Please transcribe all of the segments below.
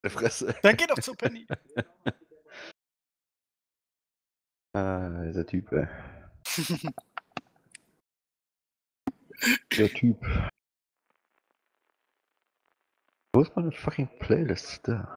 Fresse. Dann geh doch zu Penny. Dieser Typ, ey. Der Typ. Wo ist meine fucking Playlist? Da.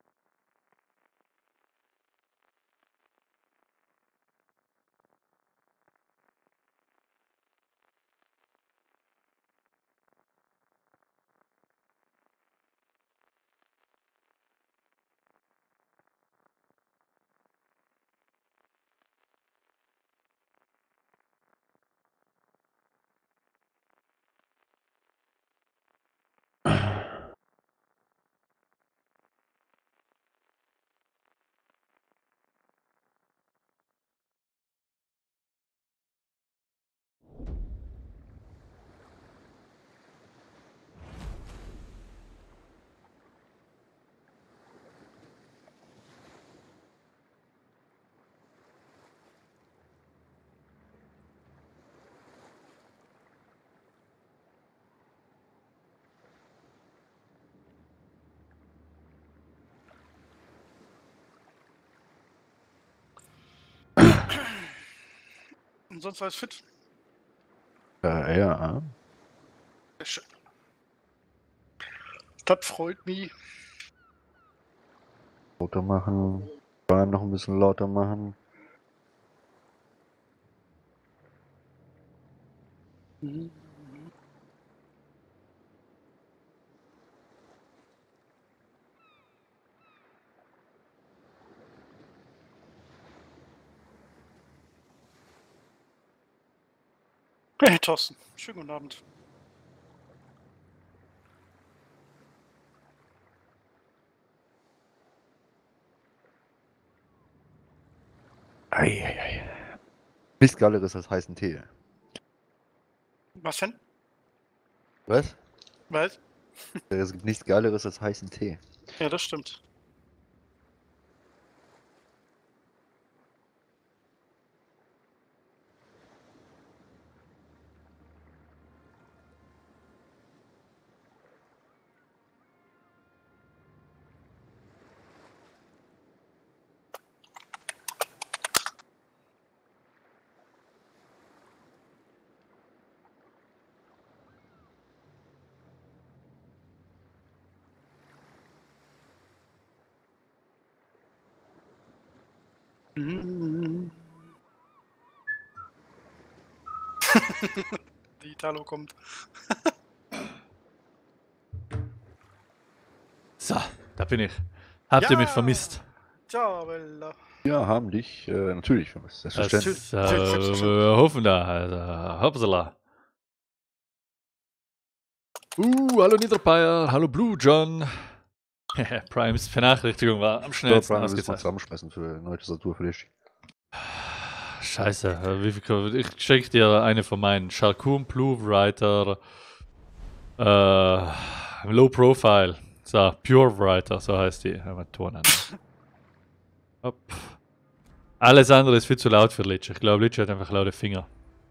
Und sonst alles fit? Ja. Sehr schön. Das freut mich. Lauter machen. Bahn noch ein bisschen lauter machen. Hey Thorsten, schönen guten Abend. Eieiei. Nichts Geileres als heißen Tee. Was denn? Was? Was? Es gibt nichts Geileres als heißen Tee. Ja, das stimmt. Die Italo kommt. So, da bin ich. Habt ihr mich vermisst? Ciao, Bella. Ja, haben dich natürlich vermisst. Selbstverständlich. Wir hoffen da. Also, hoppsala. Hallo Niederbayer, hallo Blue John. Primes Benachrichtigung war am schnellsten Prime müssen wir ausgezahlt. zusammenschmeißen für eine neue Tastatur für dich. Scheiße, ich schenke dir eine von meinen. Sharkoon Blue Writer Low Profile. So, Pure Writer, so heißt die. Ton an. Hopp. Alles andere ist viel zu laut für Litsch. Ich glaube, Litsch hat einfach laute Finger.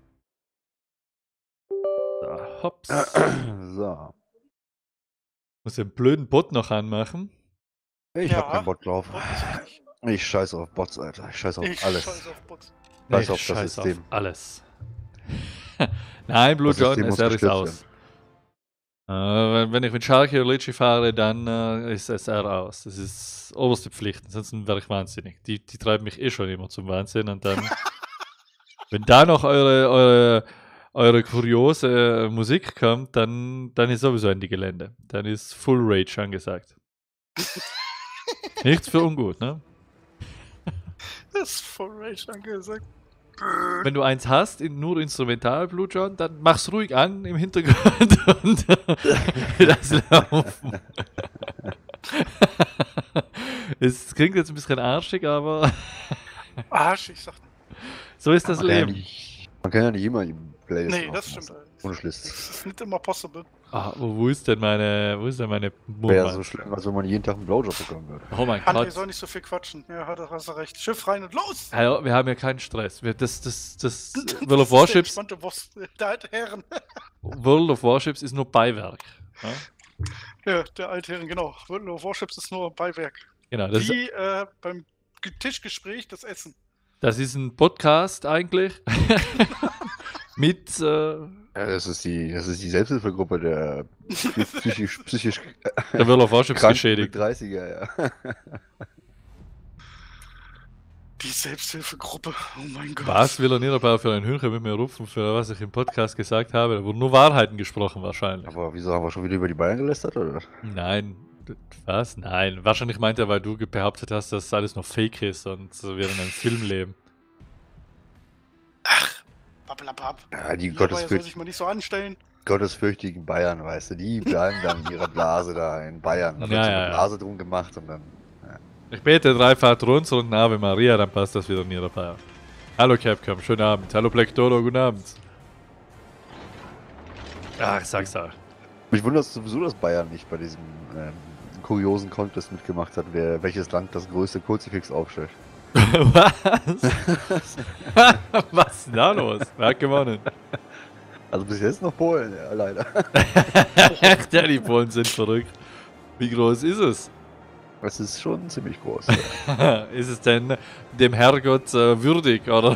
So, hops. So. Muss den blöden Bot noch anmachen. Ich Ja. hab keinen Bot drauf. Bot ist richtig. Ich scheiße auf Bots, Alter. Ich scheiße auf Ich alles. scheiß auf Bots. Scheiß auf das System. Auf alles. Nein, Blue Das John, System muss SR ist gestützt aus. Wenn ich mit Sharky oder Litchi fahre, dann ist SR aus. Das ist oberste Pflicht, ansonsten wäre ich wahnsinnig. Die treiben mich eh schon immer zum Wahnsinn und dann, wenn da noch eure kuriose Musik kommt, dann ist sowieso Ende Gelände. Dann ist Full Rage angesagt. Nichts für ungut, ne? Das ist voll Rage angesagt. Wenn du eins hast, nur instrumental, Blue John, dann mach's ruhig an im Hintergrund und das laufen. Es klingt jetzt ein bisschen arschig, aber Arsch, ich sag. so ist das Leben. Man kann ja nicht immer die Playlist Nee, machen das stimmt. lassen. Ohne Schluss. Das ist nicht immer possible. Ah, wo ist denn meine Wäre Moment? so schlimm, als wenn man jeden Tag einen Blowjob bekommen würde. Oh mein André Gott. soll nicht so viel quatschen. Ja, hast du recht. Schiff rein und los! Ja, wir haben ja keinen Stress. Das Das World of ist der Warships, entspannte Boss der alten Herren. World of Warships ist nur Beiwerk. Ja? Ja, der Altherren, genau. World of Warships ist nur Beiwerk. Genau, das, Wie beim Tischgespräch das Essen. das ist ein Podcast eigentlich. Mit. Ja, das ist die Selbsthilfegruppe der psychisch Der World of Warships kranken geschädigt. 30er, ja. Die Selbsthilfegruppe, oh mein Gott. Was will er Niederbauer für ein Hühnchen mit mir rufen, für was ich im Podcast gesagt habe? Da wurden nur Wahrheiten gesprochen wahrscheinlich. Aber wieso haben wir schon wieder über die Bayern gelästert, oder? Nein. Was? Nein. Wahrscheinlich meint er, weil du behauptet hast, dass alles noch fake ist und wir in einem Film leben. Babbelabab. Ja, die Soll sich mal nicht so anstellen. gottesfürchtigen Bayern, weißt du, die bleiben dann in ihrer Blase da in Bayern. Da wird Ja, so ja, eine ja. Blase drum gemacht und dann... Ich bete 3 Vater unser und eine Ave Maria, dann passt das wieder Niederbauer. Hallo Capcom, schönen Abend. Hallo Black Dodo, guten Abend. Ach, ich sag's auch. Mich wundert sowieso, dass Bayern nicht bei diesem kuriosen Contest mitgemacht hat, welches Land das größte Kruzifix aufstellt. Was? Was ist denn da los? Wer hat gewonnen? Also bis jetzt noch Polen, ja, leider. Echt, ja, die Polen sind verrückt. Wie groß ist es? Das ist schon ziemlich groß. Ist es denn dem Herrgott würdig, oder?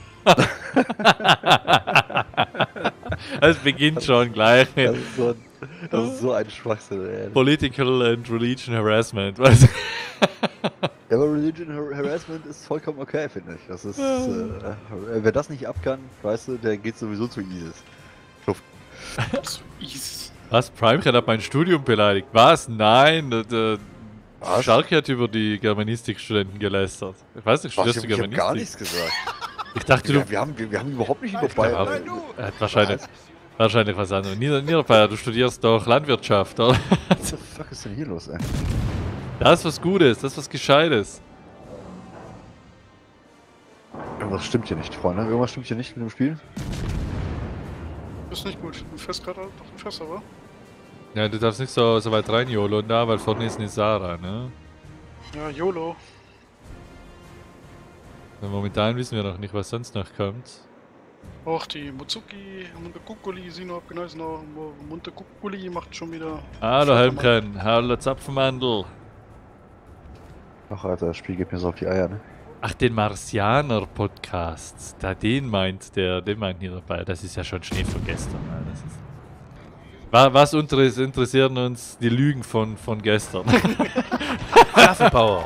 Es beginnt schon gleich mit Das ist so ein Schwachsinn, ey. Political and Religion Harassment. Weißt du? Ja, aber Religion Harassment ist vollkommen okay, finde ich. Das ist, wer das nicht ab kann, weißt du, der geht sowieso zu ISIS. So easy. Was? Primechat hat mein Studium beleidigt. Was? Nein. Was? Schalke hat über die Germanistikstudenten gelästert. Ich weiß nicht, studierst du Ich habe Germanistik? gar nichts gesagt. Ich dachte, du... Wir haben überhaupt nicht über Ja, Bayern. er hat wahrscheinlich was anderes. Niederbayer, du studierst doch Landwirtschaft, oder? Was the fuck ist denn hier los, ey? Das ist was Gutes, das ist was Gescheites. Irgendwas stimmt hier nicht, Freunde. Irgendwas stimmt hier nicht mit dem Spiel. Ist nicht gut. Du fährst gerade auf dem Fässer, wa? Ja, du darfst nicht so weit rein, YOLO, da, weil vorne ist eine Sarah, ne? Ja, YOLO. Momentan wissen wir noch nicht, was sonst noch kommt. Auch die Mutsuki, Muntekukuli, Sino Abgeneusner, Muntekukuli macht schon wieder. Hallo Helmchen, hallo Zapfenmandel. Ach, Alter, das Spiel geht mir so auf die Eier, ne? Ach, den Marsianer-Podcast, den meint Niederbayer, das ist ja schon Schnee von gestern. Ne? Das ist was interessieren uns die Lügen von gestern? Waffenpower.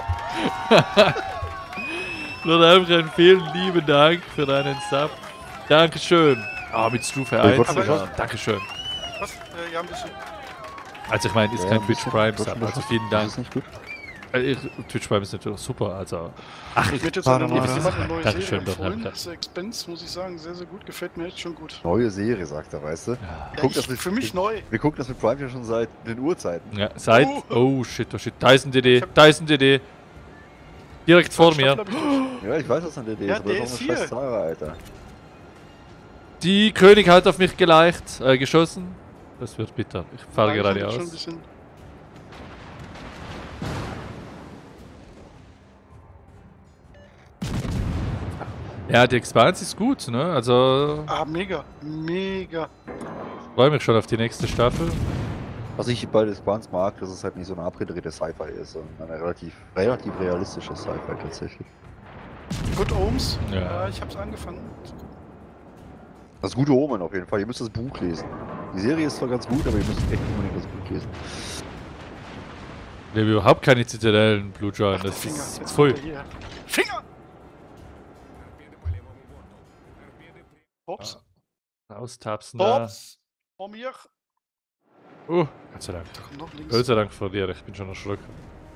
Lord Helmchen, vielen lieben Dank für deinen Sub. Dankeschön. Ah, mit Stufe 1. wolltest Dankeschön. Was? Ja, ein bisschen. Also ich meine, ist Ja, kein ein Twitch bisschen. Prime Sub, also vielen Dank. Das ist nicht gut. Twitch Prime ist natürlich super, also... Ach, ich hätte jetzt Warte eine mal. neue Dankeschön, Serie Lord empfohlen. Helmchen. The Expense, muss ich sagen, sehr, sehr gut. Gefällt mir echt schon gut. Neue Serie, sagt er, weißt du? Ja. Ja, Guck, das für mich neu. Wir gucken das mit Prime ja schon seit den Urzeiten. Ja, seit... Oh shit, Tyson DD. Direkt vor mir. Staffel hab ich durch. Ja, ich weiß, was an der Idee Ja, ist, aber der das ist ist noch eine hier. scheiß Sarah, Alter. Die König hat auf mich geschossen. Das wird bitter. Ich fahre Nein, gerade schon ein aus. bisschen. Ja, die Expanse ist gut, ne? Also, Ah, mega. Mega. freue mich schon auf die nächste Staffel. Was ich bei des Quants mag, dass es halt nicht so eine abgedrehte Sci-Fi ist, sondern eine relativ realistische Sci-Fi tatsächlich. Good Ohms. Ja. Ja, ich hab's angefangen. Das gute Omen auf jeden Fall. Ihr müsst das Buch lesen. Die Serie ist zwar ganz gut, aber ihr müsst echt unbedingt das Buch lesen. Wir haben überhaupt keine Zitadellen, Blue Giant. Der Das Finger. ist Jetzt voll. kommt er hier. Finger! Hops. Austapsen da. Hops. Vor mir. Gott sei Dank. Da kommt noch links. Gott sei Dank vor dir, ich bin schon erschrocken.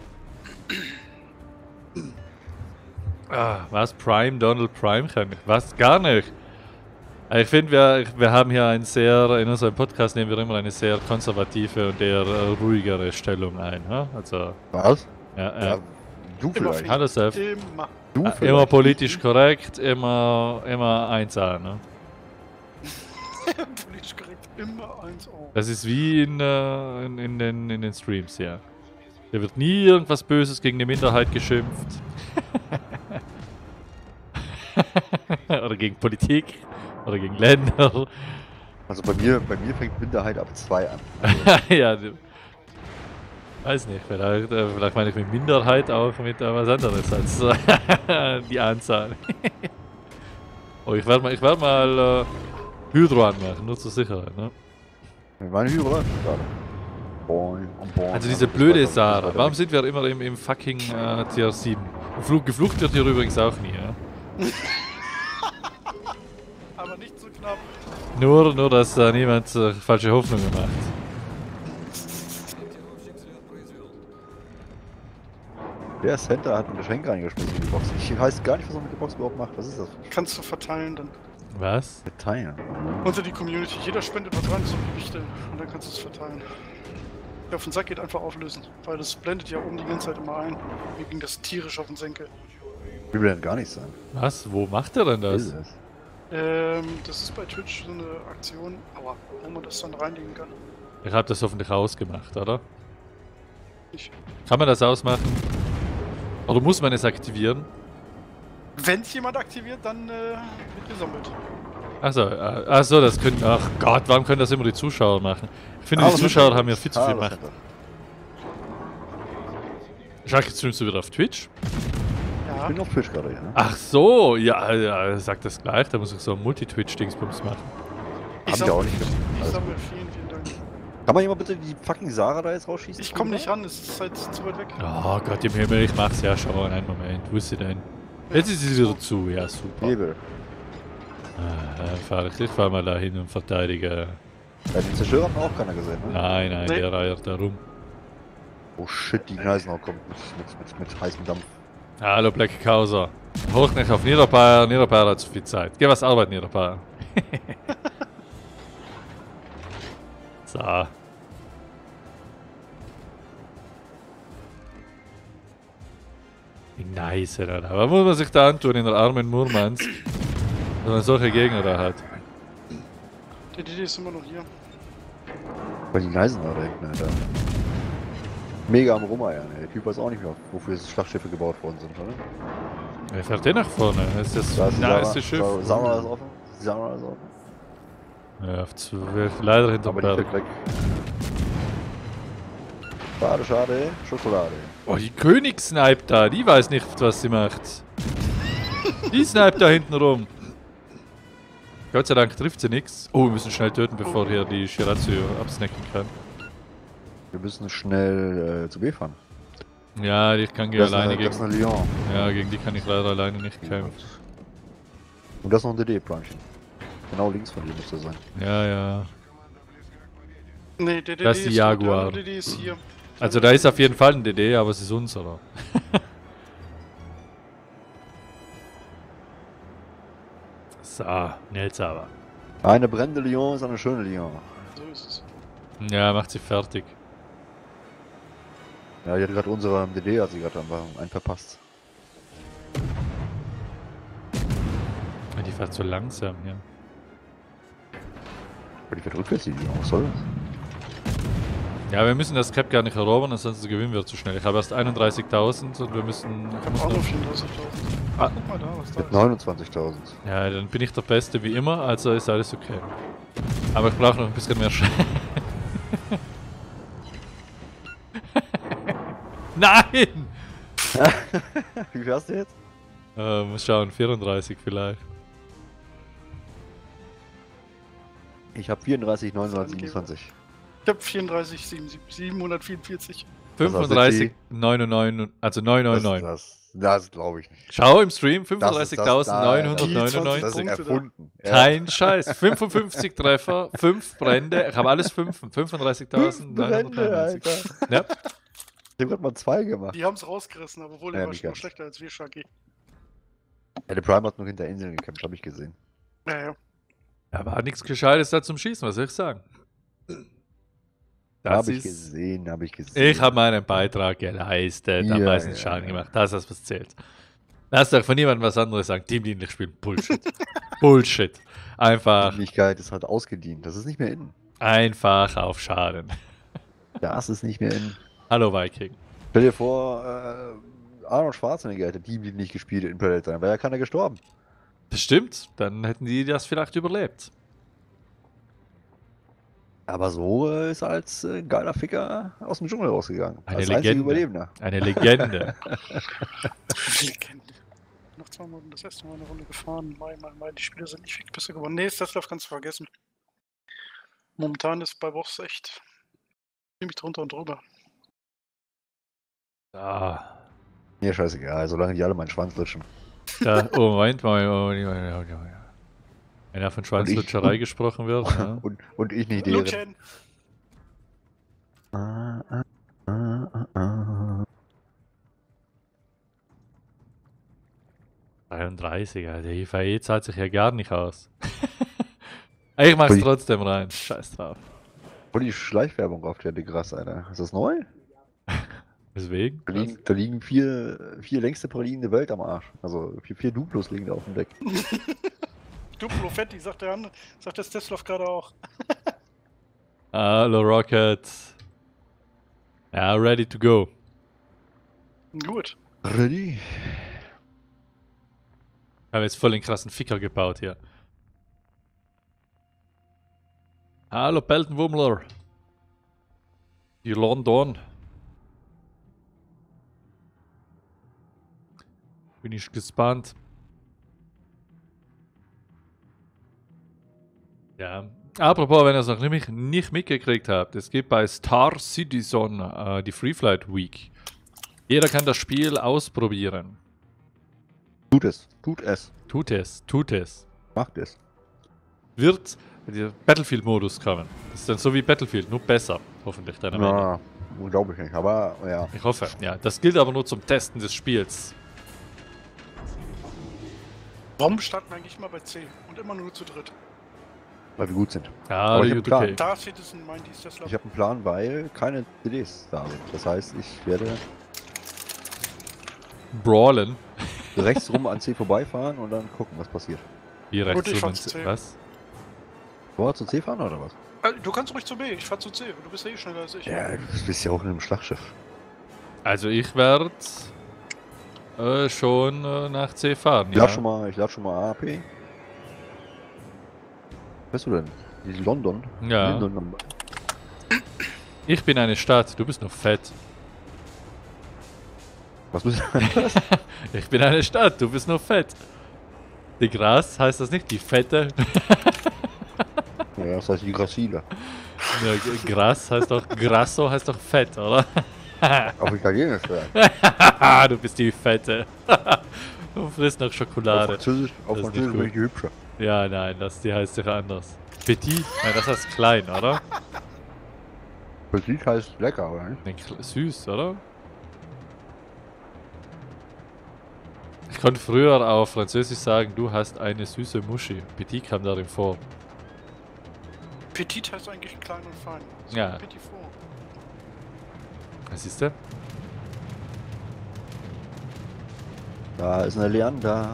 Was? Prime, Donald Prime kann ich? Was? Gar nicht. Ich finde, wir haben hier in unserem Podcast nehmen wir immer eine sehr konservative und eher ruhigere Stellung ein. Ha? Also, Was? ja, Ja, du Immer vielleicht. Hallo Seth. Immer. Du Immer vielleicht. politisch korrekt, immer 1A, ne? Politisch korrekt. Immer 1 Euro. Das ist wie in den Streams, ja. Da wird nie irgendwas Böses gegen eine Minderheit geschimpft. Oder gegen Politik. Oder gegen Länder. Also bei mir fängt Minderheit ab 2 an. Ja, Weiß nicht, vielleicht meine ich mit Minderheit auch mit was anderes als die Anzahl. Oh, ich werd mal Hydro anmachen, nur zur Sicherheit, ne? Wir waren Hydro gerade. Boing, boing. Also diese blöde Sarah, warum sind wir immer im fucking Tier 7? Und geflucht wird hier übrigens auch nie, ja? Aber nicht so knapp. Nur dass niemand falsche Hoffnungen macht. Der Center hat ein Geschenk reingeschmissen in die Box. Ich weiß gar nicht, was er mit der Box überhaupt macht. Was ist das? Kannst du verteilen dann. Was? Mit Teilen. Unter die Community. Jeder spendet was rein, so Gewichte. Und dann kannst du es verteilen. Wer auf den Sack geht, einfach auflösen. Weil das blendet ja oben die ganze Zeit immer ein. Mir ging das tierisch auf den Senkel. Will denn gar nicht sein. Was? Wo macht er denn das? Ist es? Das ist bei Twitch so eine Aktion, aber wo man das dann reinlegen kann. Ich habe das hoffentlich ausgemacht, oder? Ich. Kann man das ausmachen? Oder muss man es aktivieren? Wenn es jemand aktiviert, dann wird gesammelt. Achso, das können. Ach Gott, warum können das immer die Zuschauer machen? Ich finde, die Zuschauer haben ja viel zu viel Macht. Schalke, streamst du wieder auf Twitch? Ich Ja. bin auf Twitch gerade, ja. Ach so, ja, sag das gleich, da muss ich so ein Multi-Twitch-Dingsbums machen. Hab ich auch nicht gemacht. Ich Also, sammle, vielen Dank. kann man jemand bitte die fucking Sarah da jetzt rausschießen? Ich komme nicht ran, es ist halt zu weit weg. Oh Gott im Himmel, ich mach's ja schon. Einen Moment, wo ist sie denn? Jetzt ist sie wieder zu, ja super. Nebel. Ich fahr mal da hin und verteidige. Ja, den Zerstörer hat auch keiner gesehen, ne? Nein, Nee. der reiert da rum. Oh shit, die Gneisenau kommt mit heißem Dampf. Hallo Black Kauser. Hoch nicht auf Niederbayer, Niederbayer hat zu viel Zeit. Geh was arbeiten, Niederbayer. So. Wie nice, Alter. Was muss man sich da antun in der armen Murmansk, wenn man solche Gegner da hat? Der DD ist immer noch hier. Weil die Gneisenau da hinten, Alter. Mega am Rumeiern, ey. Der Typ weiß auch nicht mehr, wofür diese Schlachtschiffe gebaut worden sind, oder? Wer fährt denn nach vorne? Das ist Da das ist die nice Schiff. Sarah ist offen. Sarah ist offen. Ja, auf 12, leider hinter Aber dem die Berg. fällt weg. Schade, schade. Schokolade. Oh, die König sniped da, die weiß nicht, was sie macht. Die sniped da hinten rum. Gott sei Dank trifft sie nichts. Oh, wir müssen schnell töten, bevor hier die Shiratsu absnacken kann. Wir müssen schnell zu B fahren. Ja, ich kann gegen alleine Das ist gegen. eine Lyon. Ja, gegen die kann ich leider alleine nicht kämpfen. Und das ist noch ein DD-Planchen. Genau links von dir müsste sein. Ja, ja. Nee, der DD Das ist die tot, Jaguar. Der DD ist hier. Also da ist auf jeden Fall ein DD, aber es ist unserer. So, jetzt aber. Eine brennende Lyon ist eine schöne Lyon. So ist es. Ja, macht sie fertig. Ja, die hat gerade unsere DD, hat sie gerade einen verpasst. Die fährt so langsam, ja. Aber die fährt rückwärts, die Lyon. Was soll das? Ja, wir müssen das Cap gar nicht erobern, sonst gewinnen wir zu schnell. Ich habe erst 31.000 und wir müssen... Ich hab auch noch 34.000. Ah. Guck mal da, was da Mit ist. 29.000. Ja, dann bin ich der Beste wie immer, also ist alles okay. Aber ich brauche noch ein bisschen mehr Nein! Wie viel hast du jetzt? Muss schauen, 34 vielleicht. Ich habe 34, 927. Ich hab 34, 744. 35, 99, also 999. Das glaube ich nicht. Schau im Stream, Die 20 Das 35.999. ist erfunden. Ja. Kein Scheiß. 55 Treffer, 5 Brände. Ich habe alles 5. 35.999. Brände, Alter. Ja. Ich habe gerade mal 2 gemacht. Die haben's rausgerissen, aber wohl Ja, war nicht schon ganz. schlechter als wir, Shaggy. Ja, der Prime hat noch hinter Inseln gekämpft, habe ich gesehen. Ja, ja. Da war nichts Gescheites da zum Schießen, was soll ich sagen? Das Habe ich ist. gesehen, habe ich gesehen. Ich habe meinen Beitrag geleistet, Ja, am meisten ja, Schaden ja. gemacht. Das ist das, was zählt. Lass doch von niemandem was anderes sagen. Teamdienlich spielen. Bullshit. Bullshit. Einfach, Möglichkeit ist halt ausgedient. Das ist nicht mehr in. einfach auf Schaden. Das ist nicht mehr in. Hallo Viking. Stell dir vor, Arnold Schwarzenegger hätte die nicht gespielt in Predator, dann wäre ja keiner gestorben. Das stimmt. Dann hätten die das vielleicht überlebt. Aber so ist er als geiler Ficker aus dem Dschungel rausgegangen. Eine als einziger Legende. Überlebender. Eine Legende. Legende. Noch 2 Monate das erste Mal eine Runde gefahren. Mai, die Spiele sind nicht viel besser geworden. Nee, Teslav kannst du vergessen. Momentan ist bei Wochs echt ziemlich drunter und drüber. Ah. Mir scheißegal, solange die alle meinen Schwanz lutschen. Da, oh, Moment mal. Wenn da von Schwanzlutscherei gesprochen wird. Ja. Und ich nicht deren. Lutschen! 33, Alter. Die FAE zahlt sich ja gar nicht aus. Ich mach's Ui. trotzdem rein. Scheiß drauf. Voll die Schleichwerbung auf der Grass, Alter. Ist das neu? Deswegen? Da liegen vier längste Pralinen der Welt am Arsch. Also vier Duplos liegen da auf dem Deck. Duplo Fetti, sagt der andere. Sagt das Teslav gerade auch. Hallo Rocket. Ja, ready to go. Gut. Ready? Haben jetzt voll den krassen Ficker gebaut hier. Hallo Peltenwummler. Die London. Bin ich gespannt. Ja. Apropos, wenn ihr es noch nicht mitgekriegt habt, es gibt bei Star Citizen die Free Flight Week. Jeder kann das Spiel ausprobieren. Tut es. Tut es. Tut es, tut es. Macht es. Wird der Battlefield-Modus kommen. Das ist dann so wie Battlefield, nur besser. Hoffentlich dann am Ende. Ja, glaube ich nicht. Aber ja. Ich hoffe, ja. Das gilt aber nur zum Testen des Spiels. Warum starten wir eigentlich immer bei C und immer nur zu dritt? Weil wir gut sind. Ja, Aber ich der hab Plan. okay. Da Citizen meint die Teslav. Ich habe einen Plan, weil keine CDs da sind. Das heißt, ich werde Brawlen. rechts rum an C vorbeifahren und dann gucken, was passiert. Hier Gut, rechts ich rum. fahr zu C. Was? Wollen wir zu C fahren oder was? Du kannst ruhig zu B, ich fahr zu C. Du bist ja eh schneller als ich. Ja, du bist ja auch in einem Schlachtschiff. Also ich werde schon nach C fahren, Ich ja. lade schon mal AP. Weißt du denn? Die London? Ja. London. Ich bin eine Stadt, du bist noch fett. Was bist du? Ich bin eine Stadt, du bist noch fett. Die Gras heißt das nicht, die Fette. Ja, das heißt die Gracile. Ja, Gras heißt doch, Grasso heißt doch fett, oder? Auf Italienisch ja. Du bist die Fette. Du frisst noch Auf Schokolade. Französisch, Das ist nicht bin gut. ich die Hübsche. Ja, nein, die heißt sicher anders. Petit? Nein, das heißt klein, oder? Petit heißt lecker, oder nicht? Nee, süß, oder? Ich konnte früher auf Französisch sagen, du hast eine süße Muschi. Petit kam darin vor. Petit heißt eigentlich klein und fein. So Ja. Petit vor. Was ist der? Da ist eine Leander.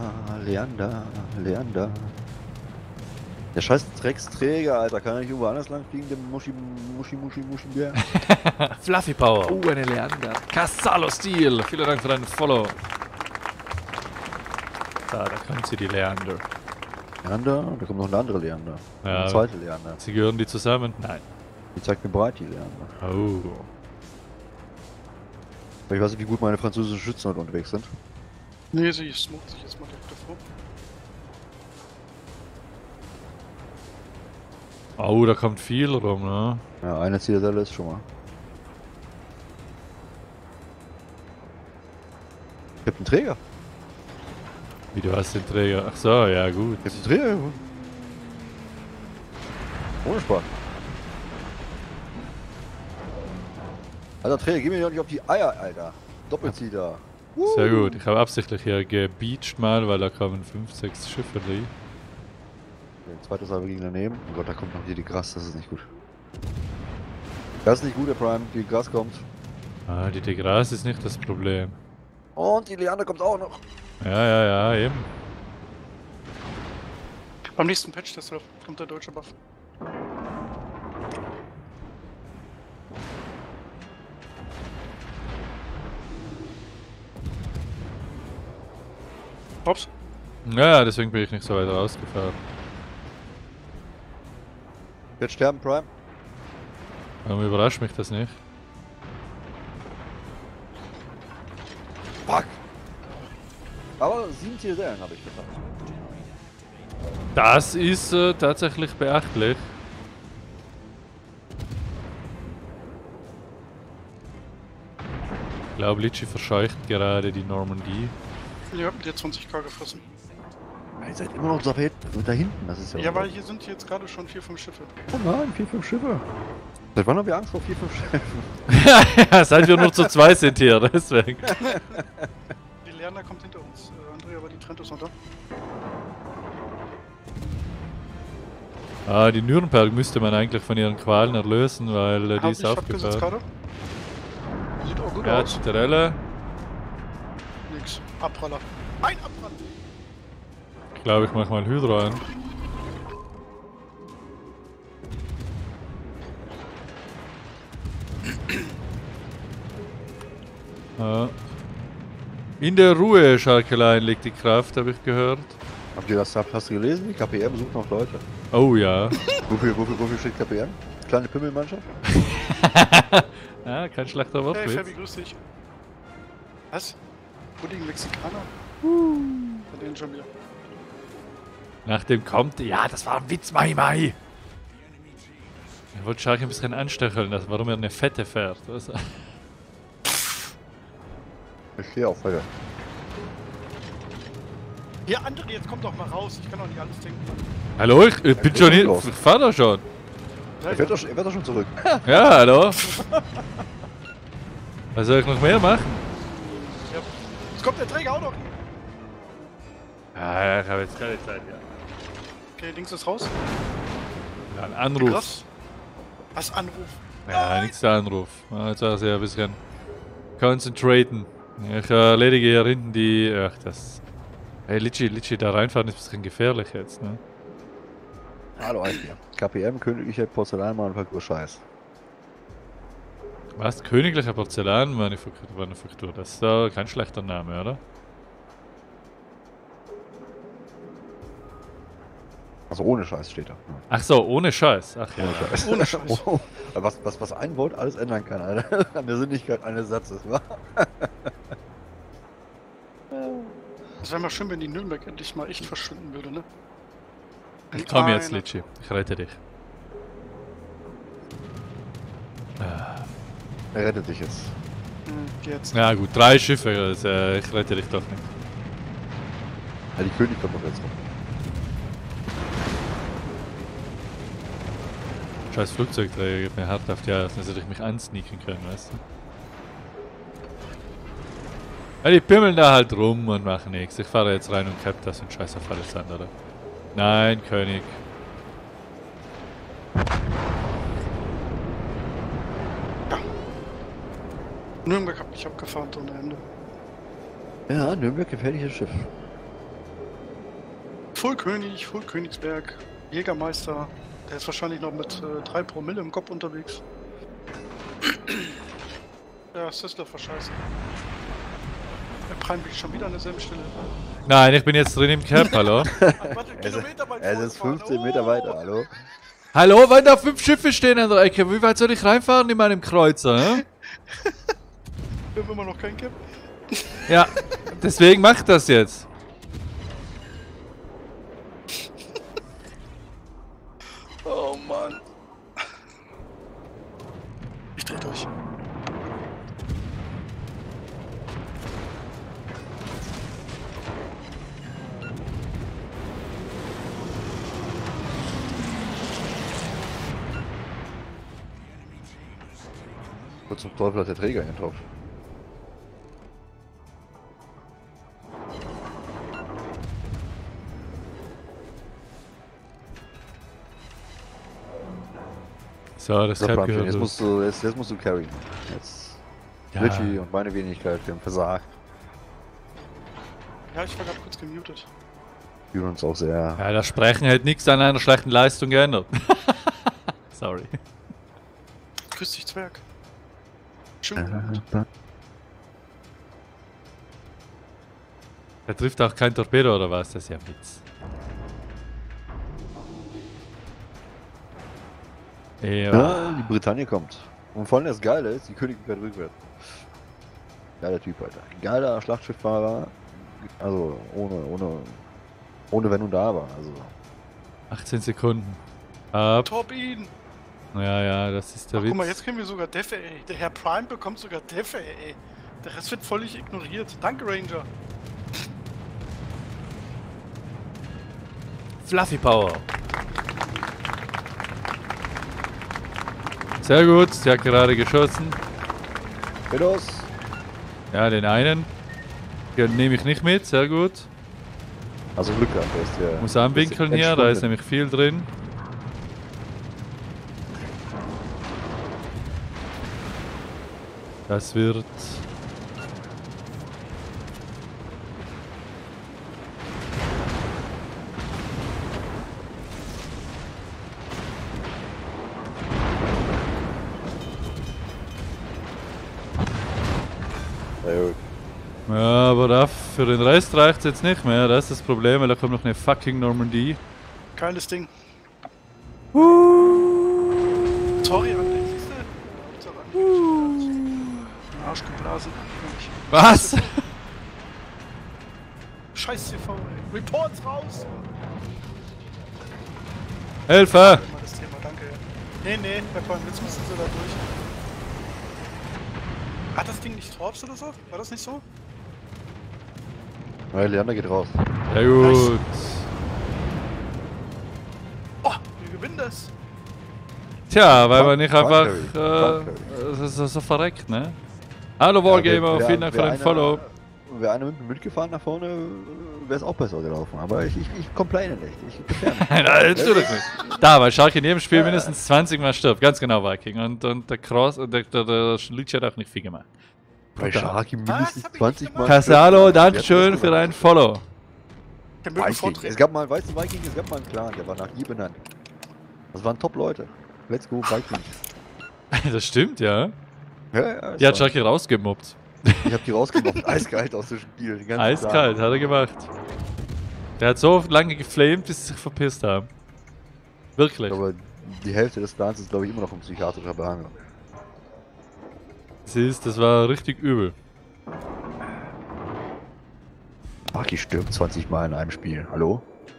Der scheiß Drecksträger, Alter. Kann er nicht irgendwo anders lang fliegen, der Muschi-Bär? Fluffy Power. Oh, eine Leander. Cassalo-Stil. Vielen Dank für deinen Follow. Da kommt sie, die Leander. Leander? Da kommt noch eine andere Leander. Ja. Eine zweite Leander. Sie gehören die zusammen? Nein. Die zeigt mir breit, die Leander. Oh. Aber ich weiß nicht, wie gut meine französischen Schützen heute unterwegs sind. Nee, sie smoked sich jetzt mal direkt davor. Oh, da kommt viel rum, ne? Ja, eine Zitadelle ist schon mal. Ich hab einen Träger. Wie, du hast den Träger. Ach so, ja gut. Ich hab einen Träger. Ohne Spaß. Alter, Träger, geh mir doch nicht auf die Eier, Alter. Doppelzieher. Sehr gut. Ich habe absichtlich hier gebeacht mal, weil da kommen 5, 6 Schiffe rein. Der zweite Salve ging daneben. Oh Gott, da kommt noch hier die Gras, das ist nicht gut. Das ist nicht gut, der Prime. Die Gras kommt. Ah, die Degras ist nicht das Problem. Und die Leander kommt auch noch. Ja, eben. Beim nächsten Patch Teslav kommt der deutsche Buff. Hops. Ja, deswegen bin ich nicht so weit rausgefahren. Jetzt sterben, Prime. Warum überrascht mich das nicht? Fuck! Aber 7 Tieren habe ich getan. Das ist tatsächlich beachtlich. Ich glaube, Litchi verscheucht gerade die Normandie. Ja, mit der 20k gefressen. Ihr seid immer noch da hinten, das ist ja. Ja, weil hier sind jetzt gerade schon 4, 5 Schiffe. Oh nein, 4, 5 Schiffe. Seit wann haben wir Angst vor 4, 5 Schiffen? Ja, seit wir nur zu zweit sind hier, deswegen. Die Lerner kommt hinter uns. Andrea, aber die trennt uns noch da. Ah, die Nürnberg müsste man eigentlich von ihren Qualen erlösen, weil die ist Ich hab gesetzt aufgefahren. gerade. Sieht auch gut Ja, aus. Zitterelle. Nix. Abpraller. Ein Abpraller! Ich glaube, ich mach mal Hydro an. Ah. In der Ruhe, Schalkelein, liegt die Kraft, habe ich gehört. Habt ihr das, hast du gelesen? Die KPM sucht noch Leute. Oh ja. Wofür steht KPM? Kleine Pimmelmannschaft? Ja, kein schlechter Hey Wortwitz. Fabi, grüß dich. Was? Pudding Mexikaner? Bei denen schon wieder. Nachdem kommt, ja, das war ein Witz, Mai. Ich wollte Schalke ein bisschen anstacheln, warum er eine Fette fährt. Was? Ich stehe auf Feuer. Ja, André, jetzt komm doch mal raus. Ich kann doch nicht alles denken. Hallo, ich bin geht schon schon hier. los. Ich fahr doch schon. Er wird doch schon zurück. Ja, hallo. Was soll ich noch mehr machen? Ja. Jetzt kommt der Träger auch noch. Ja, ich habe jetzt keine Zeit, ja. Okay, links ist raus. Ja, ein Anruf. Krass. Was Anruf? Ja, nichts der Anruf. Ja, jetzt auch sehr ein bisschen concentraten. Ich erledige hier hinten die. Ach, das. Hey, Litchi, da reinfahren ist ein bisschen gefährlich jetzt, ne? Hallo, Eike. KPM, königliche Porzellanmanufaktur, Scheiß. Was? Königliche Porzellanmanufaktur? Das ist kein schlechter Name, oder? Also ohne Scheiß steht da. Ach so, ohne Scheiß. Ach ja. Ohne Scheiß. Ohne Scheiß. Oh, was ein Wort alles ändern kann, Alter. An der Sinnlichkeit eines Satzes, wa? Es wäre mal schön, wenn die Nürnberg endlich mal echt verschwinden würde, ne? Wenn Komm jetzt, einer- Litchi. Ich rette dich. Er rettet dich jetzt. Jetzt. Ja gut, 3 Schiffe, also, ich rette dich doch nicht. Ja, die König kommt doch jetzt noch. Scheiß Flugzeugträger geht mir hart auf die Eier, sonst hätte ich mich ansneaken können, weißt du? Ja, die pimmeln da halt rum und machen nichts. Ich fahre jetzt rein und cap das und scheiß auf alles andere. Nein, König. Nürnberg hat mich abgefahren ohne Ende. Ja, Nürnberg, gefährliches Schiff. Fullkönig, Fullkönigsberg, Jägermeister. Der ist wahrscheinlich noch mit 3 Promille im Kopf unterwegs. Ja, Sisler verscheißen. Der Prime liegt schon wieder an derselben Stelle. Nein, ich bin jetzt drin im Cap, hallo? Warte, Kilometer weit Er ist jetzt vorgefahren. 15 Meter weiter, hallo? Hallo, wenn da 5 Schiffe stehen an der Ecke, wie weit soll ich reinfahren in meinem Kreuzer, hä? Wir haben immer noch kein Cap. Ja, deswegen mach das jetzt. Oh Mann. Ich dreh durch. Wo zum Teufel hat der Träger hier drauf? So, das So, Cap Bramchen, gehört jetzt los. musst du carryen. Jetzt. Ja. Litchi und meine Wenigkeit, wir haben versagt. Ja, ich war gerade kurz gemutet. Wir fühlen uns auch sehr. Ja, das Sprechen hätte nichts an einer schlechten Leistung geändert. Sorry. Grüß dich, Zwerg. Schön gut. Er trifft auch kein Torpedo oder was? Das ist ja ein Witz. Ja, die Bretagne kommt. Und vor allem das Geile ist, die Königin fährt rückwärts. Geiler Typ, Alter. Geiler Schlachtschifffahrer. Also ohne wenn und da war. Also 18 Sekunden. Ab. Top ihn! Ja, das ist der Ach, Witz. guck mal, jetzt kriegen wir sogar Def, ey. Der Herr Prime bekommt sogar Def, ey. Der Rest wird völlig ignoriert. Danke, Ranger. Fluffy Power. Sehr gut, der hat gerade geschossen. Pedos. Ja, den einen. Den nehme ich nicht mit, sehr gut. Also Glück gehabt, der ist ja. Muss anwinkeln hier, da ist nämlich viel drin. Das wird... Ja, gut. Ja, aber für den Rest reicht es jetzt nicht mehr. Das ist das Problem, weil da kommt noch eine fucking Normandie. Geiles Ding. Sorry, André, siehst du? Arsch geblasen. Was? Scheiß TV, ey. Reports raus! Hilfe! Mal das Thema, danke. Nee, Herr Prime, jetzt müssen sie da durch. Hat das Ding nicht Torps oder so? War das nicht so? Ja, Leander geht raus. Sehr gut. Oh, wir gewinnen das! Tja, weil man nicht einfach Frank so verreckt, ne? Hallo Wargamer, vielen Dank für dein Follow. Wäre einer mitgefahren nach vorne, wäre es auch besser gelaufen. Aber ich complaine nicht. Ich gefährde mich. Nein, natürlich nicht. Da, weil Sharky in jedem Spiel mindestens 20 Mal stirbt. Ganz genau, Viking. Und der Cross und der Luigi hat auch nicht viel gemacht. Bei Sharky mindestens hab ich 20 nicht Mal. Casalo, dankeschön für dein Follow. Der möge Viking. Es vortreten. gab mal, weißt du, Viking, es gab mal einen Clan, der war nach ihr benannt. Das waren Top-Leute. Let's go, Viking. Das stimmt, ja. Ja, Die hat Sharky rausgemobbt. Ich hab die rausgenommen, eiskalt aus dem Spiel. Den ganzen Eiskalt, hat er gemacht. Der hat so lange geflamed, bis sie sich verpisst haben. Wirklich. Tag. Aber die Hälfte des Clans ist, glaube ich, immer noch in psychiatrischer Behandlung. Siehst, das war richtig übel. Baki stirbt 20 Mal in einem Spiel. Hallo?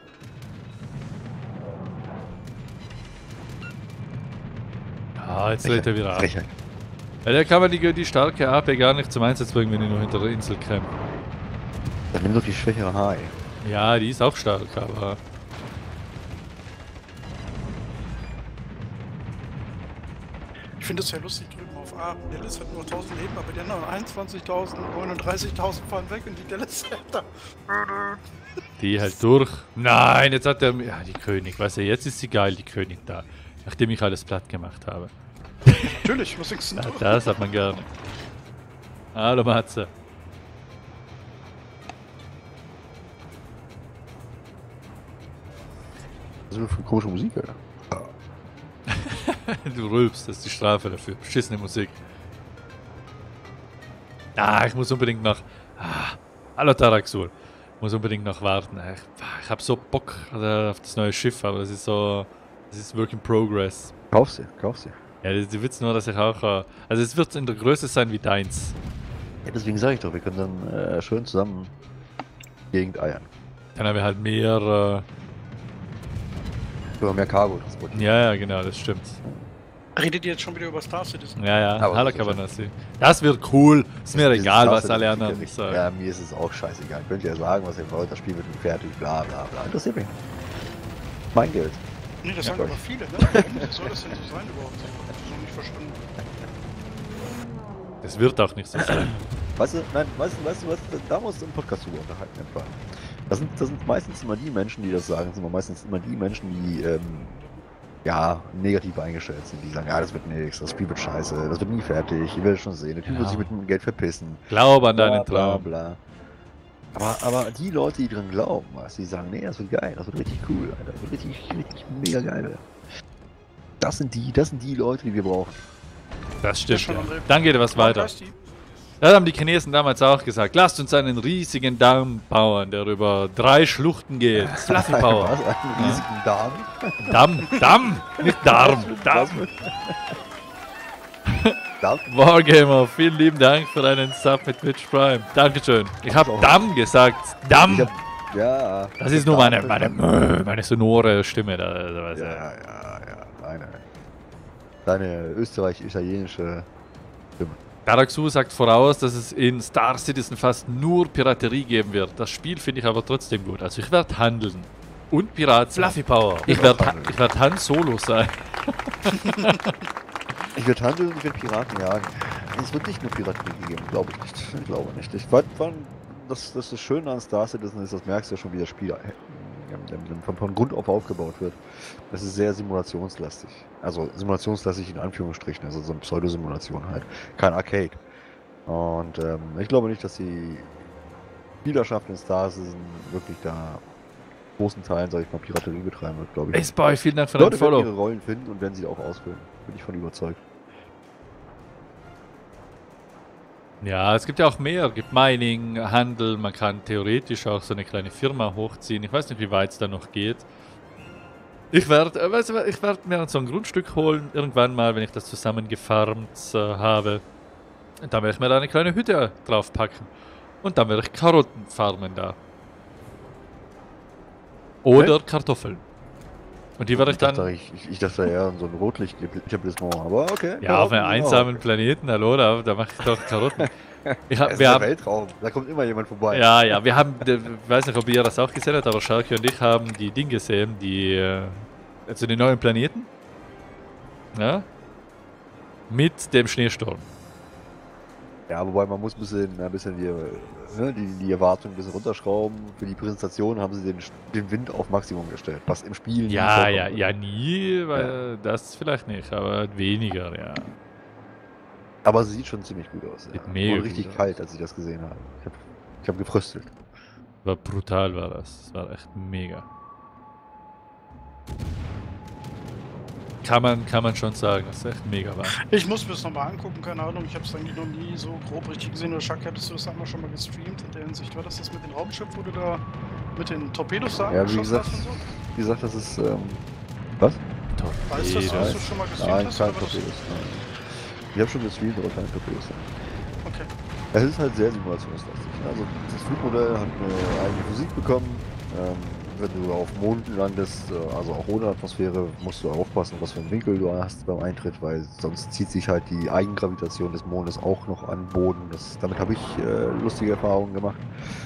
Ah, jetzt lädt er wieder ab. Frechheit. Ja, da kann man die starke AP gar nicht zum Einsatz bringen, wenn die nur hinter der Insel kämpft. Dann nimm doch die schwächere Hai. Ja, die ist auch stark, aber... Ich finde das ja lustig drüben auf A. Dallas hat nur 1000 Leben, aber die anderen 21.000, 39.000 fahren weg und die Dallas da. Die halt durch. Nein, jetzt hat er... Ja, die König. Weißt du, jetzt ist sie geil, die König da. Nachdem ich alles platt gemacht habe. Natürlich, was denkst du Ja, denn? das hat man gerne. Hallo Matze. Was ist das für komische Musik, Alter? Du rülpst, das ist die Strafe dafür. Beschissene Musik. Ah, ich muss unbedingt noch... Ah, hallo Taraxul. Ich muss unbedingt noch warten. Ich hab so Bock auf das neue Schiff, aber das ist so... Das ist Work in Progress. Kauf sie. Ja, die Witz nur, dass ich auch... Also es wird in der Größe sein wie deins. Ja, deswegen sage ich doch, wir können dann schön zusammen Gegend eiern. Dann haben wir halt mehr... Oder mehr Cargo transportieren. Ja, genau, das stimmt. Redet ihr jetzt schon wieder über Star Citizen? Ja, Aber hallo das ist Kabanassi. Das wird cool. Ist mir Dieses egal, Star was alle Citizen anderen richtig. sagen. Ja, mir ist es auch scheißegal. Könnt ihr ja sagen, was ihr wollt, das Spiel wird nicht fertig, bla bla bla. Interessiert mich nicht. Mein Geld. Nee, das sagen Ja, aber viele, ne? Warum soll das denn so sein überhaupt? Ich hab das noch nicht verstanden. Das wird auch nicht so sein. Weißt du, nein, weißt du, was, da muss im Podcast drüber unterhalten, etwa. Das sind meistens immer die Menschen, die das sagen, sind immer meistens immer die Menschen, die, ja, negativ eingestellt sind, die sagen, ja, das wird nichts, das Spiel wird scheiße, das wird nie fertig, ihr werdet schon sehen, der Typ wird sich mit dem Geld verpissen. Glaube an Bla, deinen bla, Traum. bla. Aber die Leute, die drin glauben, was, die sagen, nee, das wird geil, das wird richtig cool, Alter, das wird richtig mega geil. Das sind die Leute, die wir brauchen. Das stimmt. schon, Ja. André. Dann geht was weiter. Da ist die. Das haben die Chinesen damals auch gesagt. Lasst uns einen riesigen Damm bauen, der über 3 Schluchten geht. Fluffy Power. Was? Einen riesigen Darm? Damm, nicht Darm. Damm. Darm? Wargamer, vielen lieben Dank für deinen Sub mit Twitch Prime. Dankeschön. Ich habe Damm gesagt. Damm. Ja. Das ist nur meine sonore Stimme. Ja. Deine österreich-italienische Stimme. Garaxu sagt voraus, dass es in Star Citizen fast nur Piraterie geben wird. Das Spiel finde ich aber trotzdem gut. Also ich werde handeln. Und Piraten. Fluffy Power. Ich werd Han Solo sein. Ich werde handeln und ich werde Piraten jagen. Es wird nicht nur Piraterie geben, glaube ich nicht. Ich glaube nicht. Das Schöne an Star Citizen ist, das merkst du ja schon, wie das Spiel von Grund auf aufgebaut wird. Das ist sehr simulationslastig. Also simulationslastig in Anführungsstrichen, also so eine Pseudosimulation halt. Kein Arcade. Und ich glaube nicht, dass die Spielerschaft in Star Citizen wirklich da großen Teilen, sag ich mal, Piraterie betreiben wird, glaube ich. Aceboy, vielen Dank für Die dein Leute werden Follow. ihre Rollen finden und werden sie auch ausfüllen. Bin ich von überzeugt. Ja, es gibt ja auch mehr. Es gibt Mining, Handel, man kann theoretisch auch so eine kleine Firma hochziehen. Ich weiß nicht, wie weit es da noch geht. Ich werde mir so ein Grundstück holen, irgendwann mal, wenn ich das zusammengefarmt habe. Und dann werde ich mir da eine kleine Hütte draufpacken. Und dann werde ich Karotten farmen da. Oder Kartoffeln. Und die werde ich dann... Ich dachte eher an so ein Rotlicht-Etablissement, aber okay. Ja, auf einem auch. einsamen Planeten, hallo, da mache ich doch Karotten. Das ist der Weltraum, da kommt immer jemand vorbei. Ja, wir haben, ich weiß nicht, ob ihr das auch gesehen habt, aber Sharky und ich haben die Dinge gesehen, also die neuen Planeten. Ja? Mit dem Schneesturm. Ja, wobei man muss ein bisschen die Erwartungen ein bisschen runterschrauben. Für die Präsentation haben sie den Wind auf Maximum gestellt, was im Spiel nie vorkommt. Ja, nie, weil das vielleicht nicht, aber weniger, ja. Aber sie sieht schon ziemlich gut aus. Sieht Ja. mega War richtig gut kalt, aus. als ich das gesehen habe. Ich hab gefröstelt. War brutal, war das. Das war echt mega. Kann man schon sagen, das ist echt mega war. Ich muss mir das nochmal angucken, keine Ahnung. Ich habe es eigentlich noch nie so grob richtig gesehen. Oder Chuck, hattest du das einmal schon mal gestreamt in der Hinsicht? War das mit den Raumschiffen, wo du da mit den Torpedos da Ja, wie angeschossen gesagt, hast und so? Wie gesagt, das ist, was? Weißt du, dass du schon mal gestreamt Nein, hast? keine oder war das- Torpedos. Nein. Ich habe schon gestreamt, aber keine Torpedos. Okay. Es ist halt sehr simulationslastig. Also das Flugmodell hat eine eigene Physik bekommen. Wenn du auf dem Mond landest, also auch ohne Atmosphäre, musst du aufpassen, was für einen Winkel du hast beim Eintritt, weil sonst zieht sich halt die Eigengravitation des Mondes auch noch an den Boden. Damit habe ich lustige Erfahrungen gemacht.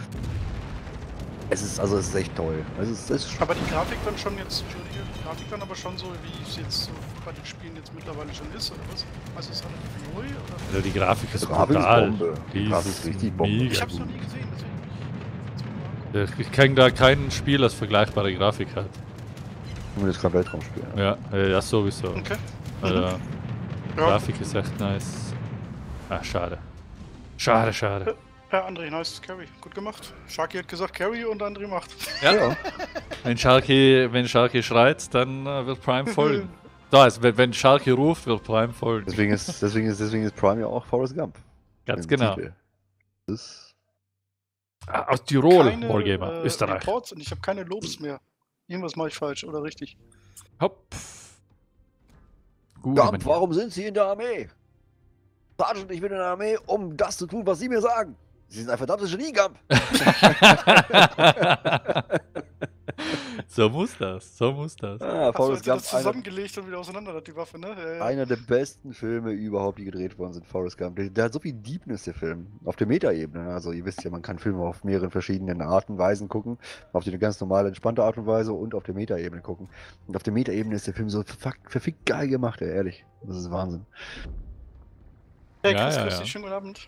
Es ist echt toll. Es ist Aber die Grafik dann schon jetzt, Entschuldige, die Grafik dann aber schon so, wie es jetzt so bei den Spielen jetzt mittlerweile schon ist, oder was? Also ist es relativ neu, oder? Also die Grafik ist Grafik ist brutal. Bombe. Die Die Grafik ist richtig Bombe. mega Ich hab's gut. noch nie gesehen, deswegen will ich Ich kenne da kein Spiel, das vergleichbare Grafik hat. zumindest kein Weltraumspiel. Ja, das sowieso. Okay. Also, Ja. Grafik ist echt nice. Ah, schade. Schade. Ja, André, nice Carry. Gut gemacht. Sharky hat gesagt Carry und André macht. Ja. Wenn Sharky schreit, dann wird Prime folgen. Da ist, wenn Sharky ruft, wird Prime folgen. Deswegen ist Prime ja auch Forrest Gump. Ganz im genau. Titel. Das Aus Tirol, Keine, Wargamer, Österreich. Reports und ich habe keine Lobs mehr. Irgendwas mache ich falsch oder richtig. Hopp. Gut, Gump, warum sind Sie in der Armee? Sergeant, ich bin in der Armee, um das zu tun, was Sie mir sagen. Sie sind ein verdammtes Genie, Gump. So muss das. Ah, Hast du Forrest Gump, das zusammengelegt und wieder auseinander hat, die Waffe, ne? einer der besten Filme überhaupt, die gedreht worden sind, Forrest Gump. Der hat so viel Deepness, der Film. Auf der Metaebene. Also ihr wisst ja, man kann Filme auf mehreren verschiedenen Arten und Weisen gucken. Auf die ganz normale, entspannte Art und Weise und auf der Metaebene gucken. Und auf der Metaebene ist der Film so verfickt geil gemacht, ey, ehrlich. Das ist Wahnsinn. Hey, Ja, Chris, ja, grüß ja. dich, schönen guten Abend.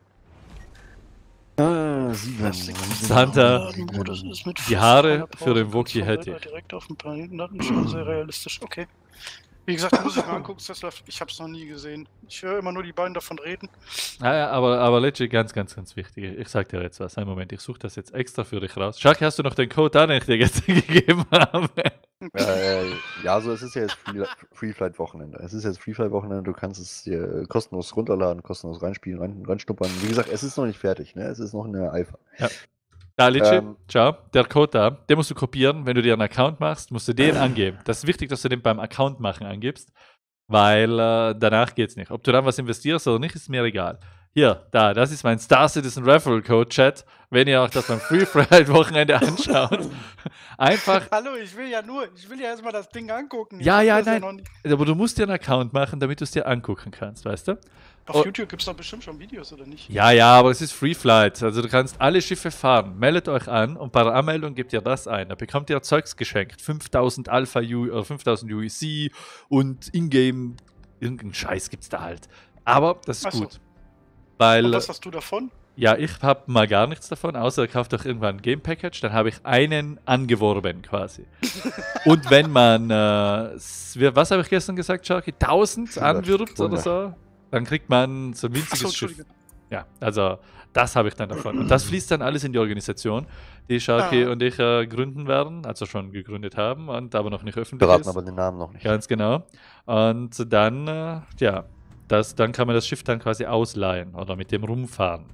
Santa, die Haare für den Wookie hätte. hätte ich. Direkt auf dem Planeten, das ist schon sehr realistisch. Okay. Wie gesagt, muss ich mal angucken, Tesla. Ich hab's noch nie gesehen. Ich höre immer nur die beiden davon reden. Ja, aber legit ganz wichtig. Ich sag dir jetzt was. Einen Moment, ich suche das jetzt extra für dich raus. Sharky, hast du noch den Code da, den ich dir gestern gegeben habe? Ja, so es ist ja jetzt Free-Flight-Wochenende. Es ist jetzt Free-Flight-Wochenende, du kannst es dir kostenlos runterladen, kostenlos reinspielen, reinschnuppern. Wie gesagt, es ist noch nicht fertig, ne? Es ist noch in der Alpha. Ja. Da, Litschi, Ähm. ciao. Der Code da, den musst du kopieren. Wenn du dir einen Account machst, musst du den angeben. Das ist wichtig, dass du den beim Account machen angibst, weil danach geht's nicht. Ob du dann was investierst oder nicht, ist mir egal. Hier, das ist mein Star Citizen Referral Code Chat. Wenn ihr auch das beim Free Friday Wochenende anschaut, einfach. Hallo, ich will ja erstmal das Ding angucken. Ja, Ich hab das nein. noch nicht. Aber du musst dir einen Account machen, damit du es dir angucken kannst, weißt du? Auf YouTube gibt es doch bestimmt schon Videos, oder nicht? Ja, aber es ist Free Flight. Also du kannst alle Schiffe fahren. Meldet euch an und bei der Anmeldung gebt ihr das ein. Da bekommt ihr Zeugs geschenkt. 5000 Alpha oder 5000 UEC und Ingame. Irgendeinen Scheiß gibt's da halt. Aber das ist Ach so. gut. Weil. Und was hast du davon? Ja, ich habe mal gar nichts davon, außer er kauft doch irgendwann ein Game Package, dann habe ich einen angeworben quasi. Und wenn man, was habe ich gestern gesagt, Sharky, 1000 anwirbt oder so, dann kriegt man so ein winziges Schiff. Ja, also das habe ich dann davon. Und das fließt dann alles in die Organisation, die Sharky und ich gründen werden, also schon gegründet haben und aber noch nicht öffentlich Beraten ist. aber den Namen noch nicht. Ganz genau. Und dann, dann kann man das Schiff dann quasi ausleihen oder mit dem rumfahren.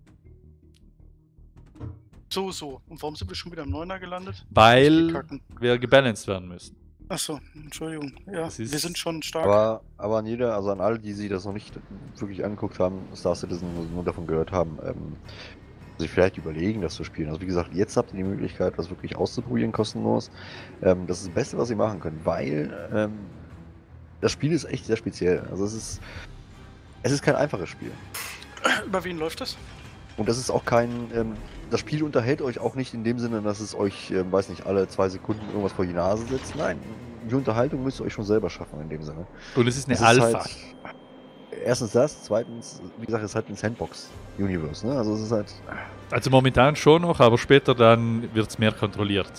So. Und warum sind wir schon wieder am 9er gelandet? Weil wir gebalanced werden müssen. Achso, Entschuldigung. Ja, Das ist- wir sind schon stark. Aber an alle, die sich das noch nicht wirklich angeguckt haben, Star Citizen nur davon gehört haben, sich vielleicht überlegen, das zu spielen. Also wie gesagt, jetzt habt ihr die Möglichkeit, das wirklich auszuprobieren, kostenlos. Das ist das Beste, was ihr machen könnt, weil das Spiel ist echt sehr speziell. Also es ist kein einfaches Spiel. Über wen läuft das? Und das ist auch kein, das Spiel unterhält euch auch nicht in dem Sinne, dass es euch, weiß nicht, alle 2 Sekunden irgendwas vor die Nase setzt. Nein, die Unterhaltung müsst ihr euch schon selber schaffen in dem Sinne. Und es ist eine Es Alpha. Halt, erstens das, zweitens, wie gesagt, es ist halt ein Sandbox-Universe, ne? Also es ist halt. Also momentan schon noch, aber später dann wird es mehr kontrolliert.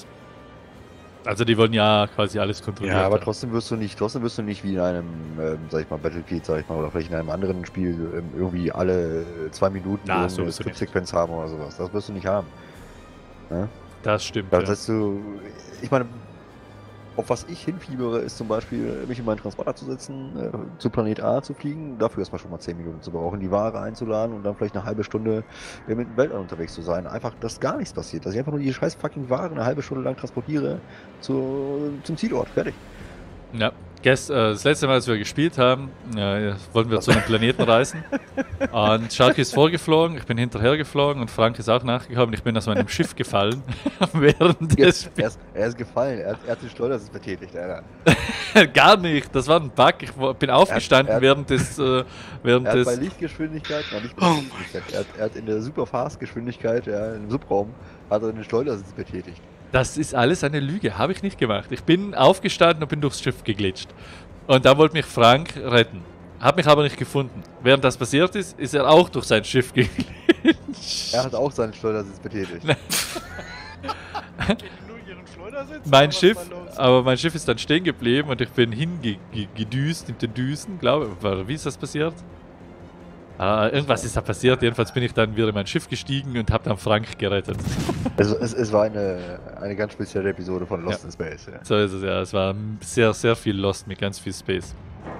Also die wollen ja quasi alles kontrollieren. Ja, aber trotzdem wirst du nicht wie in einem, sag ich mal, Battlefield, oder vielleicht in einem anderen Spiel irgendwie alle 2 Minuten Na, eine sowieso nicht. Skriptsequenz haben oder sowas. Das wirst du nicht haben. Ne? Das stimmt. Das Ja. heißt, ich meine, auf was ich hinfiebere, ist zum Beispiel, mich in meinen Transporter zu setzen, zu Planet A zu fliegen, dafür erstmal schon mal 10 Minuten zu brauchen, die Ware einzuladen und dann vielleicht eine halbe Stunde mit dem Weltall unterwegs zu sein. Einfach, dass gar nichts passiert. Dass ich einfach nur die scheiß fucking Ware eine halbe Stunde lang transportiere zum Zielort. Fertig. Ja. Das letzte Mal, als wir gespielt haben, wollten wir zu einem Planeten reisen. Und Sharky ist vorgeflogen, ich bin hinterher geflogen und Frank ist auch nachgekommen. Ich bin aus meinem Schiff gefallen während des Spiels. Er ist gefallen, er hat den Schleudersitz betätigt, Alter. Gar nicht, das war ein Bug. Ich bin aufgestanden während des. Er hat bei Lichtgeschwindigkeit, er hat in der Superfast-Geschwindigkeit, im Subraum, hat er den Schleudersitz betätigt. Das ist alles eine Lüge, habe ich nicht gemacht. Ich bin aufgestanden und bin durchs Schiff geglitscht. Und da wollte mich Frank retten. Hat mich aber nicht gefunden. Während das passiert ist, ist er auch durch sein Schiff geglitscht. Er hat auch seinen Schleudersitz betätigt. Geht nur ihren Schleudersitz? Mein oder was Schiff, war los? aber mein Schiff ist dann stehen geblieben und ich bin hingedüst in den Düsen, glaube ich. Wie ist das passiert? Irgendwas ist da passiert. Jedenfalls bin ich dann wieder in mein Schiff gestiegen und habe dann Frank gerettet. Also es war eine ganz spezielle Episode von Lost in Space. Ja. So ist es, ja. Es war sehr, sehr viel Lost mit ganz viel Space.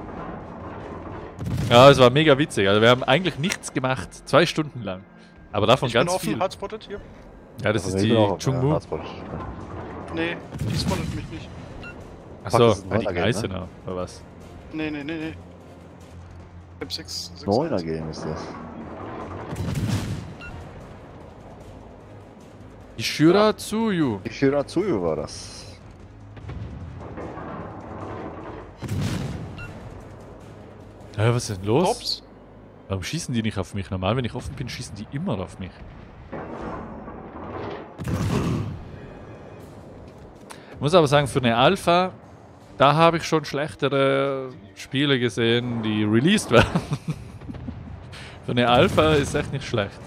Ja, es war mega witzig. Also wir haben eigentlich nichts gemacht, 2 Stunden lang. Aber davon Ich bin ganz offen, viel. hardspotted hier. Ja, das Also ist ich die bin auch auf Chungmu. Hotspot. Nee, die spottet mich nicht. Achso, das ist ein die neuer Game, Geisenau, oder was? Nee. Ich hab 6. 9er Game ist das. Ishura Tsuyu. Shiratsuyu war das. Ja, was ist denn los? Ups. Warum schießen die nicht auf mich? Normal, wenn ich offen bin, schießen die immer auf mich. Ich muss aber sagen, für eine Alpha, da habe ich schon schlechtere Spiele gesehen, die released werden. Für eine Alpha ist echt nicht schlecht.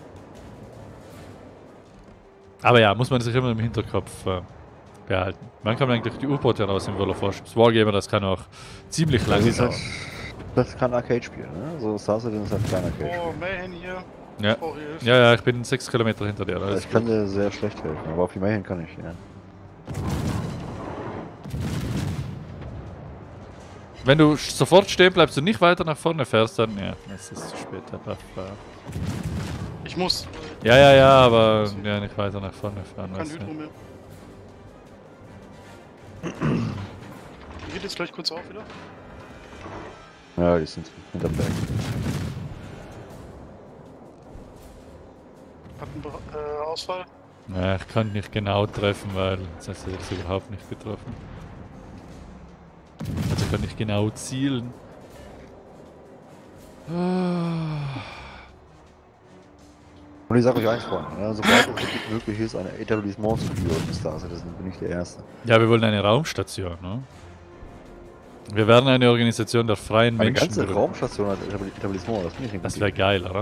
Aber ja, muss man sich immer im Hinterkopf behalten. Wann kommt eigentlich die U-Boote raus im World of Warships? Wargamer, das kann auch ziemlich lange dauern. Das kann Arcade-Spiel, ne? So Star Citizen ist halt kein Arcade-Spiel. Oh, Mayhem hier. Ja. Ich brauche Hilfe. Ja, ich bin 6 Kilometer hinter dir. Alles Ich kann dir sehr schlecht helfen, aber auf die Mayhem kann ich, ja. wenn du sofort stehen bleibst und nicht weiter nach vorne fährst, dann ja, es ist zu spät. Ich muss. Ja, aber ja, nicht weiter nach vorne fahren. Kein Weißt Hydro du. mehr. Geht jetzt gleich kurz auf wieder. Ja, die sind hinterm Berg. Hat einen Ausfall. Ja, ich kann nicht genau treffen, weil das hast du jetzt überhaupt nicht getroffen. Also ich kann nicht genau zielen. Und ich sage euch eins, Freunde, ne? Sobald es möglich ist, eine Etablissement zu führen, ist das, dann bin ich der Erste. Ja, wir wollen eine Raumstation, ne? Wir werden eine Organisation der freien Eine Menschen ganze gründen. Raumstation als Etablissement, das finde ich nicht Das wäre geil, oder?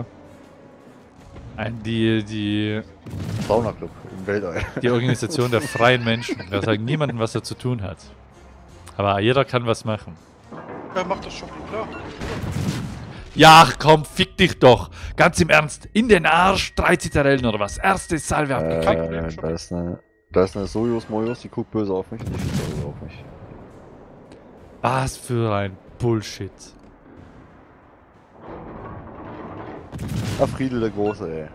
Die Sauna-Club im Weltall. Die Organisation der freien Menschen. Wir sagen niemandem, was er zu tun hat. Aber jeder kann was machen. Wer macht das schon klar? Ja, komm, fick dich doch. Ganz im Ernst. In den Arsch, 3 Zitadellen oder was? Erstes Salve abgekriegt. Da ist eine Sojus Mojus, die guckt böse auf mich und die schießt böse auf mich. Was für ein Bullshit. Ach, Friedel der Große, ey.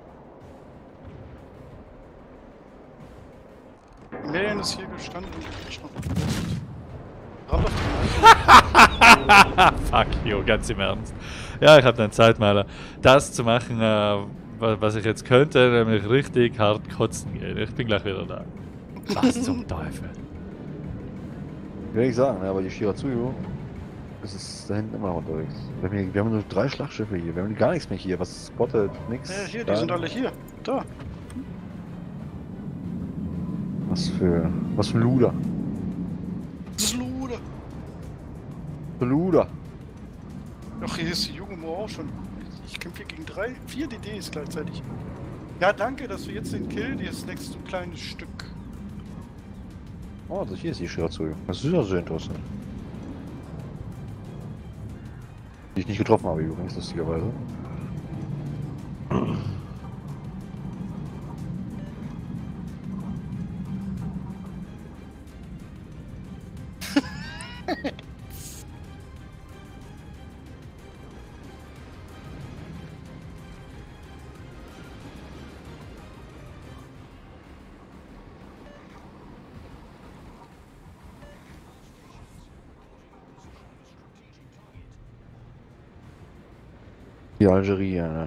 Merian ist hier gestanden und ich noch Rand auf Fuck you, ganz im Ernst. Ja, ich habe dann Zeit mal das zu machen, was ich jetzt könnte, nämlich richtig hart kotzen gehen. Ich bin gleich wieder da. Was zum Teufel? Will ich sagen, ne, aber die Shiratsuyu ist da hinten immer noch unterwegs. Wir haben nur 3 Schlachtschiffe hier, wir haben gar nichts mehr hier. Was spottet, nix. Ja, hier, die sind alle hier. Da. Was für ein Luder. Sluder. Luder. Ach, hier ist die Jugendmo auch schon. Ich kämpfe hier gegen 4 DDs gleichzeitig. Ja, danke, dass du jetzt den Kill, das nächste kleines Stück. Oh, das hier ist die Shiratsuyu. Das ist ja sehr interessant. Die ich nicht getroffen habe übrigens, lustigerweise. Die Algerie, ne?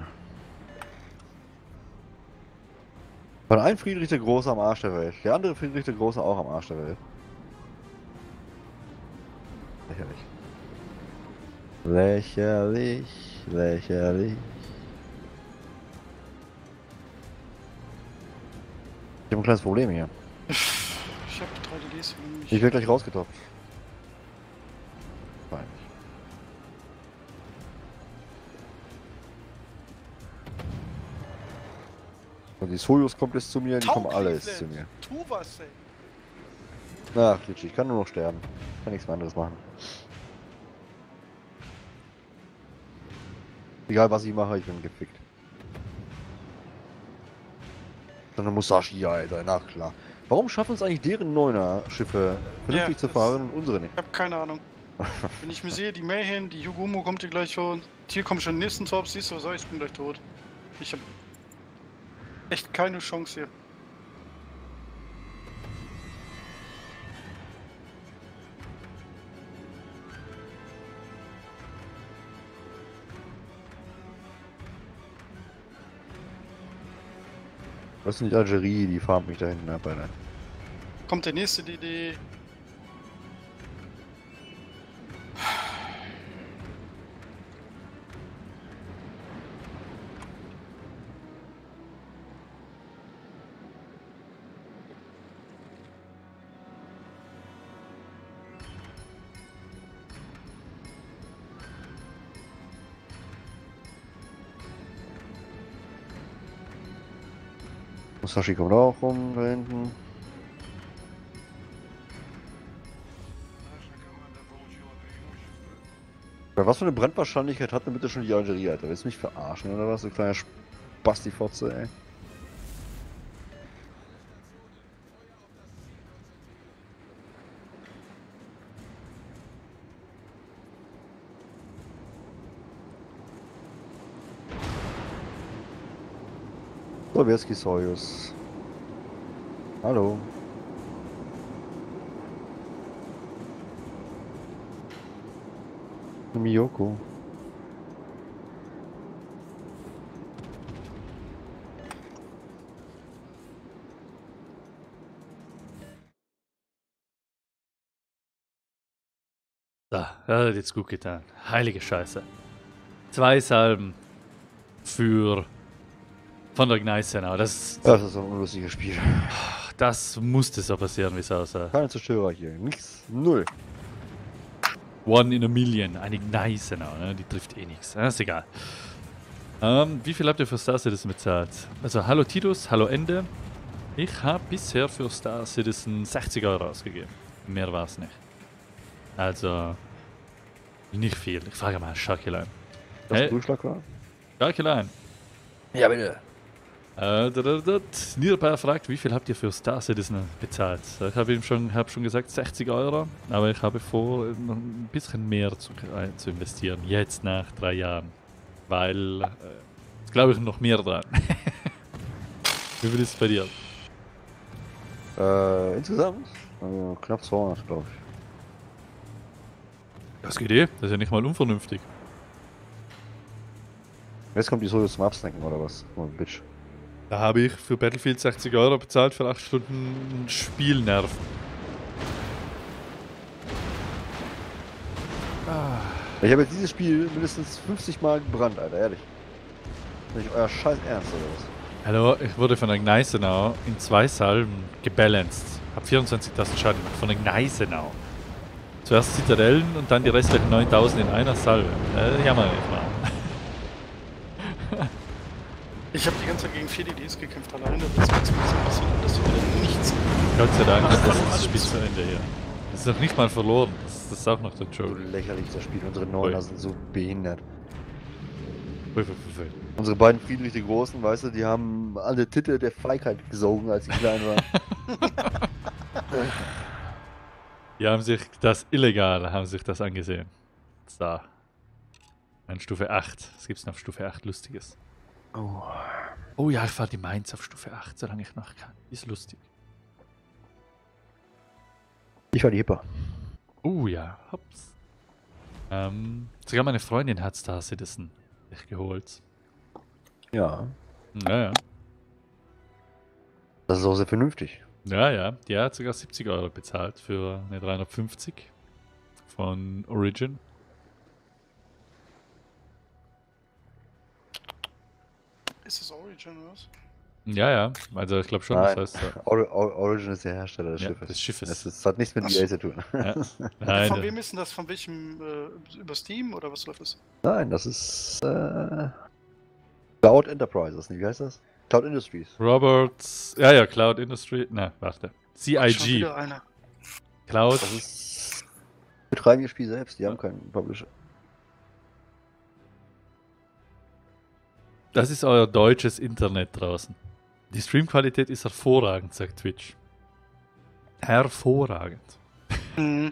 Von einem Friedrich der Große am Arsch der Welt. Der andere Friedrich der Große auch am Arsch der Welt. Lächerlich. Lächerlich. Lächerlich. Ich habe ein kleines Problem hier. Ich habe 3 DDs hier nämlich. Ich werde gleich rausgetoppt. Fein. Und die Sojus kommt jetzt zu mir, die kommen alle jetzt zu mir. Tu was, ey. Ach, Glitchy, ich kann nur noch sterben. Kann nichts mehr anderes machen. Egal was ich mache, ich bin gefickt. Dann eine Musashi, Alter, na klar. Warum schaffen es eigentlich deren 9er-Schiffe vernünftig Ja, zu das- fahren und unsere nicht? Ich habe keine Ahnung. Wenn ich mir sehe, die Mayhem, die Yugumo kommt hier gleich schon. Hier kommt schon den nächsten Top, siehst du, was soll ich? Ich bin gleich tot. Ich habe echt keine Chance hier. Das ist nicht Algerie, die farmt mich da hinten ab, Alter. Kommt der nächste DD. Musashi kommt auch rum, da hinten. Bei was für eine Brandwahrscheinlichkeit hat denn bitte schon die Algerie, Alter? Willst du mich verarschen oder was, du kleiner Spasti-Fotze, ey? Sowjetski Soyuz. Hallo. Miyoko. Da, das hat jetzt gut getan. Heilige Scheiße. 2 Salben für von der Gneisenau. Das ist ein unlustiges Spiel. Das musste so passieren, wie es aussah. Keine Zerstörer hier. Nix. Null. One in a million. Eine Gneisenau, ne? Die trifft eh nichts. Ist egal. Wie viel habt ihr für Star Citizen bezahlt? Also, hallo Titus, hallo Ende. Ich habe bisher für Star Citizen 60 € ausgegeben. Mehr war es nicht. Also, nicht viel. Ich frage mal Sharkyline. Das Hey. Durchschlag war? Sharkyline. Ja, bitte. Nirbar fragt, wie viel habt ihr für Star Citizen bezahlt? Ich habe ihm schon gesagt 60 €, aber ich habe vor, noch ein bisschen mehr zu investieren. Jetzt nach 3 Jahren. Weil, jetzt glaube ich noch mehr dran. Wie viel ist es bei dir? Insgesamt? Knapp 200, glaube ich. Das geht eh. Das ist ja nicht mal unvernünftig. Jetzt kommt die Soyuz zum Absnacken, oder was? Oh, Bitch. Da habe ich für Battlefield 60 € bezahlt für 8 Stunden Spielnerv. Ich habe jetzt dieses Spiel mindestens 50 Mal gebrannt, Alter, ehrlich. Ist nicht euer Scheiß Ernst, oder was? Hallo, ich wurde von der Gneisenau in 2 Salben gebalanced. Hab 24.000 Schaden gemacht von der Gneisenau. Zuerst Zitadellen und dann die restlichen 9.000 in einer Salve. Jammer nicht mal. Ich habe die ganze Zeit gegen 4 DDs gekämpft alleine. Das war zumindest ein bisschen, dass wieder nichts. Gott sei Dank ist Alles das Spiel zu Ende hier. Das ist noch nicht mal verloren. Das ist auch noch der So Joke. lächerlich, das Spiel. Unsere Neuner Ui. sind so behindert. Ui, ui, ui, ui. Unsere beiden Friedrich die Großen, weißt du, die haben alle Titel der Feigheit gesogen, als sie klein waren. Die haben sich das illegal angesehen. So. Dann Stufe 8. Was gibt's noch auf Stufe 8 Lustiges? Oh. Oh ja, ich fahre die Mainz auf Stufe 8, solange ich noch kann. Ist lustig. Ich war die Hipper. Oh ja, hops. Sogar meine Freundin hat Star Citizen sich geholt. Ja. Ja, ja. Das ist auch sehr vernünftig. Ja, ja. Die hat sogar 70 € bezahlt für eine 350 von Origin. Ist das Origin oder was? Ja, ja. Also ich glaube schon, Nein. das heißt so. Origin ist der Hersteller des Ja, Schiffes. des Schiffes. Das hat nichts mit Ach EA so. zu tun. Ja. Von Nein, wem ist denn das? Von welchem? Über Steam oder was läuft das? Nein, das ist Cloud Enterprises, wie heißt das? Cloud Industries. Roberts. Ja, ja, Cloud Industry. Na, warte. Schon CIG. wieder einer. Cloud. Das ist betreiben ihr Spiel selbst, die haben keinen Publisher. Das ist euer deutsches Internet draußen. Die Streamqualität ist hervorragend, sagt Twitch. Hervorragend. Mhm.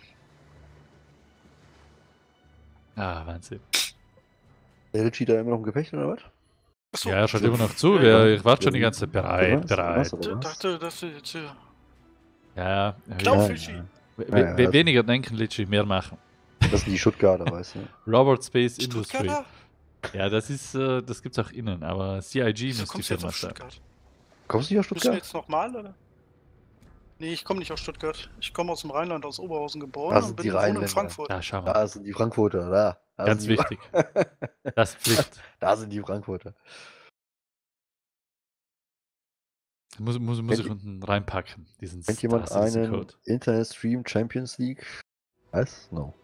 Ah, Wahnsinn. Der Richie da immer noch im Gefecht oder was? Achso, Ja, er schaut immer noch zu. Ja, Ich warte schon die ganze Zeit bereit. Was, ich oder was? dachte, dass du jetzt hier. Ja, Glaub, Ja, Fischi. ja. weniger denken, Litschi, mehr machen. Das sind die Stuttgarter, weißt du. Robert Space Industry. Stuttgarter? Ja, das gibt's auch innen, aber CIG Wieso muss die kommst du jetzt Firma aus sein. Stuttgart? Kommst du nicht aus Bist du Stuttgart? jetzt nochmal, oder? Nee, ich komme nicht aus Stuttgart. Ich komme aus dem Rheinland, aus Oberhausen geboren Das und sind bin die wohne in Rheinländer. Frankfurt. Da, schau mal. Da sind die Frankfurter, da. Da Ganz sind die- wichtig. Das ist Pflicht. Da sind die Frankfurter. Muss ich Kennt- unten reinpacken, diesen Kennt jemand Star Citizen einen Code. Internet Stream Champions League? Was? No.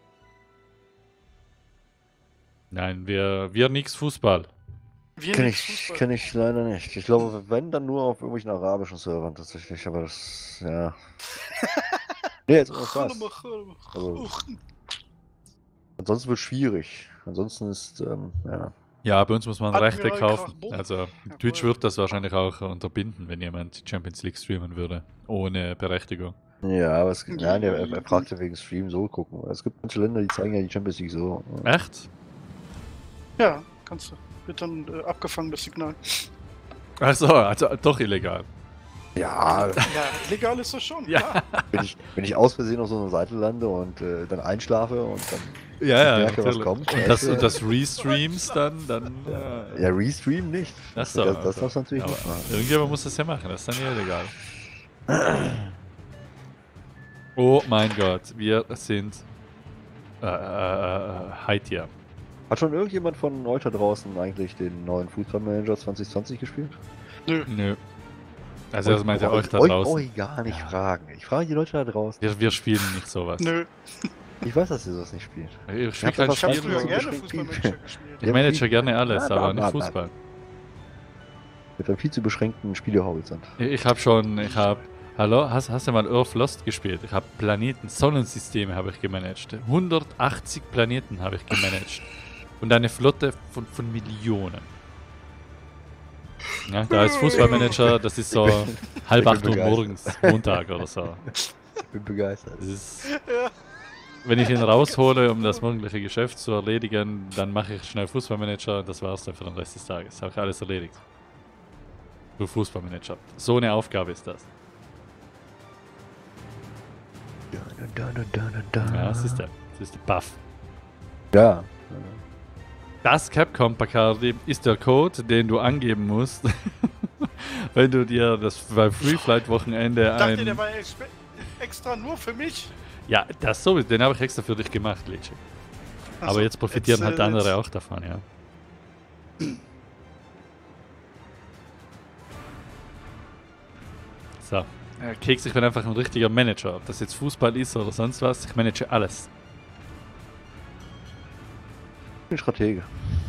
Nein, wir nix Fußball. Wir Kenn nicht ich, Fußball. kenn ich leider nicht. Ich glaube, wenn, dann nur auf irgendwelchen arabischen Servern tatsächlich, aber das, ja. Nee, jetzt ohne Spaß. Also, ansonsten wird schwierig. Ansonsten ist, ja. Ja, bei uns muss man Admiral Rechte kaufen. Krachbuch. Also Ja, Twitch cool. wird das wahrscheinlich auch unterbinden, wenn jemand die Champions League streamen würde. Ohne Berechtigung. Ja, aber es gibt, nein, er fragte wegen Stream so gucken. Es gibt manche Länder, die zeigen ja die Champions League so. Echt? Ja, kannst du. Wird dann abgefangen, das Signal. Achso, also doch illegal. Ja, Ja, legal ist das schon. Ja. klar. wenn ich aus Versehen auf so einer Seite lande und dann einschlafe und dann Ja, merke, was natürlich. kommt. Und das Restreams dann Ja, Restream nicht. Das Achso, darfst du natürlich aber nicht machen. irgendjemand muss das ja machen, das ist dann ja illegal. Oh mein Gott, wir sind Haiti. Hat schon irgendjemand von euch da draußen eigentlich den neuen Fußballmanager 2020 gespielt? Nö. Also das meint ihr euch da Euch draußen. gar nicht fragen. Ich frage die Leute da draußen. Wir spielen nicht sowas. Nö. Ich weiß, dass ihr sowas nicht spielt. Ich spiele Ja, kein aber Ich habe Spiel. früher so gerne beschränkt Fußballmanager gespielt. Ich manage gerne alles, Ja, aber nicht na. Fußball. Mit einem viel zu beschränkten Spielehorizont. Hallo, hast du mal Earth Lost gespielt? Ich habe Planeten, Sonnensysteme habe ich gemanagt. 180 Planeten habe ich gemanagt. Und eine Flotte von Millionen. Ja, da als Fußballmanager, das ist so halb 8 Uhr begeistert. morgens, Montag oder so. Ich bin begeistert. Das ist, wenn ich ihn raushole, um das morgendliche Geschäft zu erledigen, dann mache ich schnell Fußballmanager und das war's dann für den Rest des Tages. Habe ich alles erledigt. Du Fußballmanager. So eine Aufgabe ist das. Ja, das ist der Buff. Ja. Das Capcom Bacardi ist der Code, den du angeben musst, wenn du dir das bei Free Flight Wochenende Ich dachte, der war extra nur für mich. Ja, das so, den habe ich extra für dich gemacht, Lichi. Aber Achso, jetzt profitieren halt jetzt, andere auch davon, ja. So. Keks, ich bin einfach ein richtiger Manager. Ob das jetzt Fußball ist oder sonst was, ich manage alles. Ich bin Stratege.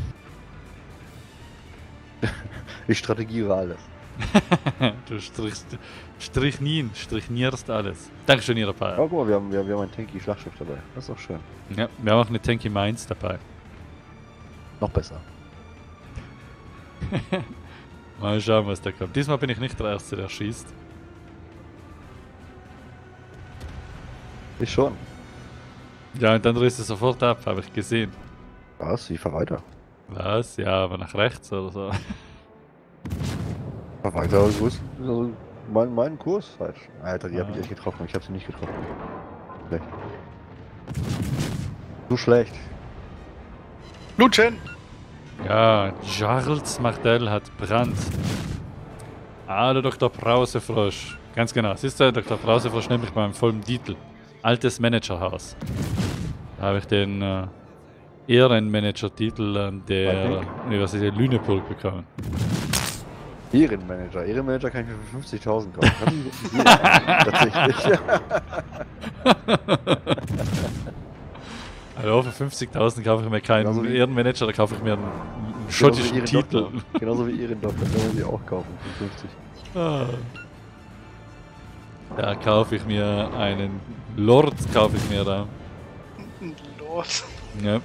Ich strategiere alles. Du strichnierst alles. Dankeschön, ihr Ja, dabei. guck mal, wir haben ein tanky Schlachtschiff dabei. Das ist auch schön. Ja, wir haben auch eine Tanky Mainz dabei. Noch besser. Mal schauen, was da kommt. Diesmal bin ich nicht der Erste, der schießt. Ich schon. Ja, und dann drehst du sofort ab, habe ich gesehen. Was? Ich fahr weiter. Was? Ja, aber nach rechts oder so. Fahr weiter. Wo ist also mein Kurs falsch? Alter, die hab ich echt getroffen. Ich hab sie nicht getroffen. Schlecht. Zu schlecht. Lutschen! Ja, Charles Martel hat Brand. Ah, der Dr. Brausefrosch. Ganz genau. Siehst du, Dr. Brausefrosch nämlich beim vollen Titel. Altes Managerhaus. Da habe ich den Ehrenmanager-Titel an der Universität Lüneburg bekommen. Ehrenmanager. Ehrenmanager kann ich mir für 50.000 kaufen. Hab ich tatsächlich. Also für 50.000 kaufe ich mir keinen Genauso wie- Ehrenmanager, da kaufe ich mir einen schottischen Titel. Genauso wie Ehrendoktor. Kann man sie auch kaufen für 50. Ah. Da kaufe ich mir einen Lord, kaufe ich mir da. Lord. Ja,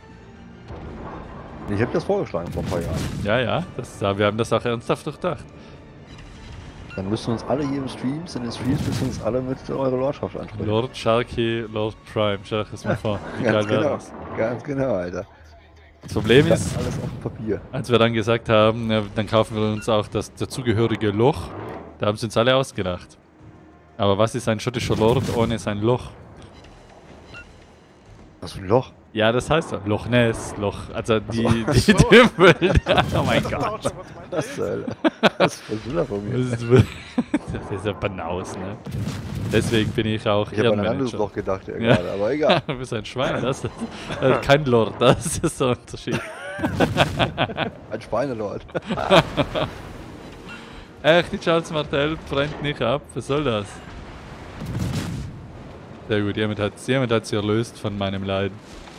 Ich hab das vorgeschlagen vor ein paar Jahren. ja, wir haben das auch ernsthaft durchdacht. Dann müssen wir uns alle hier im Streams, in den Streams müssen wir uns alle mit eurer Lordschaft ansprechen. Lord Sharky, Lord Prime, stell euch das mal vor. Wie geil Ganz wäre genau. das? Ganz genau, Alter. Das Problem Das ist, alles auf Papier. als wir dann gesagt haben, ja, dann kaufen wir uns auch das dazugehörige Loch, da haben sie uns alle ausgedacht. Aber was ist ein schottischer Lord ohne sein Loch? Was für ein Loch? Ja, das heißt so. Loch Ness, Loch, also die so. Dümpel. Oh mein Gott. Was, Alter? Was will er von mir? Das ist ja Banaus, ne? Deswegen bin ich auch Ich habe an ein anderes Ehrenmanager. Loch gedacht, ja, Ja. gerade, aber egal. Du bist ein Schwein, das ist kein Lord, das ist so ein Unterschied. Ein Schweinelord. Echt, die Charles Martel brennt nicht ab, was soll das? Sehr gut, jemand hat sie erlöst von meinem Leiden.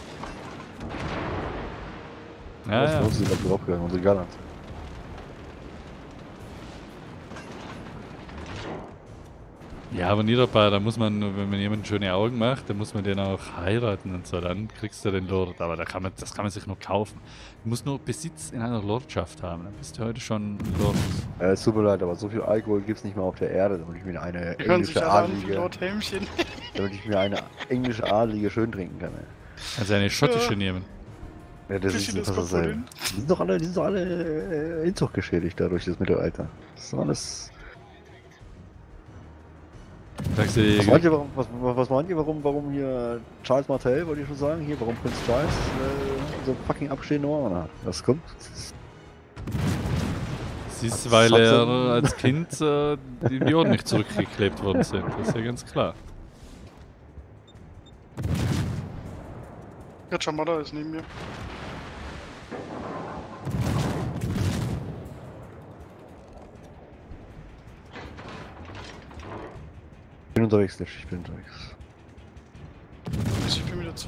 Ja, Was ja. ist da draufgegangen? Unsere Gallant. Ja, aber Niederbar, da muss man, wenn man jemanden schöne Augen macht, dann muss man den auch heiraten und so, dann kriegst du den Lord. Aber das kann man sich nur kaufen. Du musst nur Besitz in einer Lordschaft haben, dann bist du heute schon Lord. Es tut mir leid, aber so viel Alkohol gibt's nicht mehr auf der Erde, damit ich mir eine Wir können sich englische alle an Adlige, Lord Helmchen. damit ich mir eine englische Adlige schön trinken kann. Ey. Also eine schottische nehmen. Ja, das Wisst ist ihr fast das dasselbe. Papolin? Die sind doch alle Inzucht geschädigt dadurch das Mittelalter. Das ist alles. Sagst du, Was meint ihr, warum hier Charles Martel, wollte ich schon sagen, hier, warum Prinz Charles so fucking abstehende Ohren hat? Das kommt. es ist, weil er als Kind die Ohren nicht zurückgeklebt worden sind. Das ist ja ganz klar. Ja, Chamada ist neben mir. Ich bin unterwegs, Lisch, ich bin unterwegs. Ich bin wieder zu.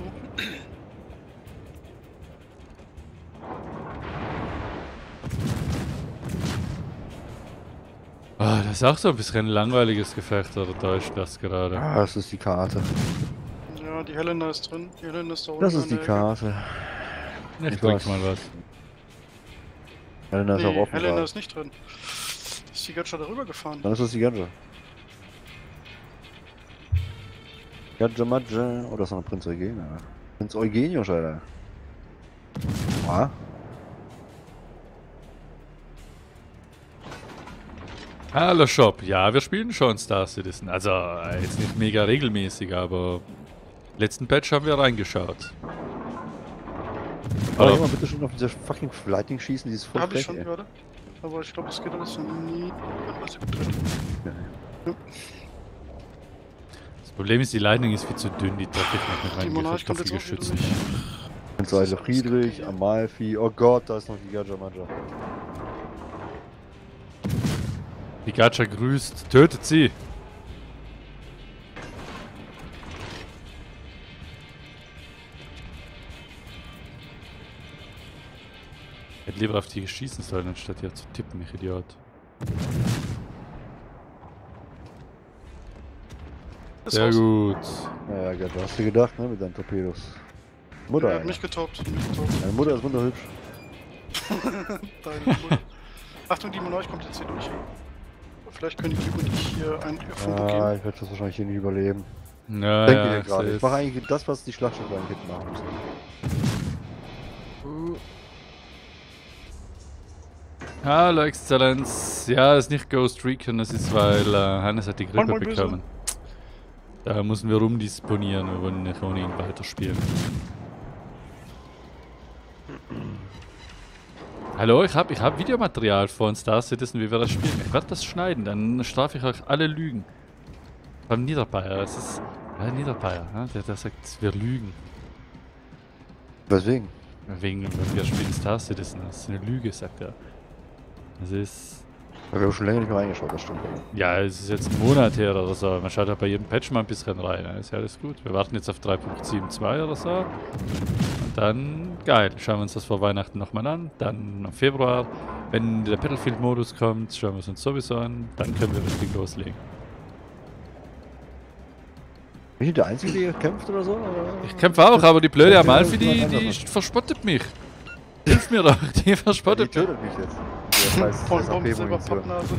Ah, das ist auch so ein bisschen ein langweiliges Gefecht, oder täuscht das gerade? Ah, das ist die Karte. Ja, die Helena ist drin. Die Helena ist da unten. Das ist an die der Karte. Ich Ich drück weiß. mal was. Helena ist auch Nee, offen. Helena gerade. ist nicht drin. Ist die Gatscha darüber gefahren? Dann ist das die Gadja. Gadja Madja. Oh, das ist noch ein Prinz Eugenio. Prinz Eugenio, Alter. Ah. Hallo Shop, ja, wir spielen schon Star Citizen. Also jetzt nicht mega regelmäßig, aber letzten Patch haben wir reingeschaut. Aber Oh. mal bitte schon auf diese fucking Lightning schießen, dieses voll Hab ich frech, schon ey. gerade. Aber ich glaube, es geht alles nie. Was drin. Das Problem ist, die Lightning ist viel zu dünn, die treffe ich noch mit Die meinen Monarch kommt jetzt auch wieder Geschützen. durch. Prinz Eile Friedrich, Amalfi. Oh Gott, da ist noch die Gadja Madja. Die Gacha grüßt, tötet sie! Ich hätte lieber auf die schießen sollen, anstatt hier zu tippen, ich Idiot. Ist Sehr raus. gut. Naja, Gadja, hast du gedacht, ne, mit deinen Torpedos. Mutter, Er hat Alter. mich getoppt. Mich getoppt. Deine Mutter ist wunderhübsch. Deine Mutter. Achtung, die Monarch kommt jetzt hier durch. Vielleicht können die und ich hier ein Funko Ah, geben. ich werde das wahrscheinlich hier nicht überleben. Ja, Denke ja, ich gerade. safe. Ich mache eigentlich das, was die Schlachtschiffe eigentlich hätten machen müssen. Hallo Exzellenz. Ja, es ist nicht Ghost Recon, das ist, weil Hannes hat die Grippe Moin, böse. bekommen. Da müssen wir rumdisponieren, wir wollen nicht ohne ihn weiterspielen. Hallo, ich hab Videomaterial von Star Citizen, wie wir das spielen. Ich werde das schneiden, dann strafe ich euch alle Lügen. Beim Niederbayer, es ist... Ja, Niederbayer, ne? Der sagt, wir lügen. Weswegen? Wegen, wir spielen Star Citizen, das ist eine Lüge, sagt er. Das ist... Weil wir haben schon länger nicht mehr reingeschaut, das stimmt. Ja, es ist jetzt ein Monat her oder so. Man schaut halt bei jedem Patch mal ein bisschen rein. Ist ja alles gut. Wir warten jetzt auf 3.72 oder so. Und dann, geil, schauen wir uns das vor Weihnachten nochmal an. Dann im Februar, wenn der Battlefield-Modus kommt, schauen wir es uns sowieso an. Dann können wir richtig loslegen. Bin ich der Einzige, der kämpft oder so? Oder? Ich kämpfe auch, aber die blöde Amalfi, die anders. verspottet mich. Hilf mir doch, die Die verspottet mich. tötet mich jetzt. Der scheiß Voll Bomben, SAP-Munition. Silberpappnase.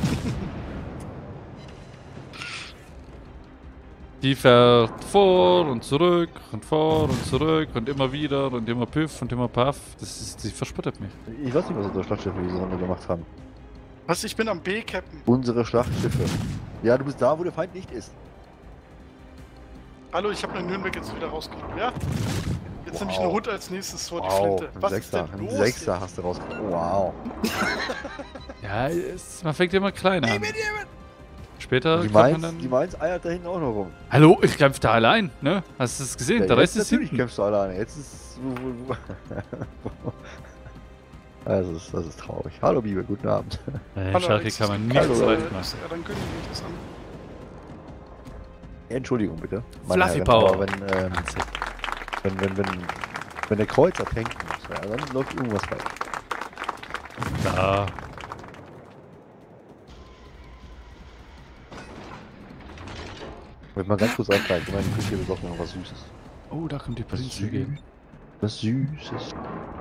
Die fährt vor und zurück und immer wieder und immer Piff und immer Paff. Die verspottet mich. Ich weiß nicht, was unsere Schlachtschiffe diese Runde gemacht haben. Was? Ich bin am B, Captain. Unsere Schlachtschiffe. Ja, du bist da, wo der Feind nicht ist. Hallo, ich habe eine Nürnberg jetzt wieder rausgenommen, ja? Jetzt nehme ich Wow. eine Hut als nächstes vor die Wow, Flinte. ein Was Sechser. ist denn Ein los? Sechser hast du rausgekommen. Wow. Ja, man fängt immer klein an. Später Die kommt man Mainz, dann... die Mainz eiert da hinten auch noch rum. Hallo, ich kämpfe da allein, ne? Hast du es gesehen? Ja, Der Rest jetzt ist natürlich hinten. kämpfst du alleine. Jetzt ist... Das ist traurig. Hallo Bibel, guten Abend. In Schalke kann man Hallo, nichts Leute. recht machen. Ja, dann kündige ich das an. Entschuldigung bitte. Fluffy Herren, Power. aber wenn der Kreuzer tanken muss, ja, dann läuft irgendwas falsch. Da. Ich will mal ganz kurz anfragen. Ich meine, ich kriege doch noch was Süßes. Oh, da kommt die Prinzessin gegen. Was Süßes.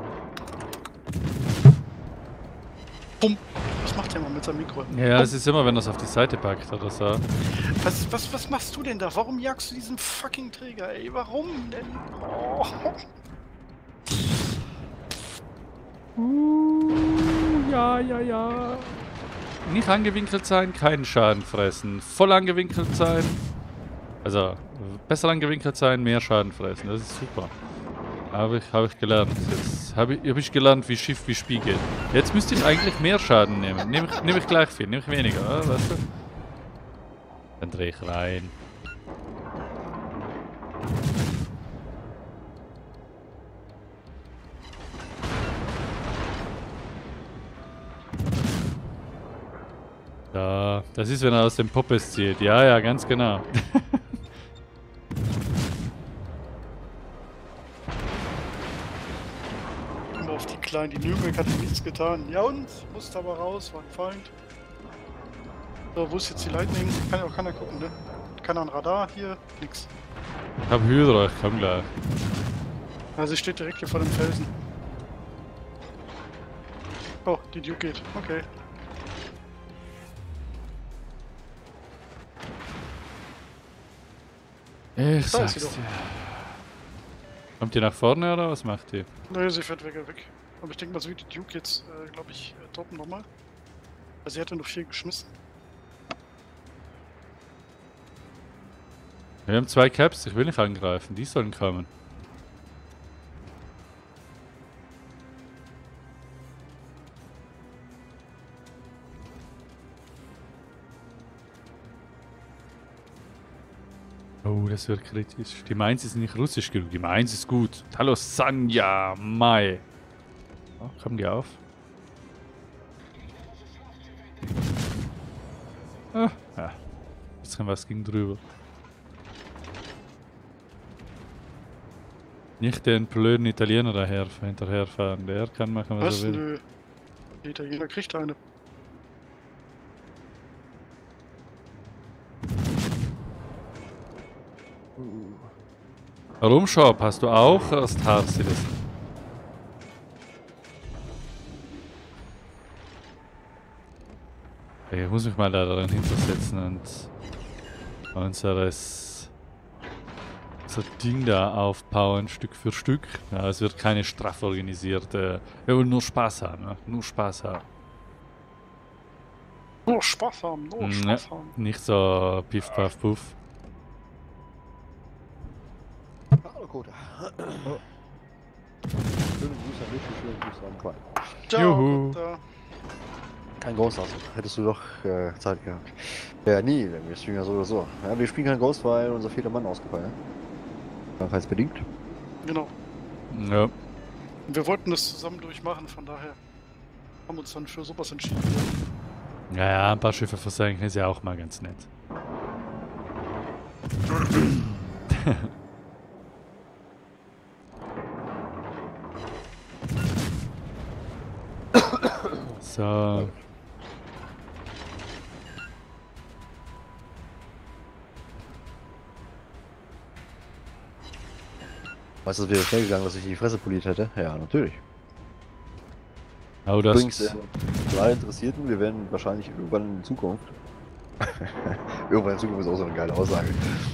Bumm. Was macht der mal mit seinem Mikro? Ja, es ist immer, wenn er es auf die Seite packt oder so. Was machst du denn da? Warum jagst du diesen fucking Träger, ey? Warum denn? Oh. Ja, ja, ja. Nicht angewinkelt sein, keinen Schaden fressen. Voll angewinkelt sein. Also, besser angewinkelt sein, mehr Schaden fressen. Das ist super. Hab ich gelernt. Jetzt hab ich gelernt, wie Schiff wie Spiel geht. Jetzt müsste ich eigentlich mehr Schaden nehmen. Nehm ich gleich viel, nehme ich weniger, oder? Weißt du? Dann drehe ich rein. Da, das ist, wenn er aus dem Poppes zieht. Ja, ja, ganz genau. Immer auf die Kleinen. Die Nürnberg hat nichts getan. Ja und? Musste aber raus, war ein Feind. So, wo ist jetzt die Lightning? Kann ja auch keiner gucken, ne? Keiner an Radar hier, nix. Ich hab Hydra, ich komm gleich. Also sie steht direkt hier vor dem Felsen. Oh, die Duke geht. Okay. Ich Da ist sag's sie dir. doch. Kommt ihr nach vorne oder was macht ihr? Nö, sie fährt weg. Aber ich denke mal, so wie die Duke jetzt, glaube ich, toppen nochmal. Also sie hatte nur 4 geschmissen. Wir haben 2 Caps, ich will nicht angreifen, die sollen kommen. Oh, das wird kritisch. Die Mainz ist nicht russisch genug, die Mainz ist gut. Hallo Sanja, Mai. Oh, komm, geh auf. Ah, ja. Jetzt kann was ging drüber. Nicht den blöden Italiener hinterherfahren, der kann machen, was Was? er will. Nö. Der Italiener kriegt eine. Rumshop hast du auch aus Tarsis. Ich muss mich mal da daran hintersetzen und unser Ding da aufbauen, Stück für Stück. Ja, es wird keine straff organisierte. Wir wollen nur Spaß haben, ne? Nur Spaß haben. Oh, Spaß haben, oh, Spaß haben. Nicht so piff, paff, puff. Hallo, Kota. Schönen Gruß an dich, schönen Gruß an Qual. Ciao, Juhu. Gott, Kein Ghost, also. Hättest du doch Zeit gehabt. Ja, nie, wir spielen ja so oder so. Ja, wir spielen kein Ghost, weil unser 4. Mann ausgefallen ist. Krankheitsbedingt. Genau. Ja. Und wir wollten das zusammen durchmachen, von daher haben wir uns dann für sowas entschieden. Ja, ja, ein paar Schiffe versenken ist ja auch mal ganz nett. So. Weißt du, es wäre schnell gegangen, dass ich die Fresse poliert hätte? Ja, natürlich. Oh, das. Übrigens, für alle Interessierten, wir werden wahrscheinlich irgendwann in Zukunft, irgendwann in Zukunft ist auch so eine geile Aussage,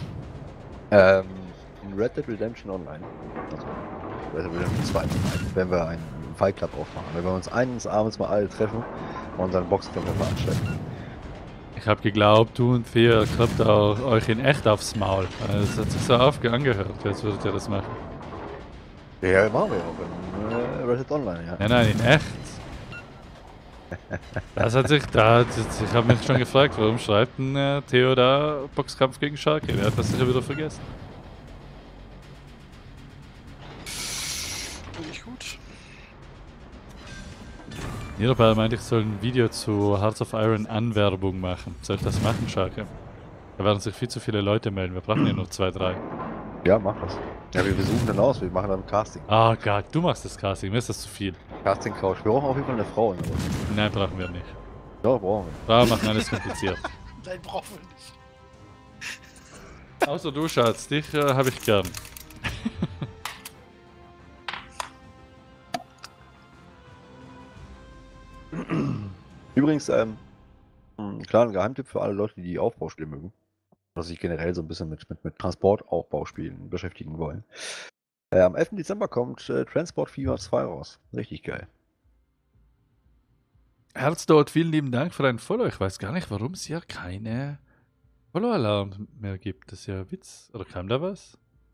in Red Dead Redemption Online, also Red Dead Redemption 2, werden wir einen Fight Club aufmachen. Wenn wir uns eines Abends mal alle treffen und dann Boxkämpfe veranstalten. Ich hab geglaubt, du und Fia klappt auch euch in echt aufs Maul. Das hat sich so angehört, jetzt würdet ihr das machen. Ja, machen wir auch in Red Dead Online, ja. Nein, in echt. Das hat sich ich habe mich schon gefragt, warum schreibt ein Theo da Boxkampf gegen Schalke? Wer hat das sicher wieder vergessen? Finde ich gut. Niederball meinte, ich soll ein Video zu Hearts of Iron Anwerbung machen. Soll ich das machen, Schalke? Da werden sich viel zu viele Leute melden. Wir brauchen ja nur 2, 3. Ja, mach das. Ja, wir suchen dann aus, wir machen dann Casting. Oh Gott, du machst das Casting, mir ist das zu viel. Casting Couch. Wir brauchen auf jeden Fall eine Frau in der Runde. Nein, brauchen wir nicht. Ja, brauchen wir. Frauen machen alles kompliziert. Nein, brauchen wir nicht. Außer du, Schatz, dich habe ich gern. Übrigens, ein kleiner Geheimtipp für alle Leute, die Aufbauspiele mögen. Oder sich generell so ein bisschen mit Transportaufbauspielen beschäftigen wollen. Am 11. Dezember kommt Transport Fever 2 raus. Richtig geil. Herzdot, vielen lieben Dank für dein Follow. Ich weiß gar nicht, warum es hier keine Follow-Alarm mehr gibt. Das ist ja ein Witz. Oder kam da was?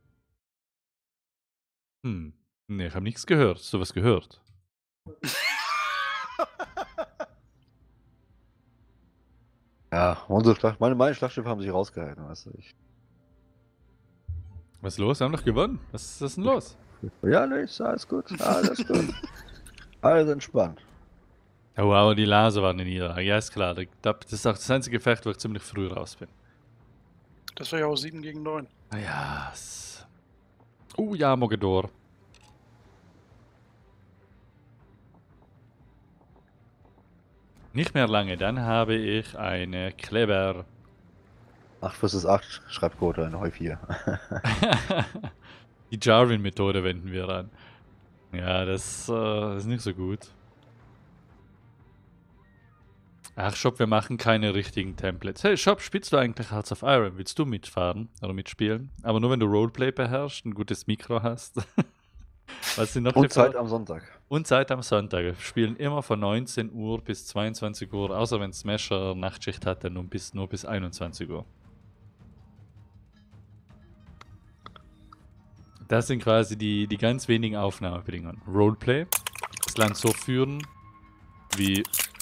Nee, ich habe nichts gehört. Hast du was gehört? Ja, meine Schlachtschiffe haben sich rausgehalten, weißt du. Was ist los? Wir haben doch gewonnen. Was ist denn los? Ja, nichts, alles gut, alles gut. Alles entspannt. Oh, aber die Laser waren eine Niederlage. Ja, ist klar. Das ist auch das einzige Gefecht, wo ich ziemlich früh raus bin. Das wäre ja auch 7 gegen 9. Ja. Ja, Mogador. Nicht mehr lange, dann habe ich eine Clever. 8 vs 8 Schreibcode in Heu 4. Die Jarvin-Methode wenden wir an. Ja, das ist nicht so gut. Ach, Shop, wir machen keine richtigen Templates. Hey, Shop, spielst du eigentlich Hearts of Iron? Willst du mitfahren oder mitspielen? Aber nur wenn du Roleplay beherrschst, ein gutes Mikro hast. Was sind noch Und Zeit am Sonntag. Und Zeit am Sonntag. Wir spielen immer von 19 Uhr bis 22 Uhr, außer wenn Smasher Nachtschicht hat, dann nur bis 21 Uhr. Das sind quasi die ganz wenigen Aufnahmebedingungen. Roleplay, das Land so führen, wie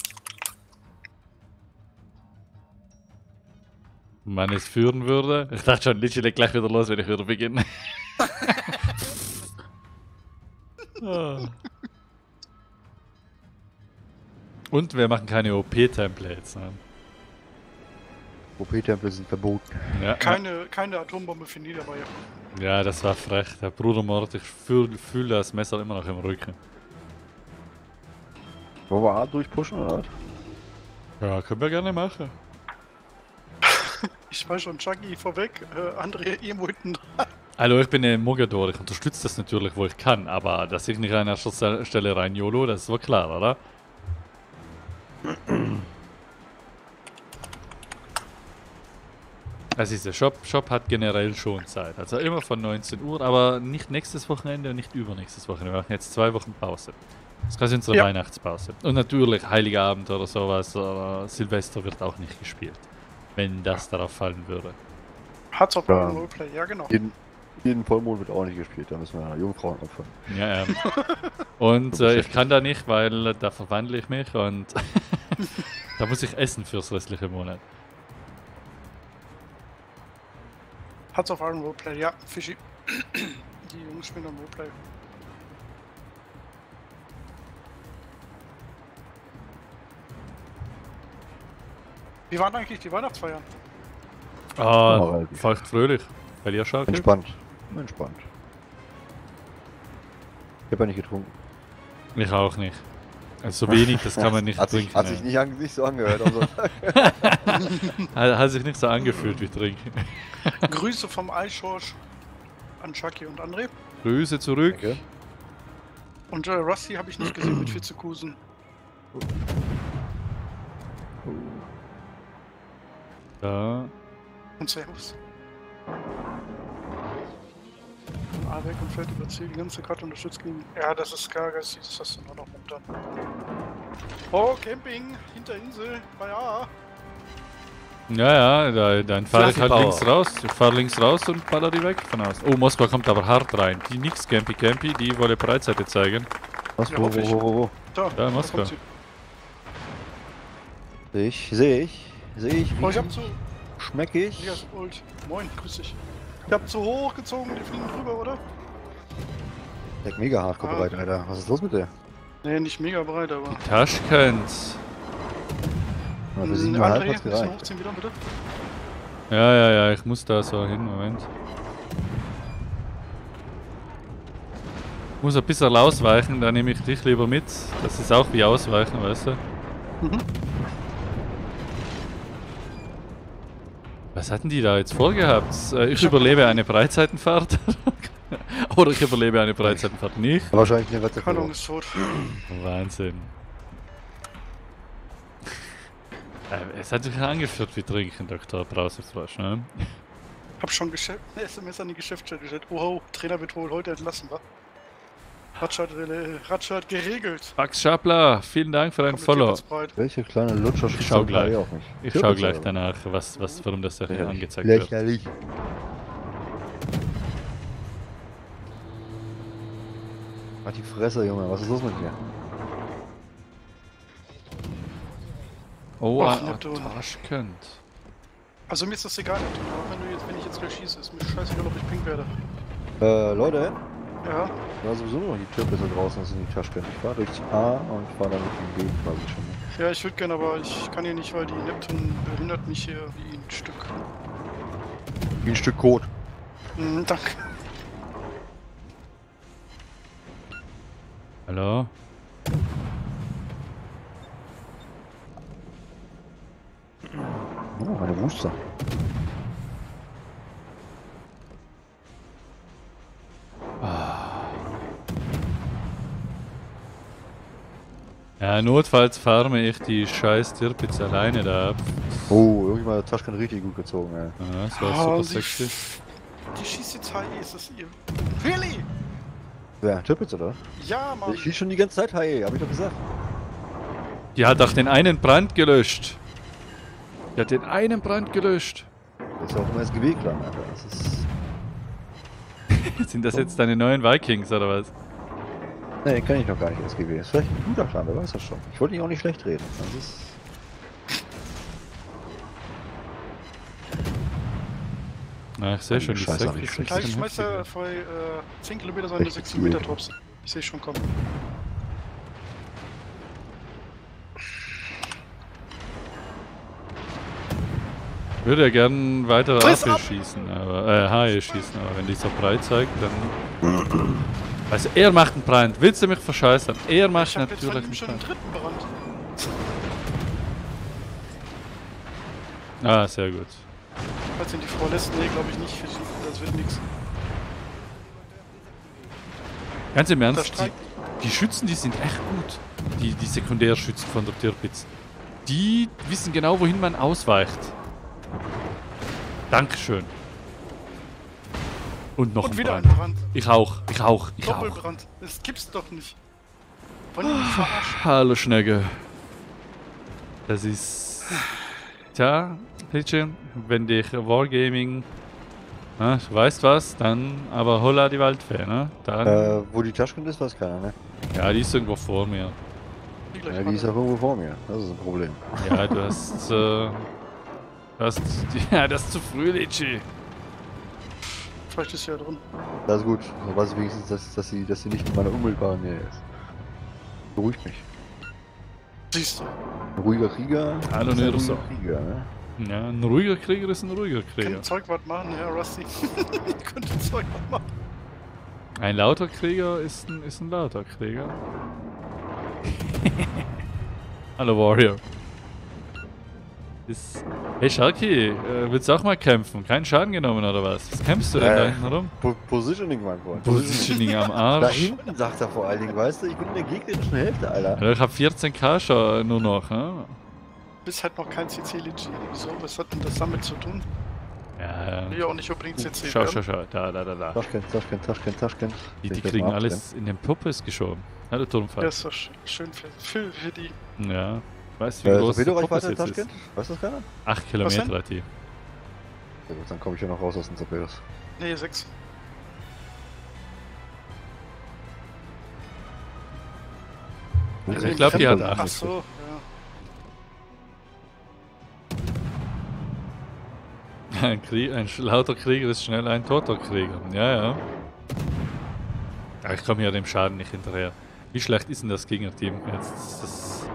man es führen würde. Ich dachte schon, literally gleich wieder los, wenn ich wieder beginne. Und wir machen keine OP-Templates. Ne? OP-Templates sind verboten. Ja, Keine Atombombe für Niederbayern. ja, das war frech. Der Brudermord, ich fühl das Messer immer noch im Rücken. Wollen wir A durchpushen oder was? Ja, können wir gerne machen. Ich weiß schon, Chucky vorweg, André irgendwo hinten. Hallo, ich bin ein Mogador, ich unterstütze das natürlich, wo ich kann, aber dass ich nicht an erster Stelle rein YOLO, das war klar, oder? Also ist der Shop hat generell schon Zeit, also immer von 19 Uhr, aber nicht nächstes Wochenende und nicht übernächstes Wochenende. Wir machen jetzt 2 Wochen Pause. Das ist quasi unsere Weihnachtspause. Und natürlich Heiligabend oder sowas, aber Silvester wird auch nicht gespielt, wenn das darauf fallen würde. Hearts of Ja. Iron Roleplay, ja genau. Jeden Vollmond wird auch nicht gespielt, da müssen wir Jungfrauen opfern. Ja, und ich kann da nicht, weil da verwandle ich mich und da muss ich essen fürs restliche Monat. Hearts of Iron Roleplay, ja, Fischi. Die Jungs spielen am Roleplay. Wie waren eigentlich die Weihnachtsfeiern? Feucht fröhlich. Bei dir, Schalke? Entspannt. Entspannt. Ich habe ja nicht getrunken. Ich auch nicht. Also so wenig, das kann man nicht trinken. Hat sich nicht so angehört. Also. Hat sich nicht so angefühlt wie trinken. Grüße vom Eichhorsch an Chucky und André. Grüße zurück. Okay. Und Rusty habe ich nicht gesehen mit Vizekusen. Da. Und Servus. A weg und fällt über Ziel, die ganze Karte unterstützt gegen. Ja, das ist Skargas, das hast du nur noch momentan. Oh, Camping, hinter Insel, bei A. Ja, dann fahr ich halt Power. links raus. Ich fahr links raus und baller die weg von aus. Oh, Moskau kommt aber hart rein. Die nix Campy, die wollte Breitseite zeigen. Was, Ja, wo? Da, Da, Moskau. kommt sie. Sehe ich. Oh, ich hab zu. Schmeck ich. Elias Ult. Moin, grüß dich. Ich hab zu hoch gezogen, die fliegen drüber, oder? Leck mega hardcore bereit, Alter. Was ist los mit der? Nee, nicht mega breit, aber. Taschkent. Na, für 7,5 hat's André, bisschen gereicht. hochziehen wieder, bitte. Ja, ich muss da so hin, Moment. Muss ein bisschen ausweichen, dann nehme ich dich lieber mit. Das ist auch wie ausweichen, weißt du? Mhm. Was hatten die da jetzt vorgehabt? Ich überlebe eine Breitseitenfahrt. Oder ich überlebe eine Breitseitenfahrt nicht. Wahrscheinlich eine Kanung Wette. ist tot. Wahnsinn. Es hat sich angeführt wie trinken, Dr. Brausefrosch, ne? Hab schon eine SMS an die Geschäftsstelle gestellt. Oh, Trainer wird wohl heute entlassen, wa? Ratsche hat geregelt. Max Schapler, vielen Dank für dein Follow. Kommentiert Welche kleine Lutscher Ich schau gleich. auf mich? Ich schau gleich danach, warum das da Lächerlich. angezeigt wird. Lächerlich. Halt die Fresse, Junge, was ist los mit dir? Oh, Ach, Neptun. Taschkent. Also mir ist das egal, Neptun, aber wenn ich jetzt gleich schieße, ist mir scheißegal, ob ich pink werde. Leute, Ja, da sowieso noch die Tür da draußen, das sind die Taschken. Ich fahr durchs A und ich fahr dann mit dem B quasi schon. ja, ich würde gerne, aber ich kann hier nicht, weil die Neptun behindert mich hier wie ein Stück. Wie ein Stück Kot. Danke. Hallo? Oh, meine Booster. Ja, notfalls farme ich die scheiß Tirpitz alleine da ab. Oh, irgendwann hat Taschken richtig gut gezogen, ey. Ja, das war Oh, super sexy. Die schießt jetzt HE, ist das ihr? Really? Wer? Tirpitz, oder? Ja, Mann. Ich schieß schon die ganze Zeit HE, hab ich doch gesagt. Die hat doch den einen Brand gelöscht. Die hat den einen Brand gelöscht. Das ist auch im SGW-Clan, Alter. Das ist. Sind das jetzt deine neuen Vikings oder was? Nee, kenn ich noch gar nicht, SGW. Ist vielleicht ein guter Clan, wer weiß das schon. Ich wollte ihn auch nicht schlecht reden. Das ist. Na, ich sehe schon, die Scheiße, hab Säcke ich ist schlecht. Ja, ich extrem schmeiß da heftig. vor 10 Kilometer so eine Echt 6 Meter Drops. Ich sehe schon kommen. Ich würde ja gern weiter Friss AP ab! schießen, aber HE schießen, aber wenn die so breit zeigt, dann. Also er macht einen Brand. Willst du mich verscheißern? Er macht Ich hab jetzt von natürlich ihm einen schon einen Brand. dritten Brand. Ah, sehr gut. Falls ihn die Frau lässt, nee, glaube ich nicht. Für die, das wird nichts. Ganz im Da Ernst, streikt. die Schützen, die sind echt gut. Die Sekundärschützen von der Tirpitz. Die wissen genau, wohin man ausweicht. Dankeschön. Und noch Und ein wieder ein Brand. Brand. Ich auch. Doppelbrand. Das gibt's doch nicht. Wollen die mich verarschen? Hallo Schnecke. Das ist... Tja, Litschen, wenn dich Wargaming... Na, du weißt was, dann aber holla die Waldfee, ne? Dann... Wo die Taschken ist, weiß keiner, ne? Ja, die ist irgendwo vor mir. Die gleich Ja, die ist mal. auch irgendwo vor mir. Das ist ein Problem. Ja, du hast... Ja, das ist zu früh, Litschi. Vielleicht ist sie ja drin. Das ist gut. Dann weiß ich wenigstens, dass sie nicht in meiner unmittelbaren Nähe ist. Beruhigt mich. Siehst du. Ein ruhiger Krieger. Hallo, ist ein Nerso. ruhiger Krieger, ne? Ja, ein ruhiger Krieger ist ein ruhiger Krieger. Kann Zeug was machen, ja, Rusty. Könnte Zeug was machen. Ein lauter Krieger ist ein lauter Krieger. Hallo Warrior. Hey Sharky, willst du auch mal kämpfen? Keinen Schaden genommen oder was? Was kämpfst du denn da hinten rum? Positioning, mein Freund. Positioning am Da Arsch. hinten sagt er vor allen Dingen, weißt du, ich bin in der gegnerischen Hälfte, Alter. Ja, ich hab 14k schon nur noch. Ne? Bist halt noch kein CC-Legit. Wieso? Was hat denn das damit zu tun? Ja, Will ja auch nicht unbedingt CC schau, werden. schau. Da. Taschkent. Die Ich kriegen mal ab, alles in den Puppes geschoben. Hallo Ja, Turmfall. ist doch schön für die. Ja. Weißt du, wie groß die Puppes Torpedo-Reichweite jetzt ist? Taschkent? Weiß das keiner? 8 Kilometer denn? hat die. Sehr gut, dann komme ich ja noch raus aus den Torpedos. Nee, 6. Also ich glaube, die hat Ach 8. so, ja. Ein lauter Krieger ist schnell ein toter Krieger. Ja. Ja, ich komme ja dem Schaden nicht hinterher. Wie schlecht ist denn das Gegnerteam? Jetzt, das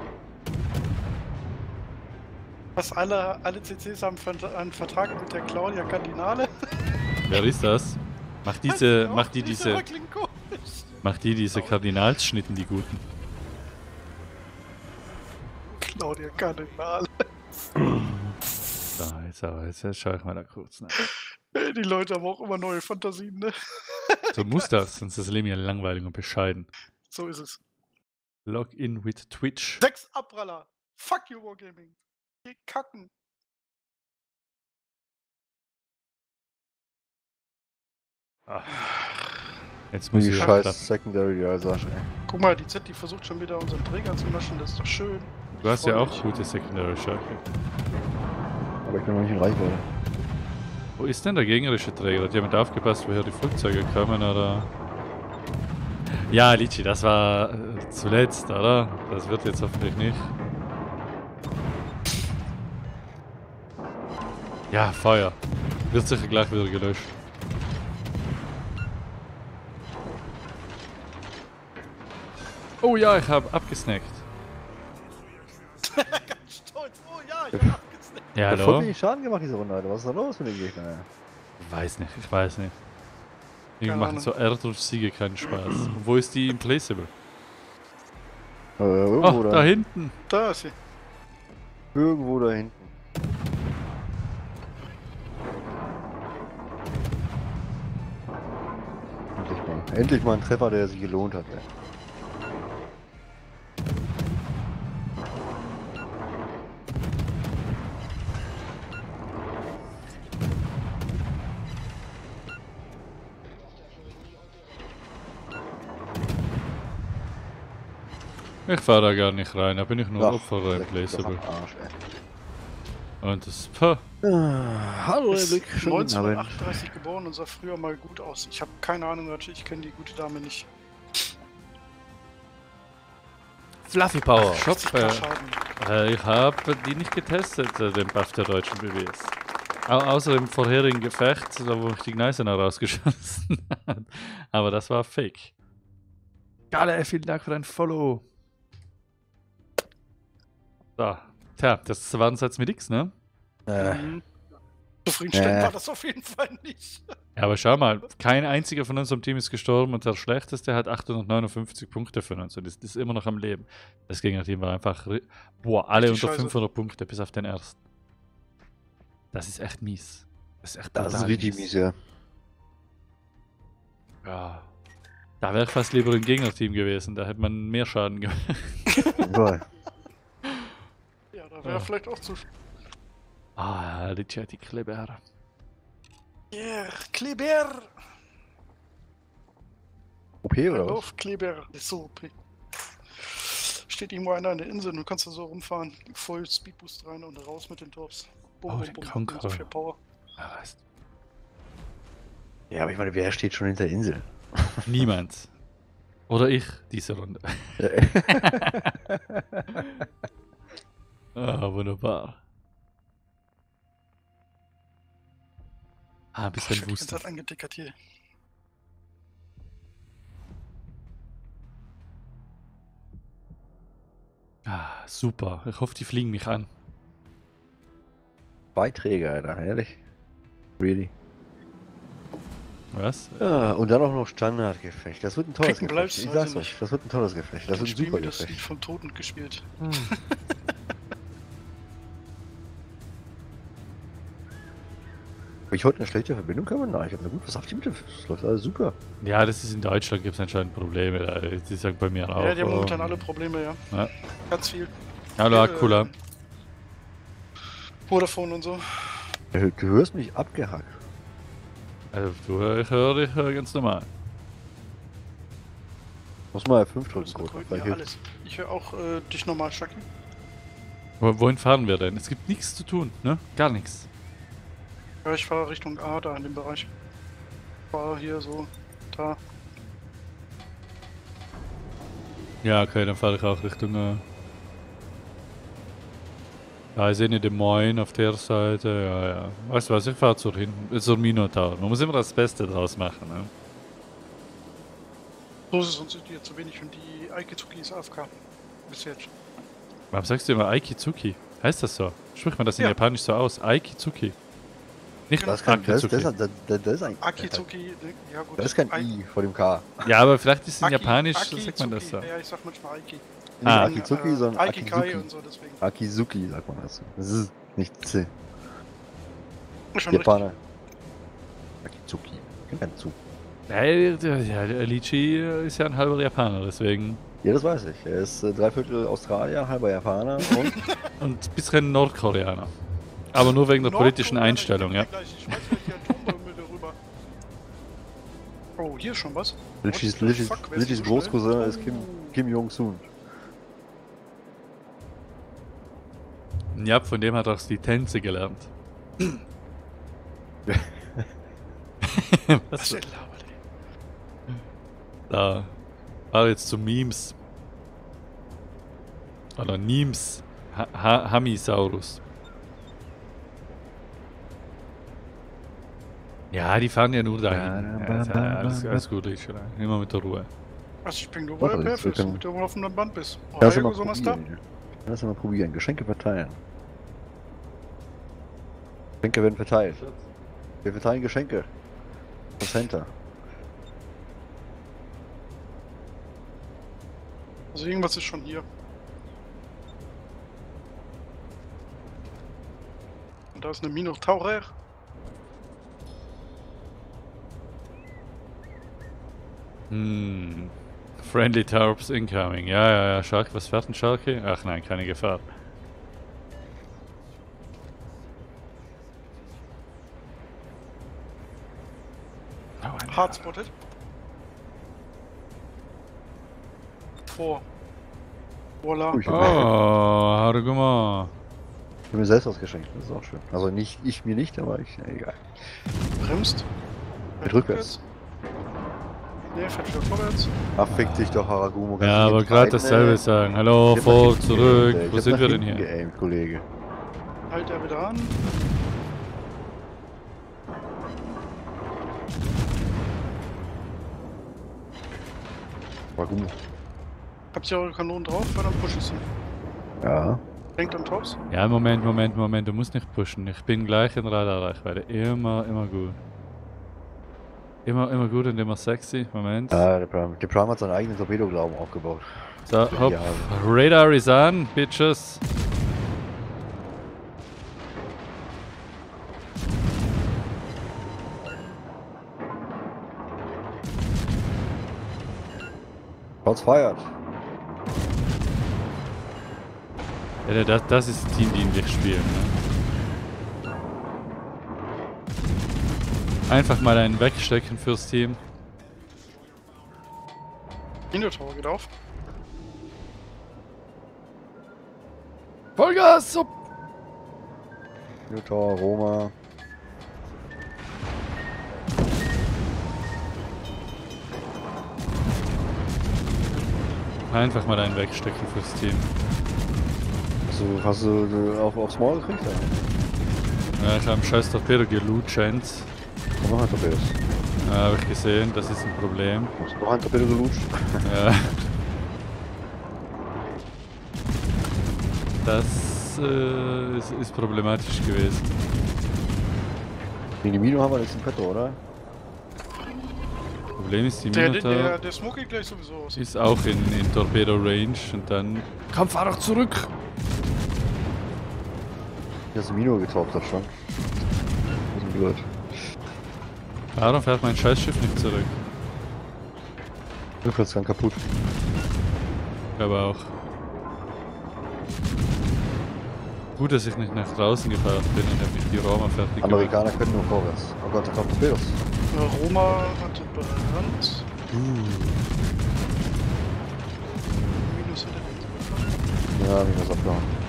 Was alle CCs haben einen Vertrag mit der Claudia Cardinale. wer ist das? Macht die diese Kardinalsschnitten, die guten? Claudia Cardinale. So, jetzt schaue ich mal da kurz nach. Die Leute haben auch immer neue Fantasien, ne? So muss das, sonst ist das Leben ja langweilig und bescheiden. So ist es. Login with Twitch. 6 Abpraller. Fuck you, Wargaming. Geh kacken. Jetzt muss Die ich scheiß Secondary, ja, Sascha. Guck mal, die Z, die versucht schon wieder unseren Träger zu naschen, das ist doch schön. Du hast ja Freu auch mich. gute Secondary Schalke. Aber ich bin noch nicht in Reichweite. Wo ist denn der gegnerische Träger? Hat jemand aufgepasst, woher die Flugzeuge kommen, oder? Ja, Lichi, das war zuletzt, oder? Das wird jetzt hoffentlich nicht. Ja, Feuer. Wird sicher gleich wieder gelöscht. Oh ja, ich habe abgesnackt. Ganz stolz, oh ja, ich hab abgesnackt. Ja, Der hat voll hallo? wenig Schaden gemacht, diese Runde, Alter. Was ist da los mit den Gegnern? Ich weiß nicht. Irgendwie Keine machen Ahnung. so R-Siege keinen Spaß. Und wo ist die Implaceable? Irgendwo Oh, da hinten. Da ist sie. Irgendwo da hinten. Endlich mal ein Treffer, der sich gelohnt hat. Ey. Ich fahre da gar nicht rein, da bin ich nur Ach, Opfer leck Implaceable. mich doch am Arsch, ey. Und das. Puh. Hallo, Ist Blick. Schönen Abend. 1938 geboren und sah früher mal gut aus. Ich habe keine Ahnung, ich kenne die gute Dame nicht. Fluffy Power. Shop, 80k Schaden. ich habe die nicht getestet, den Buff der deutschen BWS. Außer im vorherigen Gefecht, da wo ich die Gneisenau rausgeschossen habe. Aber das war fake. Gale, vielen Dank für dein Follow. So. Tja, das waren es jetzt mit X, ne? Mhm. Zufriedenstellend Äh. war das auf jeden Fall nicht. Ja, aber schau mal, kein einziger von unserem Team ist gestorben und der schlechteste hat 859 Punkte von uns und ist immer noch am Leben. Das Gegnerteam war einfach, boah, alle Richtig unter scheiße. 500 Punkte, bis auf den ersten. Das ist echt mies. Das ist echt Das ist brutal richtig mies, ja. Ja. Da wäre ich fast lieber im Gegnerteam gewesen, da hätte man mehr Schaden gemacht. Boah. Ja, da wäre vielleicht auch zu. Ah, die Chat, die Kleber. Yeah, Kleber! OP oder was? Auf Kleber ist so OP. Steht irgendwo einer an der Insel und du kannst da so rumfahren. Voll Speedboost rein und raus mit den Tops. Oh, den Conqueror. So viel Power. Ja, weißt Ja, aber ich meine, wer steht schon hinter der Insel? du. Niemand. Oder ich, diese Runde. Ah, wunderbar. Ah, ein bisschen Ich Booster. hat angetickert hier. Ah, super. Ich hoffe, die fliegen mich an. Beiträge, Alter, ehrlich. Really. Was? Ja, und dann auch noch Standardgefecht. Das wird ein tolles Picken Gefecht. bleibst, Ich weiß sag's ich euch, nicht. das wird ein tolles Gefecht. Das wird ein Spiel super mir das Lied Gefecht. vom Toten gespielt. Habe ich heute eine schlechte Verbindung gehabt? Nein, ich habe eine gute. Was habt ihr mit? Das läuft alles super. Ja, das ist in Deutschland, gibt es anscheinend Probleme. Die sagen bei mir auch. Ja, die haben momentan alle Probleme, ja. Ja. Ganz viel. Hallo, Akula. Vodafone und so. Du hörst mich abgehackt. Also, ich höre dich ganz normal. Muss mal F5 drücken, Das Code. ja, Vielleicht hilft. alles. Ich höre auch dich normal, Shaki. Wohin fahren wir denn? Es gibt nichts zu tun, ne? Gar nichts. Ja, ich fahre Richtung A da in dem Bereich. Ich fahre hier so, da. Ja, okay, dann fahre ich auch Richtung. Da ist eine Des Moines auf der Seite. Ja, ja. Weißt du was? Ich fahre zur Minotaur. Man muss immer das Beste draus machen, ne? So ist es, sonst sind die jetzt zu wenig und die Aikezuki ist AFK. Bis jetzt. Warum sagst du immer Aikizuki? Heißt das so? Spricht man das in Ja. Japanisch so aus? Aikizuki. Nicht Das, kann, das, Akizuki. das ist ein. Akizuki, ja gut. Das ist kein Ai- I vor dem K. Ja, aber vielleicht ist es in Aki- Japanisch, Akizuki. sagt man das so. Ja, ich sag manchmal Aiki. Nicht Ah. Akizuki, sondern Aikikai Akizuki. und so, deswegen. Akizuki sagt man das. Das ist nicht C. Schon Japaner. Akizuki. Ich kenn zu. Ja, der Lichi ist ja ein halber Japaner, deswegen. Ja, das weiß ich. Er ist 3/4 Australier, halber Japaner und Und ein bisschen Nordkoreaner. Aber nur wegen der politischen Nordkorea, Einstellung, ja. Ich weiß gleich die Atombombe darüber. Oh, hier ist schon was. Lichis Großcousin ist Kim Jong-sun. Ja, von dem hat er auch die Tänze gelernt. Was ist labert, ey? Da. Jetzt zu Memes. Oder Memes. Hamisaurus. Ja, die fahren ja nur dahin. Ja, alles gut, ich rein. Immer mit der Ruhe. Also ich bin nur Warte, bei wir Perfis, können- mit dem laufenden Band bist. Lass uns mal so was da? probieren. Lass uns mal probieren. Geschenke verteilen. Geschenke werden verteilt. Wir verteilen Geschenke. Das Center. Also irgendwas ist schon hier. Und da ist eine Minotaurer. Friendly Tarps incoming. Ja. Shark, was fährt ein Sharky? Ach nein, keine Gefahr. Hard spotted. Vor. Voila. Ich Oh, habe Haruguma. mir selbst was geschenkt. Das ist auch schön. Also nicht ich mir nicht, aber ich. Egal. Bremst. Mit rückwärts. Ne, fährt wieder vorwärts. Ach, fick dich doch, Haragumo. Ja, aber gerade dasselbe sagen. Hallo, vor, zurück. Wo sind wir denn hier? Geaimt, Kollege. Halt er wieder an. Haragumo. Habt ihr eure Kanonen drauf? Weil dann push ich sie. Ja. Denkt an Tops. Ja, Moment. Du musst nicht pushen. Ich bin gleich in Radarreichweite. Immer gut. Immer gut und immer sexy. Moment. Der Prime hat seinen eigenen Torpedoglauben aufgebaut. So, hopp. Ja. Radar is on, bitches. Shots fired. Ja, das ist das Team, die wir spielen. Ne? Einfach mal einen wegstecken fürs Team. Minotaur geht auf. Vollgas! Up. Minotaur, Roma. Einfach mal einen wegstecken fürs Team. Hast du aufs Maul gekriegt? Ja. Ja, ich habe einen scheiß Torpedo gelutschent. Komm, noch ein Torpedos. Ja, habe ich gesehen, das ist ein Problem. Hast du noch ein Torpedo gelutscht? Ja. Das ist problematisch gewesen. Gegen die Mino haben wir nichts im Petto, oder? Problem ist, die Minotaur Der Smoke geht gleich sowieso aus. ist auch in Torpedo Range und dann... Komm, fahr doch zurück! Hier ist ein Mino getaucht, das schon. Das ist blöd. Warum fährt mein Scheißschiff nicht zurück? Rückwärts ganz kaputt. Ich glaube auch. Gut, dass ich nicht nach draußen gefahren bin und habe mich die Roma fertig gemacht. Amerikaner können nur vorwärts. Oh Gott, da kommt Torpedos. Roma hatte Brand. Minus hinter den Ja, wie das abgehauen.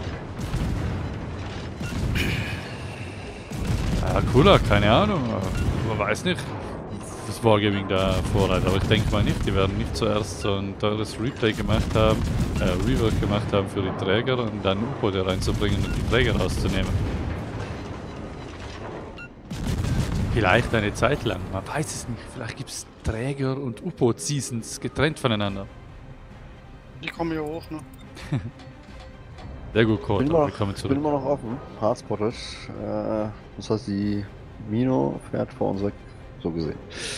Ja, cooler, keine Ahnung. Man weiß nicht, was Wargaming da vorhat. Aber ich denke mal nicht, die werden nicht zuerst so ein teures Replay gemacht haben, Rework gemacht haben für die Träger und dann U-Boote reinzubringen und die Träger rauszunehmen. Vielleicht eine Zeit lang, man weiß es nicht. Vielleicht gibt es Träger und U-Boot-Seasons getrennt voneinander. Die kommen hier hoch, ne? Sehr gut, Code, Bin willkommen zurück. immer noch offen. Hardspotted. Das heißt, die Mino fährt vor uns weg. So gesehen.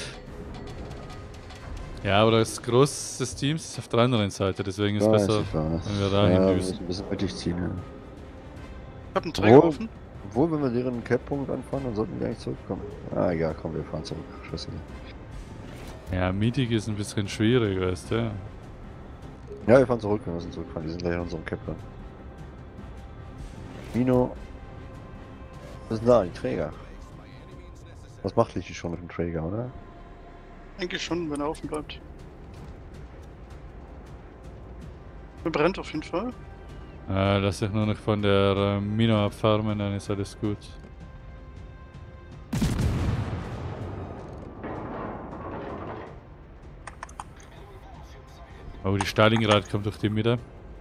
Ja, aber das Groß des Teams ist auf der anderen Seite, deswegen ist es Weiß, besser, ich weiß. wenn wir dahin Ja, wir düsen. müssen ein bisschen mittig ziehen. Ja. Ich hab einen Träger offen. Obwohl, wenn wir deren Cap-Punkt anfahren, dann sollten wir eigentlich zurückkommen. Ah, egal, komm, wir fahren zurück. Scheiße. Ja, Meeting ist ein bisschen schwierig, weißt du. Ja, wir fahren zurück, wir müssen zurückfahren. Die sind gleich in unserem Cap dran. Mino. Was ist denn da? Die Träger. Was macht Lichi schon mit dem Träger, oder? Eigentlich schon, wenn er offen bleibt. Er brennt auf jeden Fall. Lass ich nur noch von der Mino abfarmen, dann ist alles gut. Oh, die Stalingrad kommt durch die Mitte.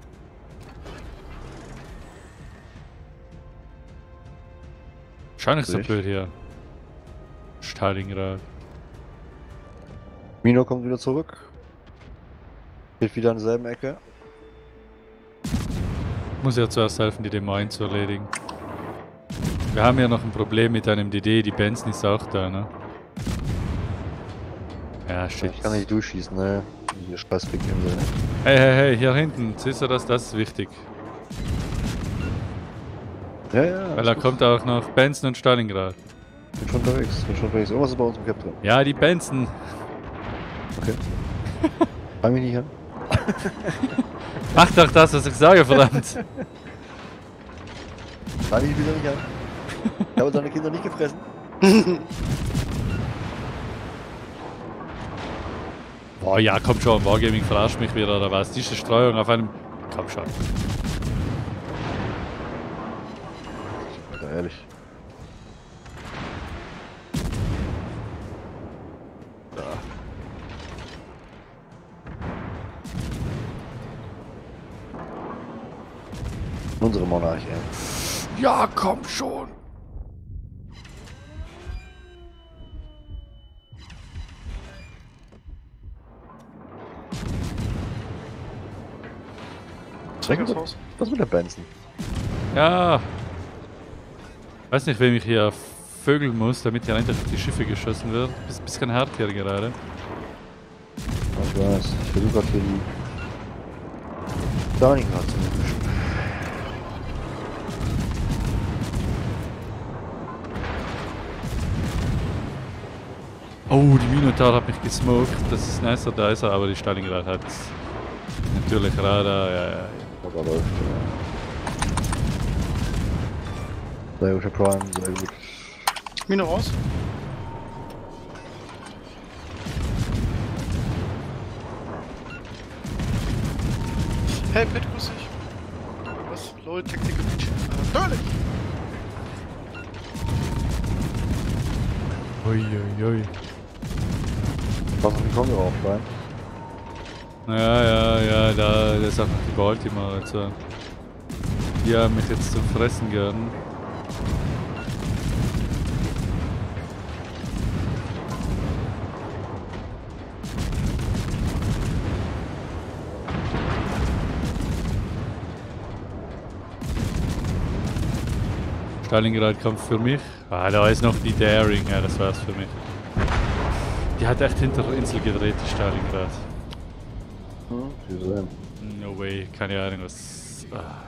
Schau nicht so blöd hier. Stalingrad. Mino kommt wieder zurück. Steht wieder an derselben Ecke. Muss ja zuerst helfen, die Demo zu erledigen. Wir haben ja noch ein Problem mit einem DD, die Benson ist auch da, ne? Ja, shit. Ich kann nicht durchschießen, ne? Hier Scheißblick im Sinne. Hey, hey, hey, hier hinten, siehst du das? Das ist wichtig. Ja, ja. Weil da kommt auch noch Benson und Stalingrad. Bin schon unterwegs, Irgendwas ist bei uns im Cap drin. Ja, die Benson. Okay. Fang mich nicht an. Mach doch das, was ich sage, verdammt. Fang mich wieder nicht an. Ich habe deine Kinder nicht gefressen. Boah, ja, komm schon, Wargaming verarscht mich wieder, oder was? Diese Streuung auf einem... Komm schon. Alter, ehrlich. Da. Unsere Monarchie. Ja, komm schon. Träger's raus. Was mit der Benson? Ja. Weiß nicht, wem ich hier vögeln muss, damit hier endlich auf die Schiffe geschossen wird. Bisschen hart hier gerade. Ich weiß, ich versuche gerade hier die Stalingrad zu mischen. Oh, die Minotaur hat mich gesmoked. Das ist nicer Dicer, aber die Stalingrad hat natürlich Radar. Ja, ja. Aber läuft, ja. Sehr guter Prime, sehr gut. Mine raus. Hey, Pet, grüß dich. Was? Lol, Tactical Beach. Natürlich! Uiuiui. Was auf den Kongo rauf, Prime? Ja, da ist auch noch die Baltimore. Also. Die haben mich jetzt zum Fressen gern. Stalingrad kommt für mich. Ah, da ist noch die Daring, ja, das war's für mich. Die hat echt hinter der Insel gedreht, die Stalingrad. No way, keine Ahnung, was.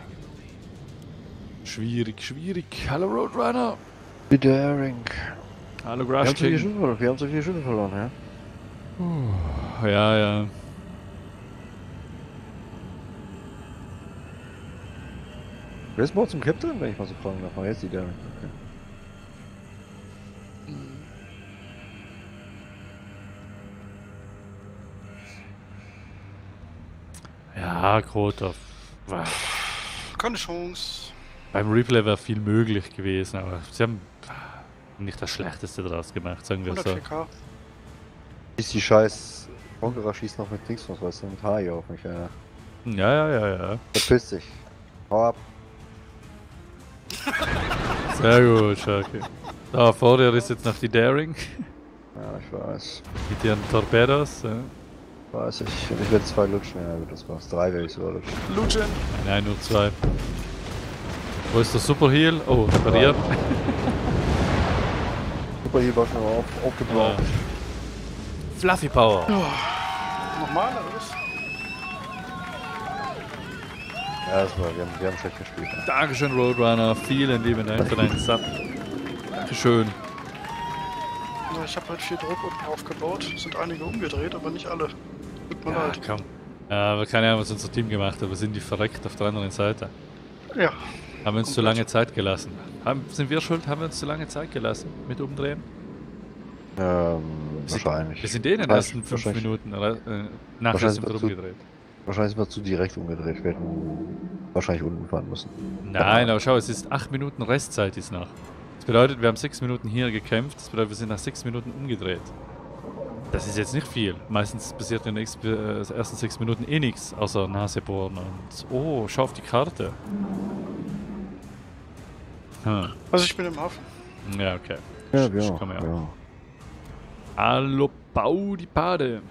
Schwierig. Hallo Roadrunner. Die Daring. Hallo Wir haben Grash zu viele King. Schiffe, wir haben zu viele Schiffe verloren, ja? Ja. Wer ist bei uns im Captain, wenn ich mal so fragen darf? Ah, jetzt die Daring. Okay. Ja, Grotov. Keine Chance. Beim Replay wäre viel möglich gewesen, aber sie haben nicht das Schlechteste draus gemacht, sagen wir so. 104k. Ist die scheiß Konqueror schießt noch mit Dings, was weißt du, mit Hai auf mich, ja. Ja. Verpiss dich. Hau ab. Sehr gut, Sharky. Da vor dir ist jetzt noch die Daring. Ja, ich weiß. Mit ihren Torpedos. Weiß ich. Und ich werde 2 lutschen, ja gut, das war's. 3 werde ich sogar lutschen. Luchen. Nein, nur 2. Wo ist der Superheal? Oh, repariert. Super, hier war schon aufgebraucht. Fluffy Power. Nochmal, oder was? Ja, das war, wir haben schlecht gespielt. Ja. Dankeschön, Roadrunner. Vielen lieben Dank für deinen Sub. Dankeschön. Ja, ich habe halt viel Druck unten aufgebaut. Sind einige umgedreht, aber nicht alle. Tut mir Ja, leid. komm. Ja, aber keine Ahnung, was unser Team gemacht hat. Wir sind die verreckt auf der anderen Seite. Ja. Haben wir uns zu lange Zeit gelassen. Sind wir schuld? Haben wir uns zu lange Zeit gelassen mit Umdrehen? Wahrscheinlich. Wir sind eh in den ersten 5 Minuten nachher wahrscheinlich sind wir dazu- umgedreht. Wahrscheinlich sind wir zu direkt umgedreht. Wir hätten wahrscheinlich unten fahren müssen. Nein, aber schau, es ist 8 Minuten Restzeit ist noch. Das bedeutet, wir haben 6 Minuten hier gekämpft, das bedeutet, wir sind nach 6 Minuten umgedreht. Das ist jetzt nicht viel. Meistens passiert in den ersten 6 Minuten eh nichts, außer Nase bohren und... Oh, schau auf die Karte. Hm. Also ich bin im Hafen. Ja, okay. Ja, Ich ja, komme ja. ja. Hallo, bau die Bade.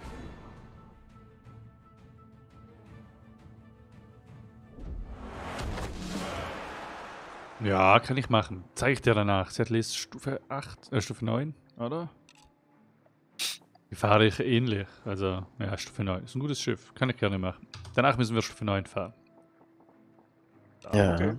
Ja, kann ich machen. Zeige ich dir danach. Sie hat lest Stufe 9, oder? Die fahre ich ähnlich. Also, ja, Stufe 9. Ist ein gutes Schiff. Kann ich gerne machen. Danach müssen wir Stufe 9 fahren. Ja. Okay.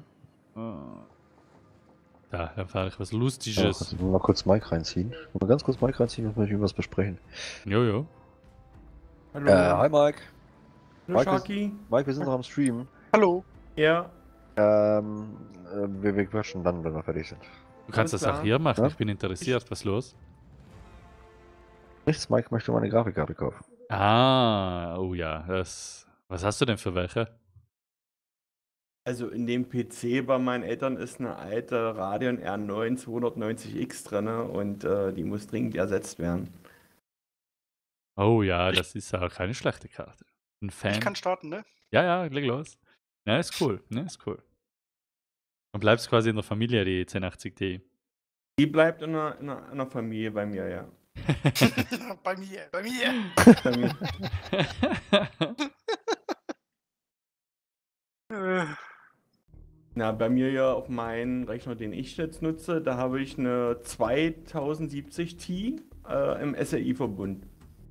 Da, dann fahre ich was Ja, Lustiges. kannst du mal kurz Mike reinziehen? Mal ganz kurz Mike reinziehen, müssen wir irgendwas besprechen. Jojo. Hallo. Hi Mike. Hallo, Mike, Sharky. Mike, wir sind noch am Stream. Hallo. Ja. Wir quatschen dann, wenn wir fertig sind. Du kannst Alles das auch klar. hier machen. Ja? Ich bin interessiert. Was ist los? Nichts, Mike möchte meine Grafikkarte kaufen. Ah, oh ja. Was hast du denn für welche? Also in dem PC bei meinen Eltern ist eine alte Radeon R9 290X drin und die muss dringend ersetzt werden. Oh ja, das ist auch keine schlechte Karte. Ein Fan. Ich kann starten, ne? Ja, ja, leg los. Ja, ist cool. Ne, ist cool. Und bleibst quasi in der Familie, die 1080 Ti. Die bleibt in einer Familie bei mir, ja. Bei mir, bei mir. Bei mir. Na, bei mir ja auf meinen Rechner, den ich jetzt nutze, da habe ich eine 2070 Ti im SLI-Verbund.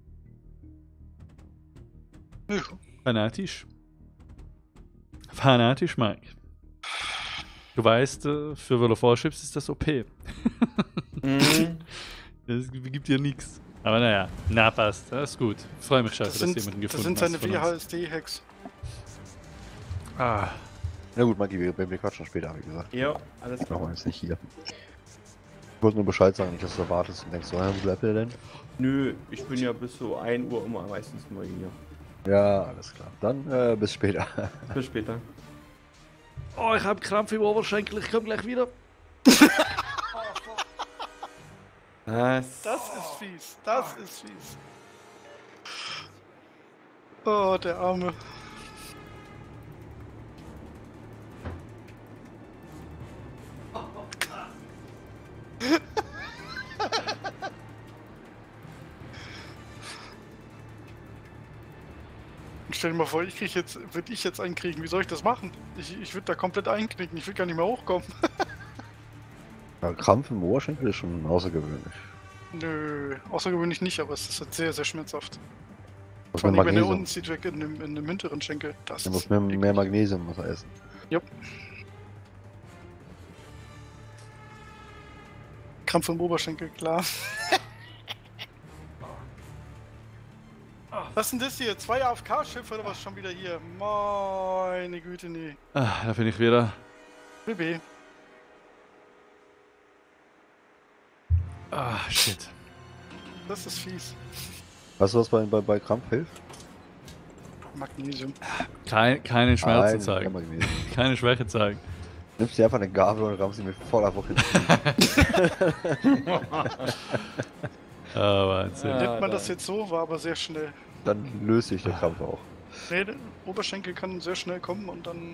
Fanatisch. Fanatisch, Mike. Du weißt, für World of Warships ist das OP. Mhm. Das gibt dir nichts. Aber naja, na passt. Das ist gut. Freue mich scheiße, Das dass sind, jemanden das gefunden sind seine hast von uns. WHSD-Hacks. Ah, Na gut, Mike, wir quatschen später, wie gesagt. Ja, alles Das machen wir klar. jetzt nicht hier. Ich wollte nur Bescheid sagen, nicht, dass du erwartest und denkst, so, wo bleibt der denn? Nö, ich bin ja bis so 1 Uhr immer meistens nur hier. Ja, alles klar. Dann bis später. Bis später. oh, ich habe Krampf im Oberschenkel, ich komme gleich wieder. Was? Das ist fies. Das ist fies. Oh, der Arme. Stell dir mal vor, würde ich jetzt einkriegen. Wie soll ich das machen? Ich würde da komplett einknicken. Ich will gar nicht mehr hochkommen. Ja, Krampf im Oberschenkel ist schon außergewöhnlich. Nö, außergewöhnlich nicht, aber es ist halt sehr, sehr schmerzhaft. Muss Vor mehr allem, wenn der Magnesium. unten zieht weg in dem hinteren Schenkel. Das Du ist musst mehr Magnesium muss er essen. Krampf im Oberschenkel, klar. Was ist denn das hier? 2 AFK-Schiffe oder was schon wieder hier? Meine Güte, nee. Ah, da bin ich wieder. BB. Ah, shit. Das ist fies. Weißt du, was bei Krampf hilft? Magnesium. Keine Schmerzen Kein zeigen. Magnesium. Keine Schwäche zeigen. Nimmst dir einfach eine Gabel und rammst sie mir voll einfach hin. Ah, Wahnsinn. Ja. Nennt man das jetzt so, war aber sehr schnell. Dann löst sich der Krampf auch. Nee, der Oberschenkel kann sehr schnell kommen und dann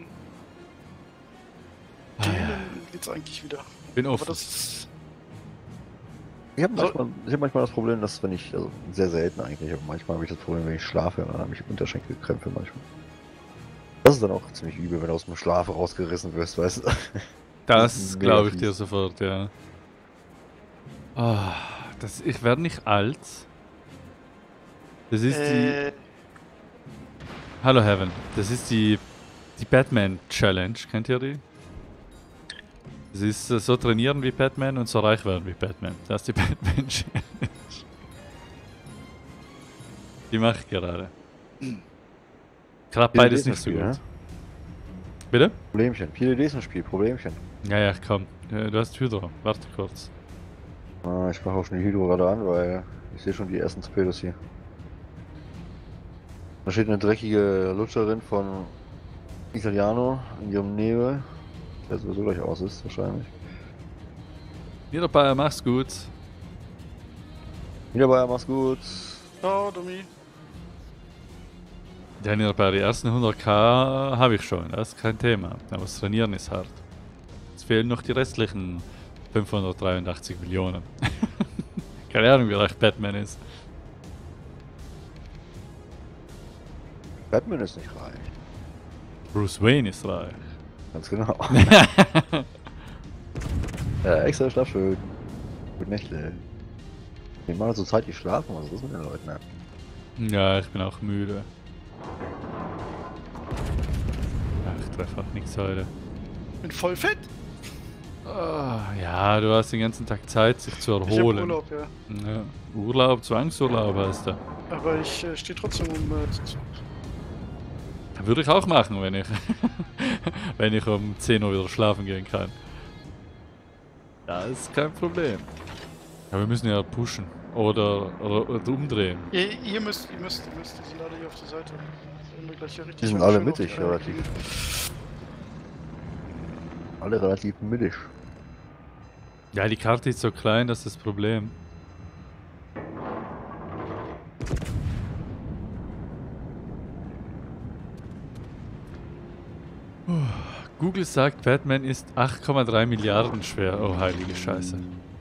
Ah, ja. geht's eigentlich wieder. Bin Aber offen. das ist... Ich habe manchmal das Problem, dass wenn ich, also sehr selten eigentlich, aber manchmal habe ich das Problem, wenn ich schlafe, dann habe ich Unterschenkelkrämpfe manchmal. Das ist dann auch ziemlich übel, wenn du aus dem Schlaf rausgerissen wirst, weißt du? Das mega glaube ich fies. dir sofort, ja. Ah, ich werde nicht alt. Das ist die... Hallo Heaven. Das ist die Batman Challenge. Kennt ihr die? Das ist so trainieren wie Batman und so reich werden wie Batman. Das ist die Batman Challenge. Die mache ich gerade. Gerade beides nicht so gut. Ja? Bitte? Problemchen. Viele Ideen im Spiel, Problemchen. Ja, ja, komm. Du hast Hydro. Warte kurz. Ich mache auch schon die Hydro gerade an, weil ich sehe schon die ersten Torpedos hier. Da steht eine dreckige Lutscherin von Italiano in ihrem Nebel, der sowieso gleich aus ist, wahrscheinlich. Niederbayer, mach's gut. Niederbayer, mach's gut. Ciao, Domi. Ja, Niederbayer, die ersten 100k habe ich schon, das ist kein Thema. Aber das Trainieren ist hart. Jetzt fehlen noch die restlichen 583 Millionen. Keine Ahnung, wie reich Batman ist. Batman ist nicht reich. Bruce Wayne ist reich. Ganz genau. Extra Schlafschön. Gute Nächte. Wir machen zur Zeit, die schlafen, was ist mit den Leuten? Ne? Ja, ich bin auch müde. Ach, ich treffe auch nichts heute. Bin voll fit. Ah, ja, du hast den ganzen Tag Zeit, sich zu Ich hab erholen. Urlaub, ja. Ja, Urlaub, Zwangsurlaub heißt der. Aber ich stehe trotzdem Würde ich auch machen, wenn ich, wenn ich um 10 Uhr wieder schlafen gehen kann. Das ist kein Problem. Aber wir müssen ja pushen. Oder umdrehen. Ihr müsst, die sind alle hier auf der Seite. Wenn wir gleich hier richtig Die sind schön alle auf mittig, die Eier relativ. kriegen. Alle relativ mittig. Ja, die Karte ist so klein, das ist das Problem. Google sagt, Batman ist 8,3 Milliarden schwer. Oh, heilige Scheiße.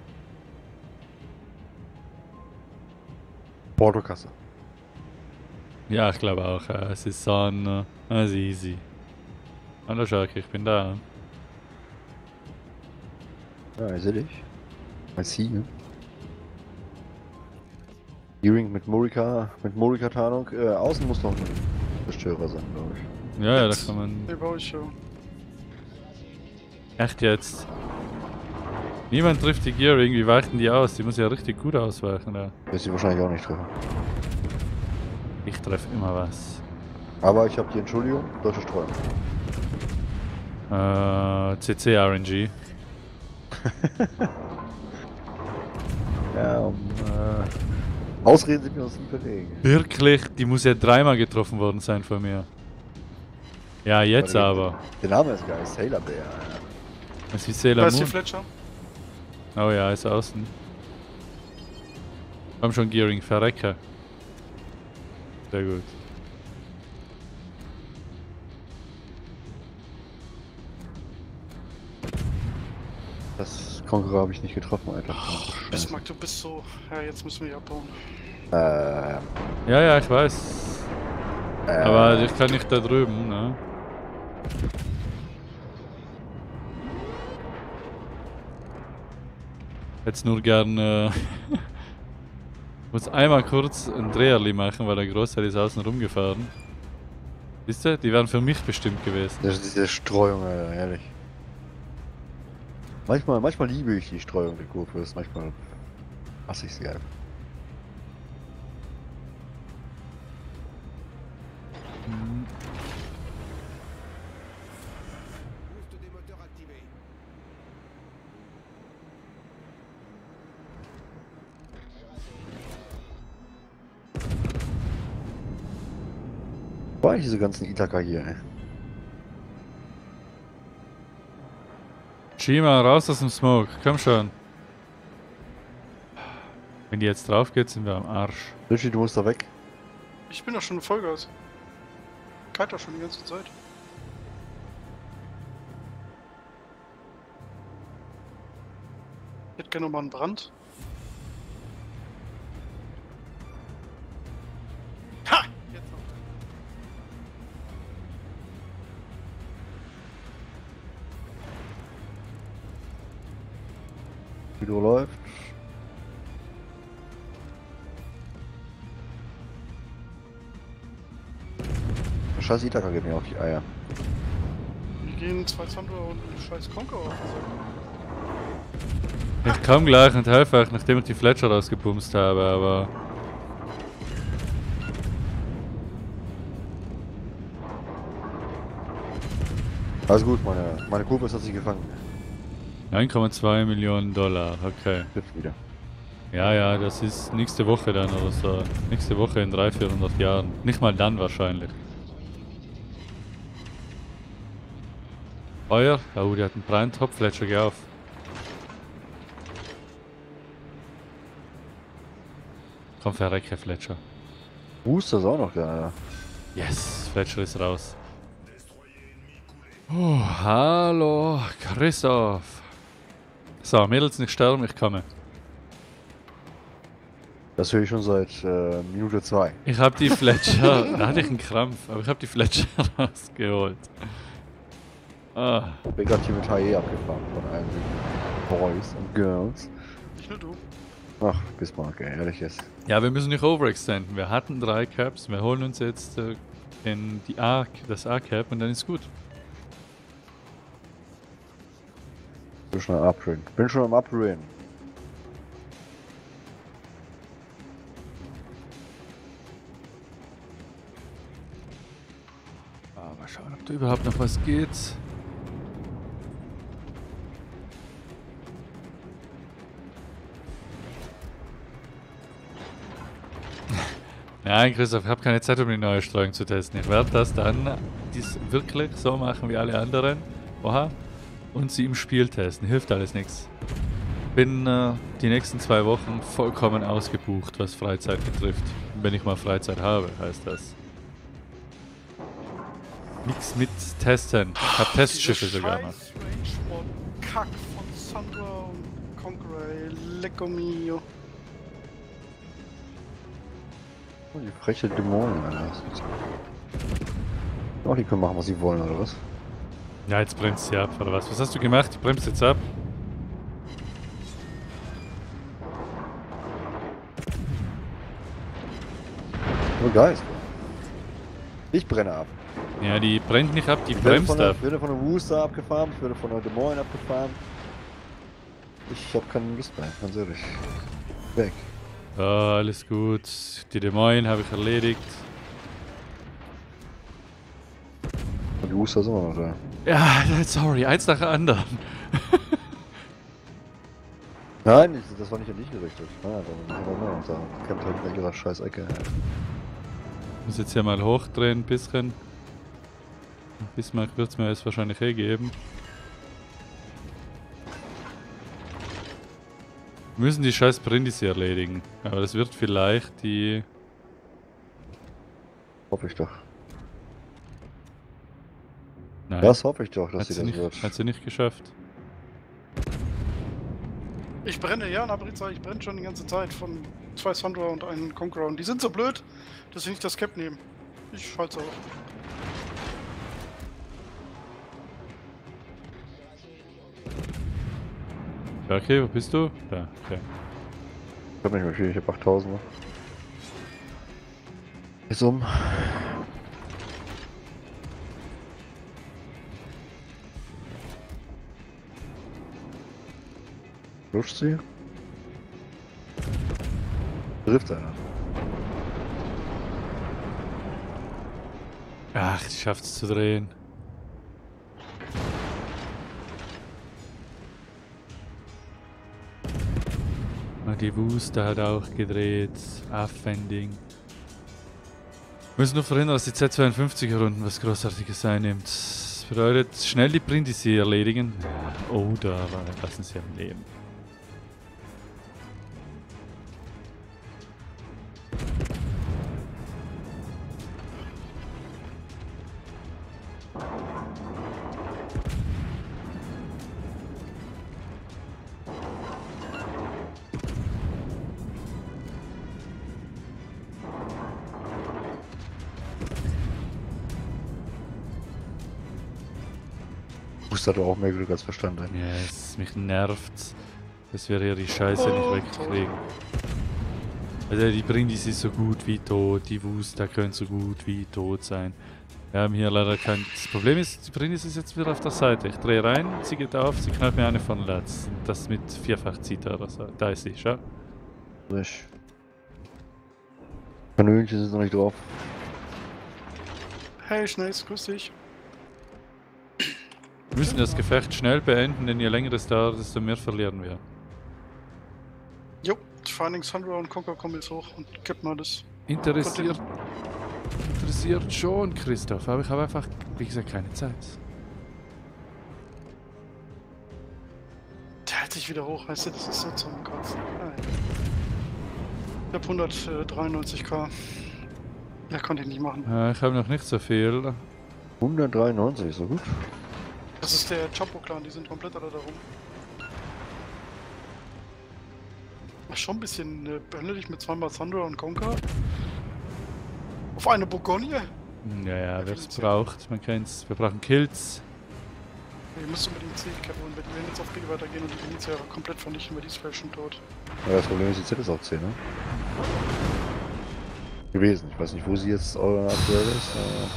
Portokasse. Ja, ich glaube auch. Ja. Es ist so ein... also easy. Hallo Schalke, ich bin da. Ja, ich sehe dich. I see you. Gearing mit Morika-Tarnung. Außen muss noch ein Zerstörer sein, glaube ich. Ja, da Jetzt. kann man... Nee, baue ich schon. Echt jetzt? Niemand trifft die Gearing, wie weichen die aus? Die muss ja richtig gut ausweichen da. Wird sie wahrscheinlich auch nicht treffen. Ich treffe immer was. Aber ich habe die Entschuldigung, deutsche Streuung. CC RNG. Ja, Ausreden sind wir uns nie verlegen. Wirklich? Die muss ja dreimal getroffen worden sein von mir. Ja, jetzt aber. Der Name ist geil, Sailor Bear. Was ist Da Sailor ist die Moon? Fletcher. Oh ja, ist außen. Komm schon, Gearing, verrecke. Sehr gut. Das Conqueror habe ich nicht getroffen, Alter. Bismarck, du bist so. Ja, jetzt müssen wir hier abbauen. Ja, ja, ich weiß. Aber ich kann nicht da drüben, ne? Jetzt nur gern. Muss einmal kurz ein Dreherli machen, weil der Großteil ist außen rumgefahren. Siehst du? Die wären für mich bestimmt gewesen. Das ist diese Streuung, Alter, ehrlich. Manchmal liebe ich die Streuung der Kurfürst, manchmal hasse ich sie einfach. War eigentlich diese ganzen Ithaka hier, ey. Shima, raus aus dem Smoke, komm schon. Wenn die jetzt drauf geht, sind wir am Arsch. Richie, du musst da weg. Ich bin doch schon in Vollgas. Kalt doch schon die ganze Zeit. Ich hätte gerne nochmal einen Brand. Ha! Jetzt noch. Video läuft. Der scheiß Ithaka geht mir auf die Eier. Wir gehen 2 Thunder und einen scheiß Conqueror auf den Sack. Ich komm gleich und helfe euch, nachdem ich die Fletcher rausgepumst habe, aber... Alles gut, meine Kurve hat sich gefangen. 1,2 Millionen Dollar, okay. Trifft wieder. Ja, ja, das ist nächste Woche dann oder so. Nächste Woche in 300, 400 Jahren. Nicht mal dann wahrscheinlich. Feuer? Oh, der hat einen Brandtopf, Fletcher, geh auf. Komm, verrecke, Fletcher. Booster ist auch noch geil. Yes, Fletcher ist raus. Oh, hallo, Christoph. So, Mädels nicht sterben, ich komme. Das höre ich schon seit Minute 2. Ich habe die Fletcher, da hatte ich einen Krampf, aber ich habe die Fletcher rausgeholt. Ah, Ich bin gerade hier mit HE abgefahren von allen Boys und Girls. Nicht nur du. Ach, Bismarck, ey, ehrlich jetzt. ja, wir müssen nicht overextenden. Wir hatten 3 Caps, wir holen uns jetzt das A-Cap und dann ist gut. Bin schon am Upgraden. Bin schon am Upgraden. Mal schauen, ob da überhaupt noch was geht. Nein, Christoph, ich habe keine Zeit, um die neue Streuung zu testen. Ich werde das dann wirklich so machen wie alle anderen. Oha. Und sie im Spiel testen. Hilft alles nichts. Bin die nächsten 2 Wochen vollkommen ausgebucht, was Freizeit betrifft. Wenn ich mal Freizeit habe, heißt das. Nix mit Testen. Ich habe Testschiffe sogar noch. Scheiß Range-Mod Kack von Sandra und Conqueror, lecco mio. Oh, die freche Dämonen, Alter. Oh, die können machen, was sie wollen, oder was? Ja, jetzt bremst sie ab, oder was? Was hast du gemacht? Die bremst jetzt ab. Nur Geist. Ich brenne ab. Ja, die brennt nicht ab, die Ich werde bremst ab. Ich werde von der Wooster abgefahren, ich werde von der Dämonen abgefahren. Ich habe keine Lust mehr, ganz ehrlich. Weg. Ja, alles gut. Die Dämonen habe ich erledigt. Und die Wooster sind immer noch da. Ja, sorry, eins nach dem anderen. Nein, das war nicht an dich gerichtet. Nein, da kämpft halt in ihrer scheiß Ecke. Ich muss jetzt hier mal hochdrehen, ein bisschen. Bismarck wird es mir jetzt wahrscheinlich geben. Wir müssen die scheiß Brindisi erledigen. Aber das wird vielleicht die... Hoffe ich doch. Nein, Das hoffe ich doch, dass hat sie sie, das nicht, wird. hat sie nicht geschafft. Ich brenne, ja, Nabriza, ich brenne schon die ganze Zeit von 2 Sandra und einem Conqueror. Und die sind so blöd, dass sie nicht das Cap nehmen. Ich halte es auf. Ja, okay, wo bist du? Da, okay. Ich hab nicht mehr viel, ich hab 8000 noch. Ist um. Lutscht sie? Trifft einer. Ach, die schafft es zu drehen. Und die Wooster hat auch gedreht. Affending. Wir müssen nur verhindern, dass die Z52er Runden was Großartiges einnimmt. Das bedeutet, schnell die Brindisi erledigen. Oder lassen sie am Leben. Booster hat auch mehr Glück als Verstand. Ey. Yes, mich nervt, dass wir hier die Scheiße nicht wegkriegen. Also die Brindis ist so gut wie tot, die Wooster können so gut wie tot sein. Wir haben hier leider kein... Das Problem ist, die Brindis ist jetzt wieder auf der Seite. Ich drehe rein, sie geht auf, sie knallt mir eine von Latz. Das mit 4-fach Zita oder so. Da ist sie, schau. Nicht. Kanönchen sind noch nicht drauf. Hey, Schnells, grüß dich. Wir müssen das Gefecht schnell beenden, denn je länger es dauert, desto mehr verlieren wir. Jo, ich vor allen Dingen Sandra und Conker kommen jetzt hoch und kippen alles. Interessiert schon, Christoph, aber ich habe einfach, wie gesagt, keine Zeit. Der hält sich wieder hoch, weißt du, das ist so zum Kotzen. Ich hab 193k. Ja, konnte ich nicht machen. Ich habe noch nicht so viel. 193, so gut. Das ist der Chapo-Clan, die sind komplett alle da rum. Ach, schon ein bisschen behindert dich mit zweimal Sandra und Conker. Auf eine Bourgogne? Ja, wer es braucht, man kennt's. Wir brauchen Kills. Wir müssen unbedingt C holen, wenn wir jetzt auf B weitergehen und die Venezia komplett vernichten, weil die ist vielleicht schon tot. Ja, das Problem ist, die Z ist auch 10, ne? Gewesen. Ich weiß nicht, wo sie jetzt aktuell ist.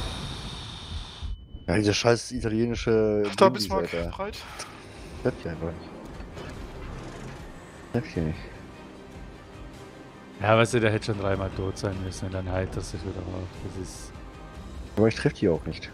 Ja, diese scheiß italienische. Da Bismarck, Alter. breit. Trefft hier einfach nicht. Trefft hier nicht. Ja, weißt du, der hätte schon dreimal tot sein müssen und dann heilt er sich wieder auf. Das ist. Aber ich treffe die auch nicht.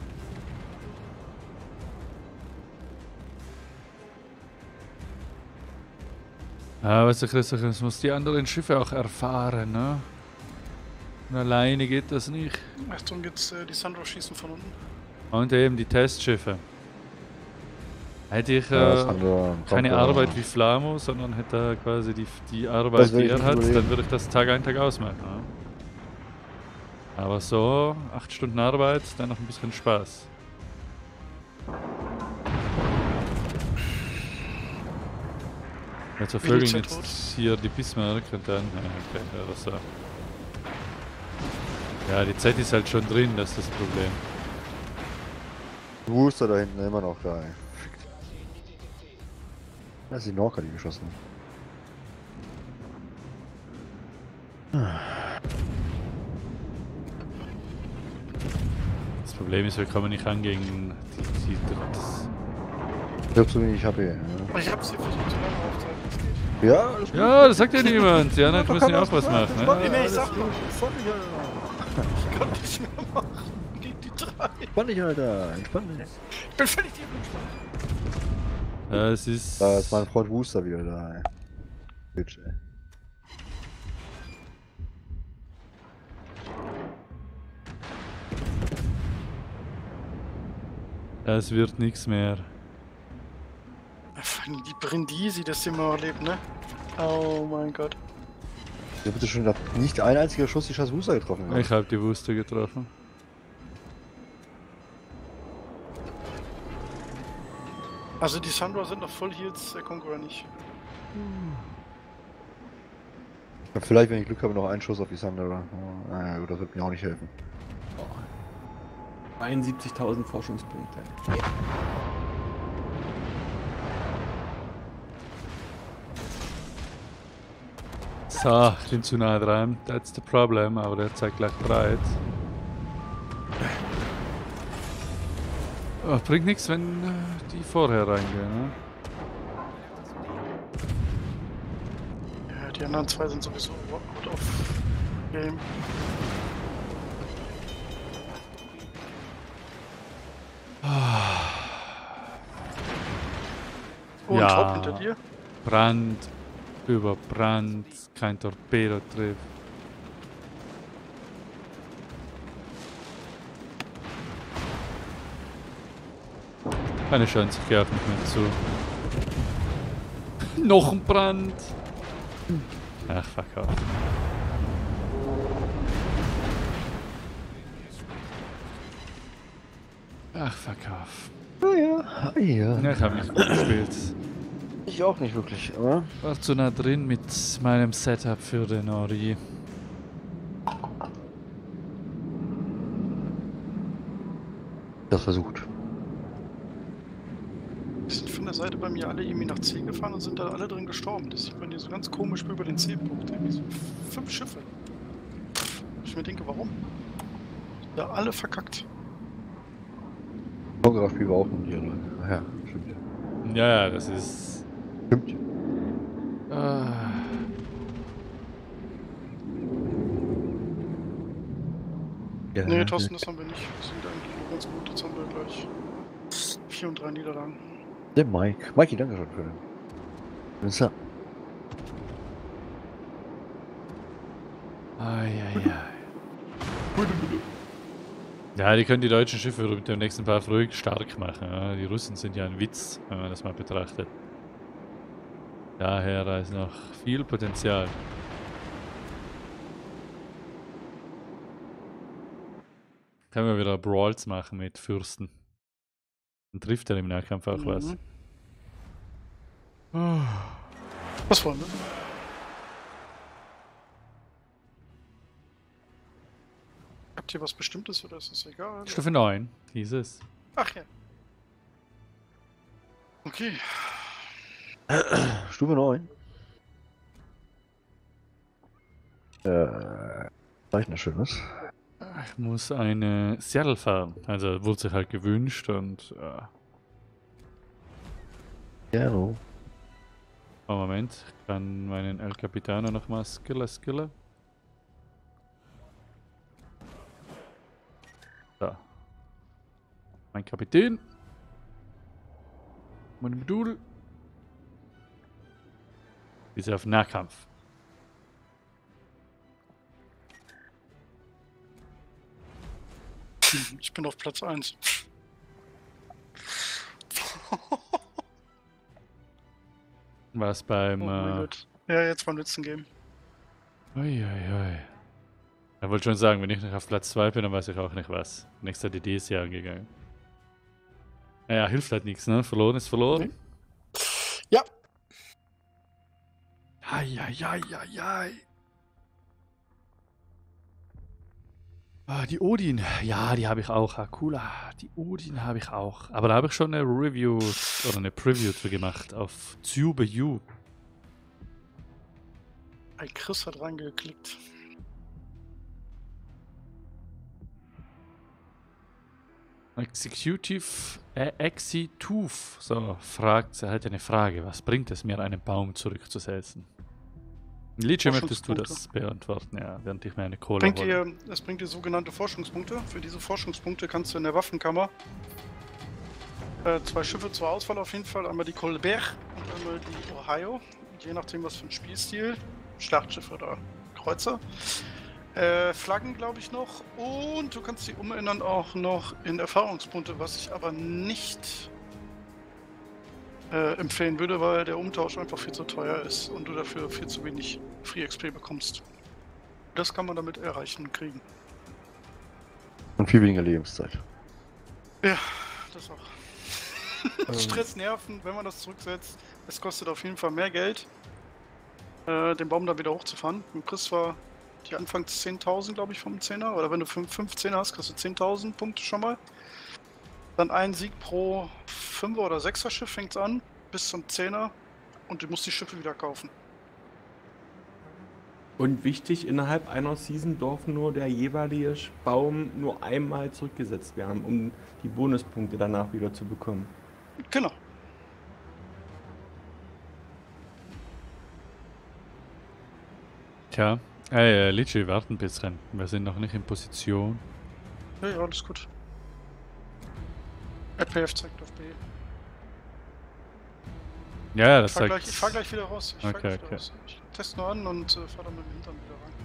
Ja, weißt du, Christoph, das muss die anderen Schiffe auch erfahren, ne? Und alleine geht das nicht. Achtung, jetzt die Sandra schießen von unten. Und eben die Testschiffe. Hätte ich Sandra, keine Conker. Arbeit wie Flamo, sondern hätte er quasi die Arbeit, Das will die ich er nicht hat, überleben. dann würde ich das Tag ein, Tag ausmachen. Ne? Aber so, 8 Stunden Arbeit, dann noch ein bisschen Spaß. Jetzt vervögeln Venezia jetzt tot. hier die Bismarck und dann. Ja, okay, ja, das war. Ja, die Z ist halt schon drin, das ist das Problem. Wo ist er da hinten immer noch da, ey? Fickt. Das ist die Norka, die geschossen hat. Das Problem ist, wir kommen nicht ran gegen die das. Ich hab zu wenig HP. Ja, Ich hab's hier versucht zu lange aufzuhalten, es geht. ja alles gut. Ja, das sagt ja niemand. Ja, dann müssen wir auch was machen. Nee, Ne? ich sag gut. noch. Entspann dich, Alter. Ich kann nicht mehr machen. Gegen die 3. Entspann dich, Alter. Entspann dich. Ich bin völlig tiefenentspannt. Ja, es ist. Da ist mein Freund Wooster wieder da, ey. Bitch, ey. Es wird nichts mehr. Vor allem die Brindisi, das die immer erlebt, ne? Oh mein Gott. Ich hab bitte schon nicht ein einziger Schuss die scheiß Wooster getroffen. Ich habe die Wüste getroffen. Also die Sandra sind noch voll Heals, der Conqueror nicht. Ja, vielleicht, wenn ich Glück habe, noch einen Schuss auf die Sandra. Oh, naja, gut, das wird mir auch nicht helfen. 71.000 Forschungspunkte. So, ich bin zu nah dran. That's the problem, aber der zeigt gleich breit. Oh, bringt nichts, wenn die vorher reingehen, ne? Ja, die anderen zwei sind sowieso gut auf Game. Oh, Ja. ein Top hinter dir. Brand über Brand, kein Torpedo trifft. Keine Chance, ich gehe auch nicht mehr zu. Noch ein Brand! Ach, fuck off. Ach, fuck off. Ja. Ja, ich habe nicht gut gespielt. Ich auch nicht wirklich, aber. War zu nah drin mit meinem Setup für den Ori. Das versucht. Die sind von der Seite bei mir alle irgendwie nach C gefahren und sind da alle drin gestorben. Das sieht man hier so ganz komisch über den C-Punkt. Irgendwie so 5 Schiffe. Ich mir denke, warum? Da alle verkackt. Spiel war auch von dir, ne? Ach ja, stimmt. Ja, das ist. Stimmt. Ja, Nee, Thorsten, das haben wir nicht. Wir sind eigentlich nur ganz gut. Jetzt haben wir gleich 4 und 3 Niederlagen. Der Mike. Mikey, danke schön für den. Sir. Eieiei. Ja, die können die deutschen Schiffe mit dem nächsten Paar ruhig stark machen. Ja. Die Russen sind ja ein Witz, wenn man das mal betrachtet. Daher ist noch viel Potenzial. Können wir wieder Brawls machen mit Fürsten. Dann trifft er im Nahkampf auch was. Was wollen wir? Habt ihr was Bestimmtes oder ist es egal? Stufe 9 hieß es. Ach ja. Okay. Stufe 9. Zeichner schönes. Ich muss eine Seattle fahren. Also wurde sich halt gewünscht und. Ja, no. Oh, Moment, ich kann meinen El Capitano nochmal skillen. Da. Mein Kapitän. Mein Modul. Ist auf Nahkampf. Ich bin auf Platz 1. Was beim. Oh mein Gott. Ja, jetzt beim letzten Game. Uiuiui. Ich wollte schon sagen, wenn ich nicht auf Platz 2 bin, dann weiß ich auch nicht was. Nächster DD ist ja angegangen. Naja, hilft halt nichts, ne? Verloren ist verloren. Ja. Eieieiei. Die Odin, ja, die habe ich auch. Cool, die Odin habe ich auch. Aber da habe ich schon eine Review oder eine Preview zu gemacht auf TubeU. Ein Chris hat reingeklickt. Executive Exituf fragt, er hat eine Frage. Was bringt es mir, einen Baum zurückzusetzen? Lice, möchtest du das beantworten? Ja, während ich mir eine Kohle hole. Es bringt dir sogenannte Forschungspunkte. Für diese Forschungspunkte kannst du in der Waffenkammer 2 Schiffe zur Auswahl auf jeden Fall. Einmal die Colbert und einmal die Ohio. Je nachdem, was für ein Spielstil. Schlachtschiff oder Kreuzer. Flaggen, glaube ich, noch. Und du kannst sie umändern auch noch in Erfahrungspunkte, was ich aber nicht empfehlen würde, weil der Umtausch einfach viel zu teuer ist und du dafür viel zu wenig Free XP bekommst. Das kann man damit erreichen und kriegen. Und viel weniger Lebenszeit. Ja, das auch. Stress, Nerven, wenn man das zurücksetzt. Es kostet auf jeden Fall mehr Geld, den Baum da wieder hochzufahren. Du kriegst zwar die anfangs 10.000, glaube ich, vom 10er. Oder wenn du 15 hast, kriegst du 10.000 Punkte schon mal. Dann ein Sieg pro 5er oder 6er Schiff fängt an, bis zum 10er. Und du musst die Schiffe wieder kaufen. Und wichtig, innerhalb einer Season darf nur der jeweilige Baum nur einmal zurückgesetzt werden, um die Bonuspunkte danach wieder zu bekommen. Genau. Tja, Lice, wir warten ein bisschen. Wir sind noch nicht in Position. Ja, ja, alles gut. RPF zeigt auf B. Ja, das Ich fahr zeigt... ich fahr gleich wieder raus. Okay. Ich teste nur an und fahr dann mit dem Hintern wieder rein.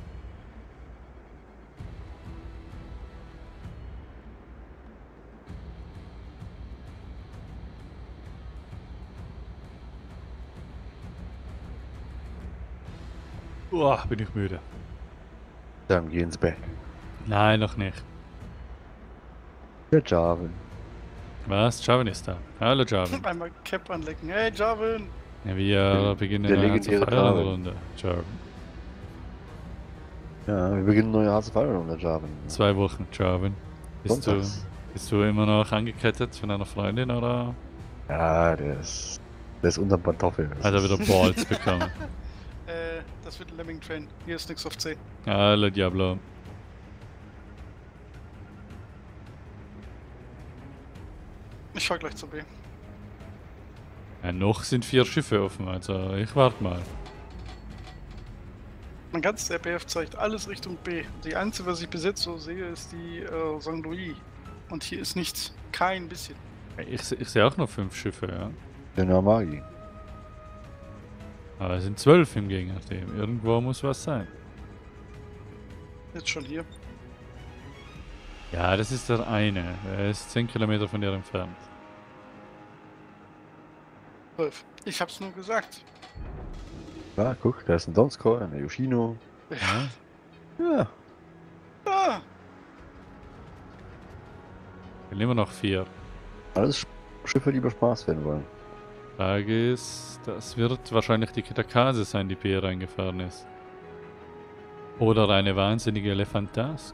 Boah, bin ich müde. Dann geh ins Bett. Nein, noch nicht. Der Jarvan. Was? Jarvan ist da. Hallo Jarvan. Einmal Cap anlecken. Hey, Jarvan! Ja, wir beginnen Der eine zu legendäre feiern Jarvan. Runde. Jarvan. Ja, wir beginnen neue Hase-Fire unter Jarvan. 2 Wochen, Jarvan. Bist du immer noch angekettet von einer Freundin oder Ja, der ist unter Pantoffel. hat er wieder Balls bekommen? Das wird ein Lemming Train. Hier ist nix auf C. Hallo Diablo. Ich fahr gleich zu B. Ja, noch sind 4 Schiffe offen, also ich warte mal. Mein ganzes RPF zeigt alles Richtung B. Die einzige, was ich bis jetzt so sehe, ist die St. Louis. Und hier ist nichts. Kein bisschen. Ich sehe auch noch 5 Schiffe, ja. Der Magi. Aber es sind 12 im Gegenteil. Irgendwo muss was sein. Jetzt schon hier. Ja, das ist der eine. Er ist 10 Kilometer von dir entfernt. 12. Ich hab's nur gesagt. Ja, guck, da ist ein Donskoy, ein Yoshino. Ja. Ja, Ah, Wir nehmen noch 4. alles Schiffe, die über Spaß werden wollen. Frage ist, das wird wahrscheinlich die Kitakase sein, die hier reingefahren ist. Oder eine wahnsinnige Elefantask.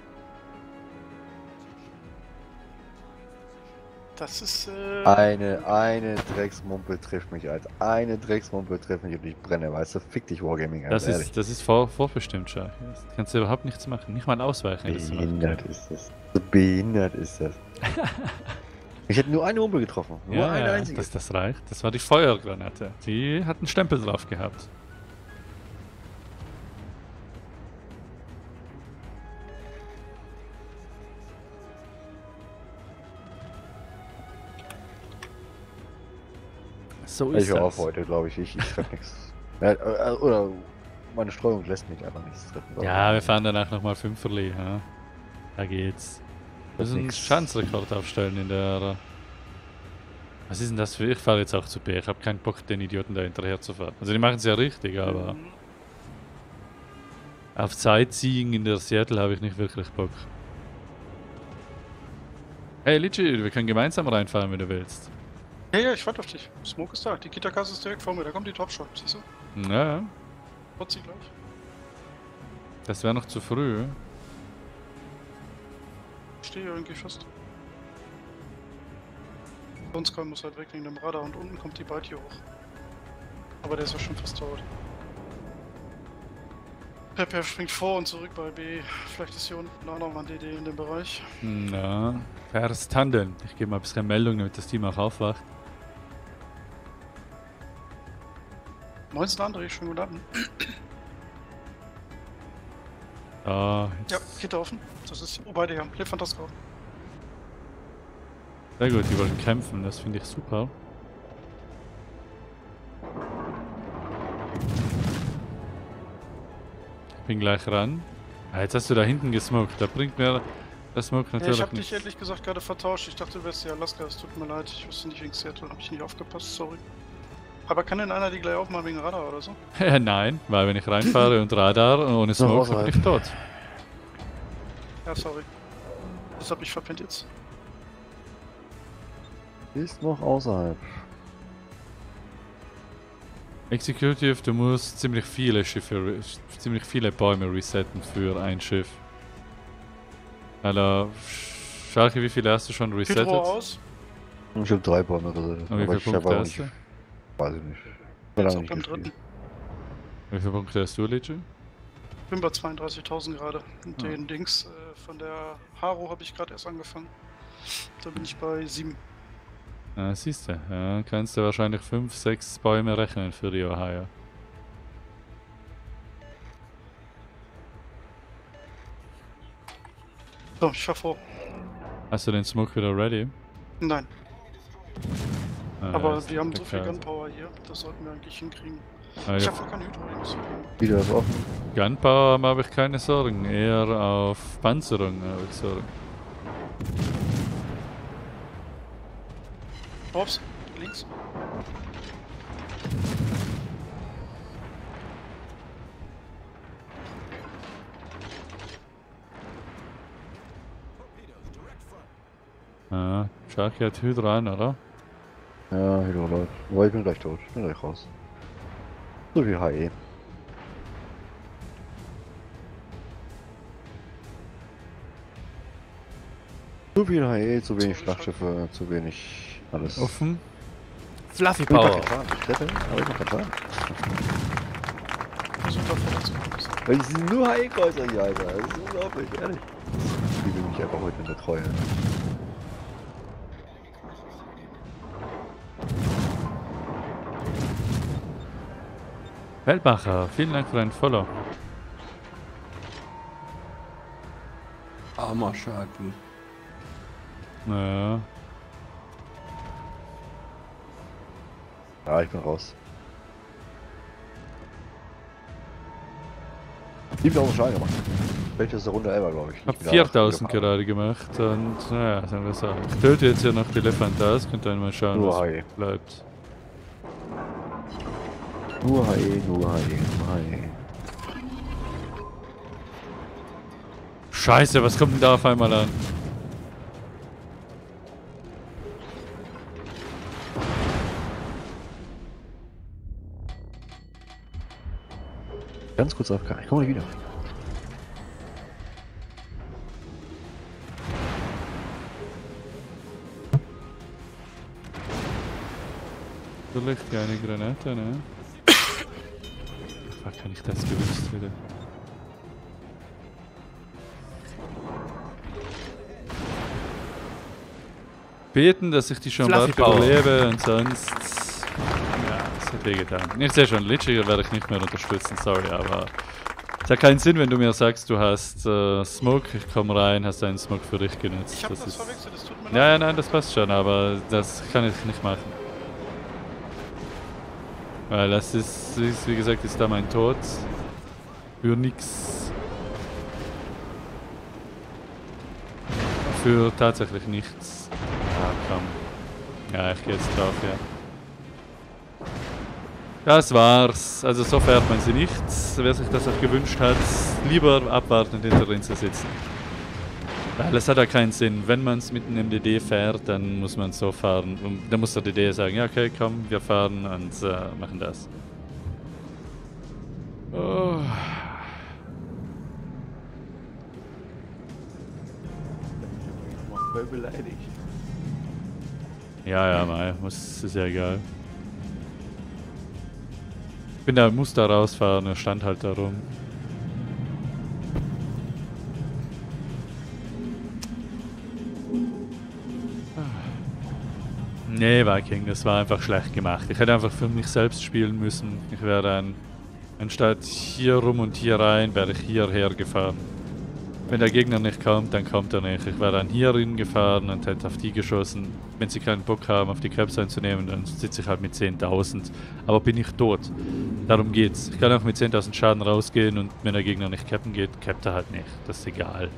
das ist. Eine Drecksmumpel trifft mich, Alter. Eine Drecksmumpel trifft mich und ich brenne, weißt du? Fick dich, Wargaming, Alter. Das ist vorbestimmt, Schach. Das kannst du überhaupt nichts machen. Nicht mal ausweichen. dass du machen Behindert kannst. ist das. So behindert ist das. Ich hätte nur eine Mumpel getroffen. Nur eine einzige. das reicht. Das war die Feuergranate. Die hat einen Stempel drauf gehabt. So ist Ich höre auf das. heute, glaube ich. Ich treffe nichts. Oder meine Streuung lässt mich einfach nichts treffen. glaub Ja, ich. wir fahren danach nochmal Fünferli. Ja. Da geht's. Wir müssen einen nix. Schanzrekord aufstellen in der... Was ist denn das für... Ich fahre jetzt auch zu B. Ich habe keinen Bock, den Idioten da hinterher zu fahren. Also die machen es ja richtig, aber... Mhm. Auf Sightseeing in der Seattle habe ich nicht wirklich Bock. Hey Litchi, wir können gemeinsam reinfahren, wenn du willst. Ja, ich warte auf dich. Smoke ist da. Die Kitakase ist direkt vor mir. Da kommt die Dropshot. Siehst du? Ja, Kommt sie gleich. das wäre noch zu früh. Ich stehe irgendwie fest. Sonst muss halt weg wegen dem Radar und unten kommt die Byte hier hoch. Aber der ist ja schon fast tot. Pepe springt vor und zurück bei B. Vielleicht ist hier unten auch noch mal ein DD in dem Bereich. Ja, verstanden. Ich gebe mal ein bisschen Meldung, damit das Team auch aufwacht. 19 André, schönen guten Abend. Da, Ja, jetzt. Gitter offen. Das ist beide hier. Lefantasko. Sehr gut, die wollen kämpfen, das finde ich super. Ich bin gleich ran. Ah, jetzt hast du da hinten gesmoked, da bringt mir der Smoke Ja, natürlich ich hab dich nichts. ehrlich gesagt gerade vertauscht. Ich dachte, du wärst die Alaska. Es tut mir leid. Ich wusste nicht wegen Seattle. Hab ich nicht aufgepasst. Sorry. Aber kann denn einer die gleich aufmachen wegen Radar oder so? Nein, weil wenn ich reinfahre und Radar ohne Smoke, dann bin ich tot. Ja, sorry. Das hab ich verpennt jetzt. Ist noch außerhalb. Executive, du musst ziemlich viele ziemlich viele Bäume resetten für ein Schiff. Also, Schalke, wie viele hast du schon resettet? Hydro aus. Ich habe 3 Bäume oder so. Und wie Aber viele ich habe Punkte auch hast nicht. du? Weiß ich nicht. Jetzt Lange auch nicht beim gespielt. dritten. Wie viele Punkte hast du, Legio? Bin bei 32.000 gerade. Und Ah. den Dings von der Haro habe ich gerade erst angefangen. Da bin ich bei 7. Ah, siehst du, ja, kannst du wahrscheinlich 5, 6 Bäume rechnen für die Ohio. So, ich fahr vor. Hast du den Smoke wieder ready? Nein, Ah, aber ist wir haben so viel okay. Gunpower hier. Das sollten wir eigentlich hinkriegen. Ah, Ich ja. habe kein Hydro. Ich muss Wieder ist offen. Gunpower habe ich keine Sorgen, eher auf Panzerung habe ich Sorgen. Hops, links. Ah, Sharky hat Hydra an, oder? Ja, Hydro läuft. Aber ich bin gleich tot. Ich bin gleich raus. So viel HE. Zu viel HE, zu wenig Schlachtschiffe, zu wenig alles. Offen. Fluffy Ich hab Power. getan. Ich hätte, aber ich hab getan. Versucht da vorne zu kommen. Weil es sind nur HE-Kreuzer hier, Alter. Das ist unglaublich, ehrlich. Ich fühle mich einfach heute in der Treue. Weltmacher, vielen Dank für deinen Follow. Armer Sharky. Ja. Ja, ich bin raus. 7.000 Schaden gemacht. Schlechteste Runde ever, glaube ich. Ich habe 4000 gerade gemacht und naja, sagen wir so. Ich töte jetzt hier noch die Elefantas, könnt ihr mal schauen, Nur was Hai. bleibt. Nur Hai, nur Hai, nur Hai. Scheiße, was kommt denn da auf einmal an? Ganz kurz auf ich komme nicht wieder. Vielleicht keine Granate, ne? Fuck, kann ich das gewusst wieder? Beten, dass ich die schon bald Fluffy Power. überlebe und sonst... Ja, das hat wehgetan. Ich sehe schon, Litschiger werde ich nicht mehr unterstützen, sorry, aber... Es hat keinen Sinn, wenn du mir sagst, du hast Smoke, ich komme rein, hast einen Smoke für dich genutzt. Ich hab das ist... verwechselt, das tut mir leid. Ja, nein, das passt schon, aber das kann ich nicht machen. Weil das ist wie gesagt, ist da mein Tod. Für nix. Für tatsächlich nichts. Ah, komm. Ja, ich gehe jetzt drauf, ja. Das war's. Also so fährt man sie nicht. Wer sich das auch gewünscht hat, lieber abwarten und hinter drin zu sitzen. Weil es hat ja keinen Sinn. Wenn man es mit einem MDD fährt, dann muss man so fahren. Und dann muss der DD sagen, ja okay, komm, wir fahren und machen das. Oh. Voll beleidigt. Ja, mei, ist ja egal. Muss da rausfahren, er stand halt da rum. Nee, Viking, das war einfach schlecht gemacht. Ich hätte einfach für mich selbst spielen müssen. Ich wäre dann, anstatt hier rum und hier rein, wäre ich hierher gefahren. Wenn der Gegner nicht kommt, dann kommt er nicht. Ich wäre dann hier gefahren und hätte auf die geschossen. Wenn sie keinen Bock haben, auf die Caps einzunehmen, dann sitze ich halt mit 10.000. Aber bin ich tot. Darum geht's. Ich kann auch mit 10.000 Schaden rausgehen und wenn der Gegner nicht cappen geht, cappt er halt nicht. Das ist egal.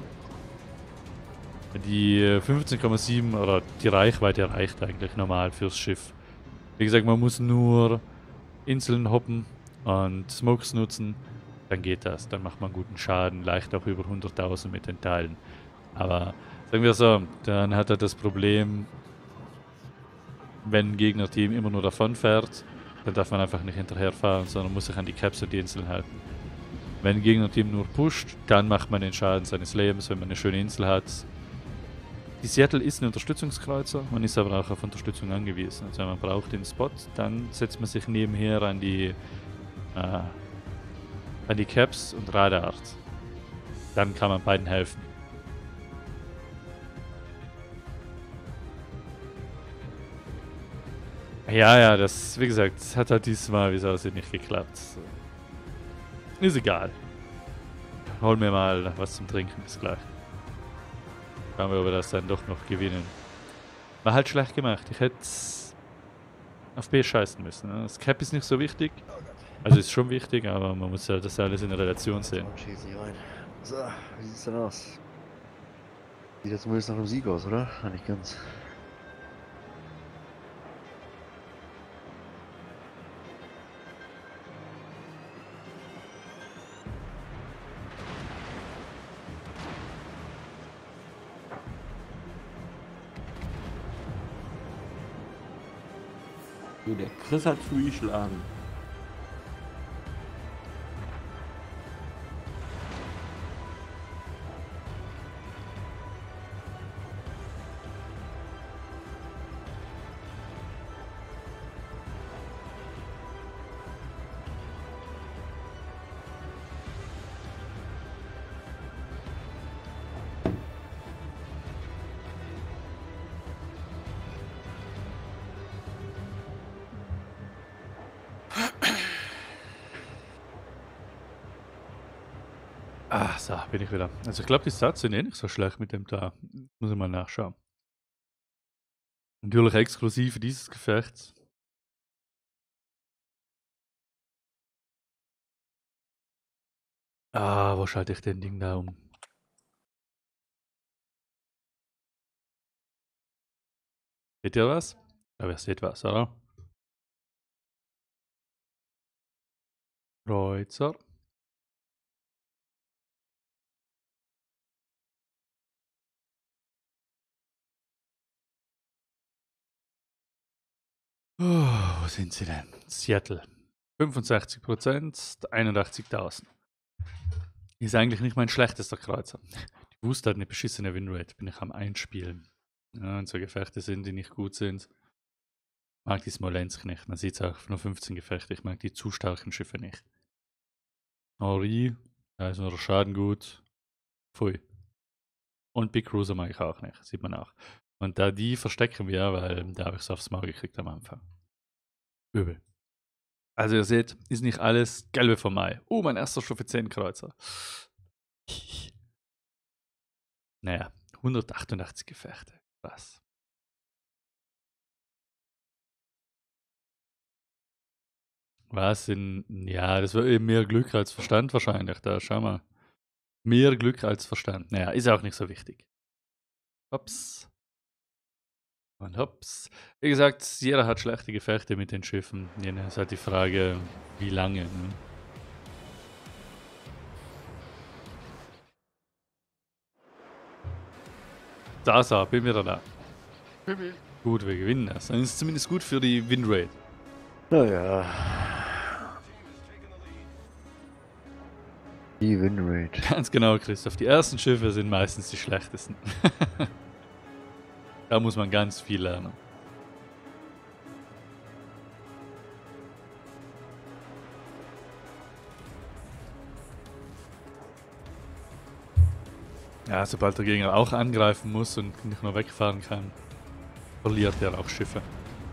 Die 15,7 oder die Reichweite reicht eigentlich normal fürs Schiff. Wie gesagt, man muss nur Inseln hoppen und Smokes nutzen. Dann geht das, dann macht man guten Schaden, leicht auch über 100.000 mit den Teilen. Aber sagen wir so, dann hat er das Problem, wenn ein Gegnerteam immer nur davon fährt, dann darf man einfach nicht hinterherfahren, sondern muss sich an die Caps und die Inseln halten. Wenn ein Gegnerteam nur pusht, dann macht man den Schaden seines Lebens, wenn man eine schöne Insel hat. Die Seattle ist ein Unterstützungskreuzer, man ist aber auch auf Unterstützung angewiesen. Also wenn man braucht den Spot, dann setzt man sich nebenher an die Caps und Radar. Dann kann man beiden helfen. Ja, das, wie gesagt, hat halt diesmal, wie es aussieht, nicht geklappt. Ist egal. Hol mir mal was zum Trinken, bis gleich. Schauen wir, ob wir das dann doch noch gewinnen. War halt schlecht gemacht. Ich hätte auf B scheißen müssen. Ne? Das Cap ist nicht so wichtig. Also ist schon wichtig, aber man muss ja das alles in Relation sehen. Schieß nicht rein. So, wie sieht's denn aus? Sieht jetzt zumindest nach einem Sieg aus, oder? Nicht ganz. So, der Chris hat zugeschlagen. Ah, so, bin ich wieder. Also ich glaube, die Stats sind eh nicht so schlecht mit dem da. Muss ich mal nachschauen. Natürlich exklusiv für dieses Gefecht. Wo schalte ich den Ding da um? Seht ihr was? Aber ihr seht was, oder? Kreuzer. Wo sind sie denn? Seattle. 65%, 81.000. Ist eigentlich nicht mein schlechtester Kreuzer. Die Wust hat eine beschissene Winrate, bin ich am Einspielen. Ja, und so Gefechte sind, die nicht gut sind. Mag die Smolensk nicht. Man sieht es auch nur 15 Gefechte. Ich mag die zu starken Schiffe nicht. Henri, da ist nur der Schaden gut. Pfui. Und Big Cruiser mag ich auch nicht. Sieht man auch. Und da die verstecken wir, weil da habe ich es aufs Maul gekriegt am Anfang. Übel. Also ihr seht, ist nicht alles gelbe vom Mai. Oh, mein erster Stufe 10 Kreuzer. Naja, 188 Gefechte. Was? Was in. Ja, das war eben mehr Glück als Verstand wahrscheinlich. Da, schau mal. Mehr Glück als Verstand. Naja, ist auch nicht so wichtig. Hops. Und hops. Wie gesagt, jeder hat schlechte Gefechte mit den Schiffen. Jene ist halt die Frage, wie lange. Ne? Da, bin wieder da. Bibi. Gut, wir gewinnen das. Dann ist es zumindest gut für die Winrate. Naja. Die Winrate. Ganz genau, Christoph. Die ersten Schiffe sind meistens die schlechtesten. Da muss man ganz viel lernen. Ja, sobald der Gegner auch angreifen muss und nicht nur wegfahren kann, verliert er auch Schiffe.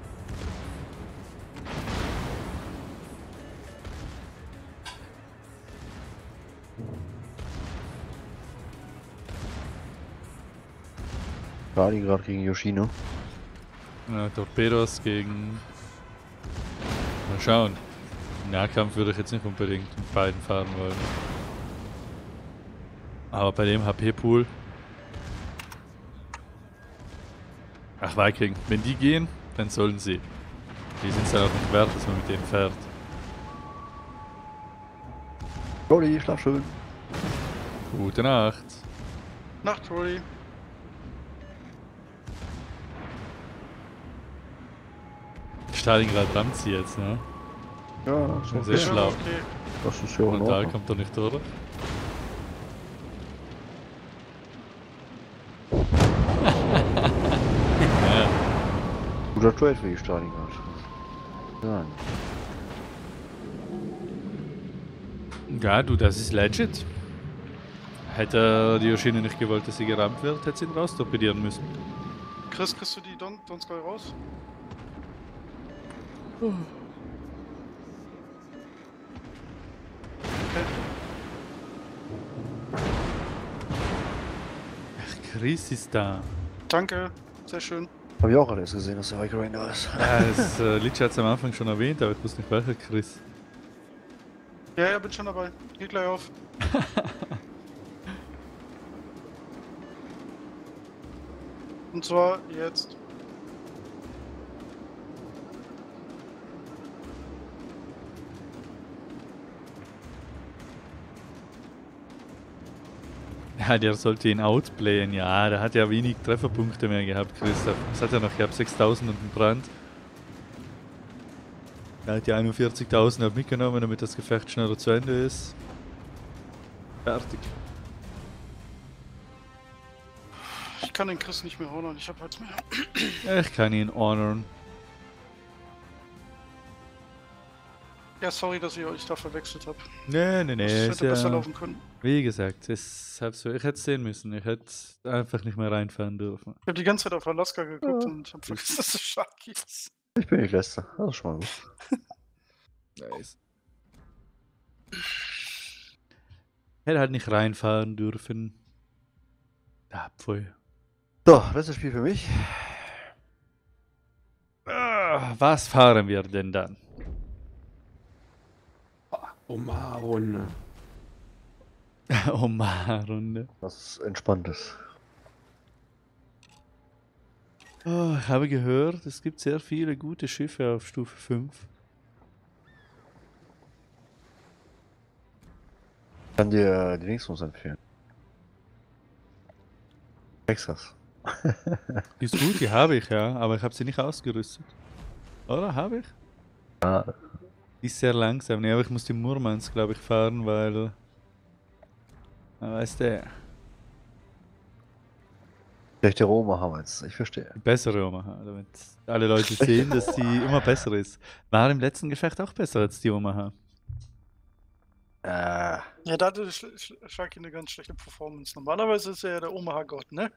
Kali gerade gegen Yoshino. Torpedos gegen... Mal schauen. Im Nahkampf würde ich jetzt nicht unbedingt mit beiden fahren wollen. Aber bei dem HP-Pool... Ach, Viking. Wenn die gehen, dann sollen sie. Die sind es dann auch nicht wert, dass man mit denen fährt. Cody, schlaf schön. Gute Nacht. Nacht, Rolli. Stalingrad rammt sie jetzt, ne? Ja, Schon ist sehr okay. schlau. Okay. Das ist ja in Und da Ordnung. kommt er nicht durch. Ja. Guter Trade für die Stalingrad. Ja. Ja, du, das ist legit. Hätte die Yoshino nicht gewollt, dass sie gerammt wird, hätte sie ihn raustorpedieren müssen. Chris, kriegst du die Donskoy raus? Okay. Ach, Chris ist da. Danke. Sehr schön. Hab ich auch alles gesehen, dass der Viking da ist. Ja, das Litsch hat es am Anfang schon erwähnt, aber ich wusste nicht welcher Chris. Ja, bin schon dabei. Geht gleich auf. Und zwar jetzt. Ja, der sollte ihn outplayen, ja, der hat ja wenig Trefferpunkte mehr gehabt, Christoph. Was hat er noch gehabt? 6.000 und einen Brand. Er hat ja 41.000 mitgenommen, damit das Gefecht schneller zu Ende ist. Fertig. Ich kann den Chris nicht mehr holen, ich hab halt mehr. Ich kann ihn honoren. Ja, sorry, dass ich euch da verwechselt habe. Nee, Das ist hätte besser ja, laufen können. wie gesagt, ich hätte es sehen müssen. Ich hätte einfach nicht mehr reinfahren dürfen. Ich habe die ganze Zeit auf Alaska geguckt und hab vergessen, dass es Sharky ist. Ich bin nicht letzter. Das ist schon mal gut. Nice. Hätte halt nicht reinfahren dürfen. Ah, pfui. So, letztes Spiel für mich. Was fahren wir denn dann? Omarun. Omaha-Runde. Was Entspanntes. Oh, ich habe gehört, es gibt sehr viele gute Schiffe auf Stufe 5. Ich kann dir die Dingsbums empfehlen. Texas. Die ist gut, die habe ich, ja, aber ich habe sie nicht ausgerüstet. Oder? Habe ich? Ja, Die ist sehr langsam. Nee, aber ich muss die Murmansk, glaube ich, fahren, weil... weißt du, schlechte Roma haben wir jetzt. Ich verstehe. die bessere Omaha, damit alle Leute sehen, dass die immer besser ist. War im letzten Gefecht auch besser als die Omaha. Ja, da hatte Sharky eine ganz schlechte Performance. Normalerweise ist er ja der Omaha-Gott, ne?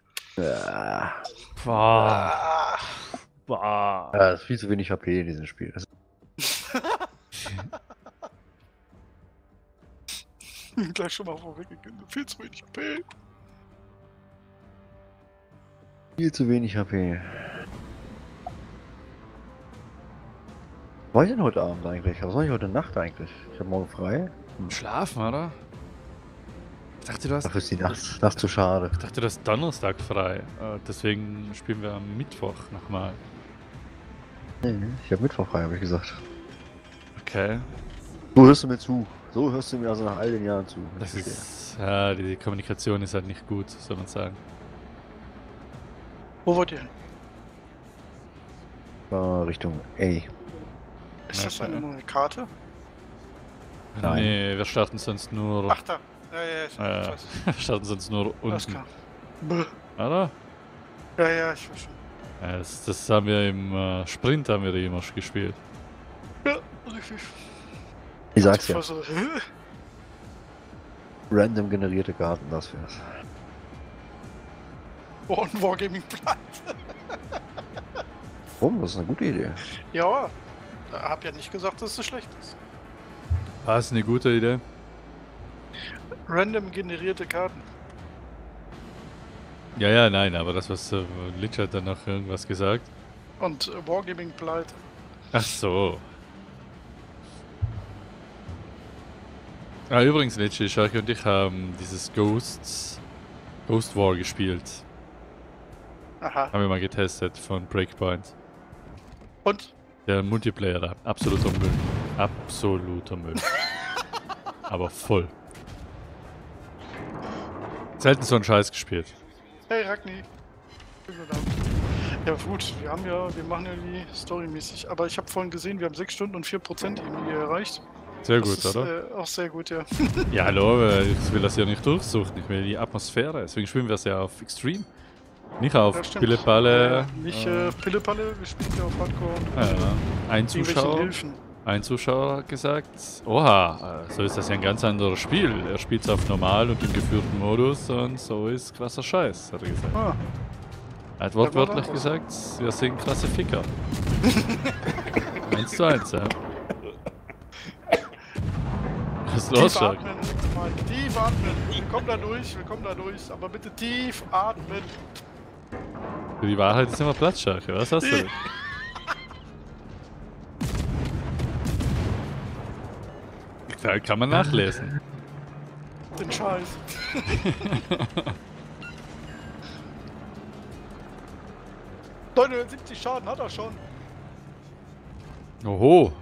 Boah. Boah. Ja, es ist viel zu wenig HP in diesem Spiel. Gleich schon mal vorweggegangen. Viel zu wenig HP. Viel zu wenig HP. Was war ich denn heute Abend eigentlich? Was war ich heute Nacht eigentlich? Ich habe morgen frei. Schlafen, oder? Ich dachte, du hast... Dafür ist die Nacht zu schade. Ich dachte, du hast Donnerstag frei. Deswegen spielen wir am Mittwoch nochmal. Nee, ich habe Mittwoch frei, habe ich gesagt. Okay. So hörst du mir zu. So hörst du mir also nach all den Jahren zu. Das ist... Ja, die Kommunikation ist halt nicht gut, soll man sagen. Wo wollt ihr hin? Richtung A. Ist das eine neue Karte? Nein. Nee, wir starten sonst nur... Ach da. Ja, ich weiß. wir starten sonst nur Alles unten. klar. Bäh. Oder? Ja, ich weiß schon. Ja, das haben wir im Sprint haben wir die immer gespielt. Ja, richtig. Ich sag's ja. Also, Random generierte Karten, das wär's. oh, ein Wargaming-Blatt. Warum? Das ist eine gute Idee. Ja, hab ja nicht gesagt, dass es schlecht ist. Ah, ist eine gute Idee. Random generierte Karten. Ja, nein, aber das, was Lich hat dann noch irgendwas gesagt. Und Wargaming Blight. Ach so. Ah, übrigens, Lich, Sharky und ich haben dieses Ghost War gespielt. Aha. Haben wir mal getestet von Breakpoint. Und? Der Multiplayer da, absoluter Müll. Absoluter Müll. Aber voll. Selten so einen Scheiß gespielt. Hey Ragni. Ja gut, wir machen ja die storymäßig. Aber ich habe vorhin gesehen, wir haben 6 Stunden und 4% irgendwie erreicht. Sehr Das gut, ist, oder? Auch sehr gut, ja. Ja, hallo, ich will das ja nicht durchsuchen. Ich will die Atmosphäre. Deswegen spielen wir es ja auf Extreme. Nicht auf Ja, stimmt. Pille-Palle. Nicht Pille-Palle, wir spielen ja auf Hardcore und Ein irgendwelchen Zuschauer. Hilfen. Ein Zuschauer hat gesagt, oha, so ist das ja ein ganz anderes Spiel. Er spielt es auf normal und im geführten Modus und so ist krasser Scheiß, hat er gesagt. Ah, Er hat wortwörtlich Ja, gesagt, wir sind krasse Ficker. 1:1, ja. Was ist los, tief Shark? atmen, mal. Tief atmen. Wir kommen da durch, aber bitte tief atmen. Für die Wahrheit ist immer Platz, Shark. Was hast du denn? Da kann man nachlesen. Den Scheiß. $970 Schaden hat er schon. Oho.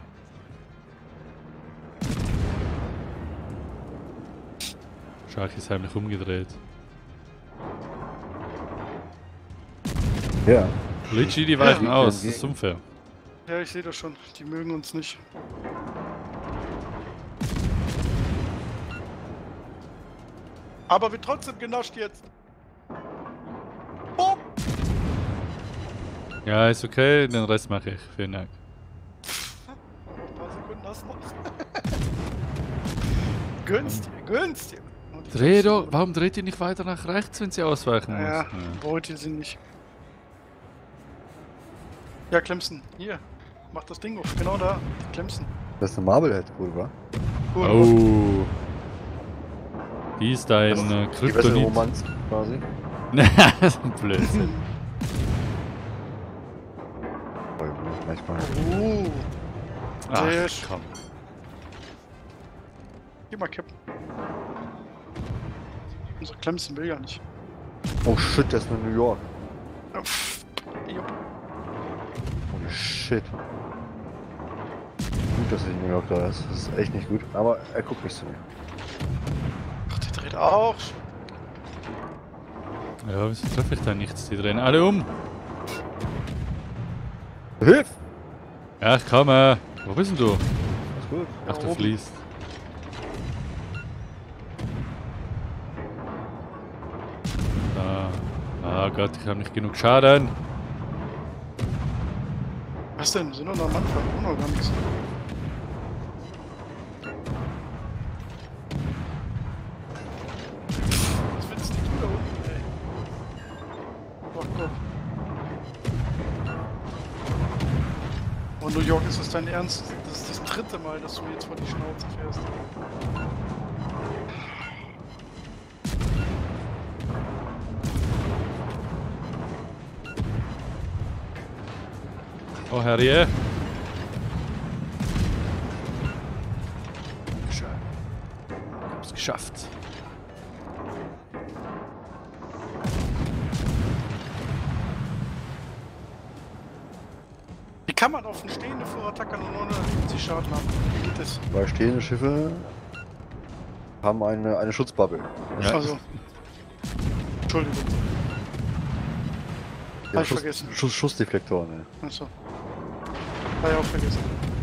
Shark ist heimlich umgedreht. Ja. Luigi, die weichen Ja. aus, das ist unfair. Ja, ich sehe das schon. Die mögen uns nicht. Aber wird trotzdem genascht jetzt. Boom! Ja, ist okay, den Rest mache ich. Vielen Dank. Ein paar Sekunden hast du noch. Gönnst dir. Und die Dreh Jungs- doch, warum dreht ihr nicht weiter nach rechts, wenn sie ausweichen muss? Ja, wollt ihr sie nicht. Ja, Clemson, hier. Mach das Ding auf. Genau da. Clemson. Das ist eine Marblehead wohl, wa? Cool. Oh. Die ist dein Die bessere Kryptonit. Romanz quasi. Das ist ein Blödsinn. Manchmal. Ach, Sehr schön. komm. Geh mal kippen. Unser Clemson will ja nicht. Oh shit, das ist nur New York. Jupp. Holy shit. Gut, dass er in New York da ist. Das ist echt nicht gut. Aber er guckt nicht zu mir. Ach, der dreht auch. Ja, wieso treffe ich da nichts? Die drehen alle um. Hilf! Ja, ich komme. Wo bist denn du? Ist gut. Ach, du oben. fließt. Da. Ah Gott, ich habe nicht genug Schaden. Was denn? Wir sind doch noch am Anfang. Noch gar nichts. Was willst du da unten, ey? Oh Gott. Oh, New York, ist das dein Ernst? Das ist das dritte Mal, dass du mir jetzt vor die Schnauze fährst. Oh, Herrje. Schön. Ich hab's geschafft. Wie kann man auf eine stehende Vorattacke nur 970 Schaden haben? Wie geht das? Weil stehende Schiffe haben eine Schutzbubble. Ja. Also. Entschuldigung. Hab ich vergessen. Schussdeflektoren, ey. Achso. Hab ich auch vergessen.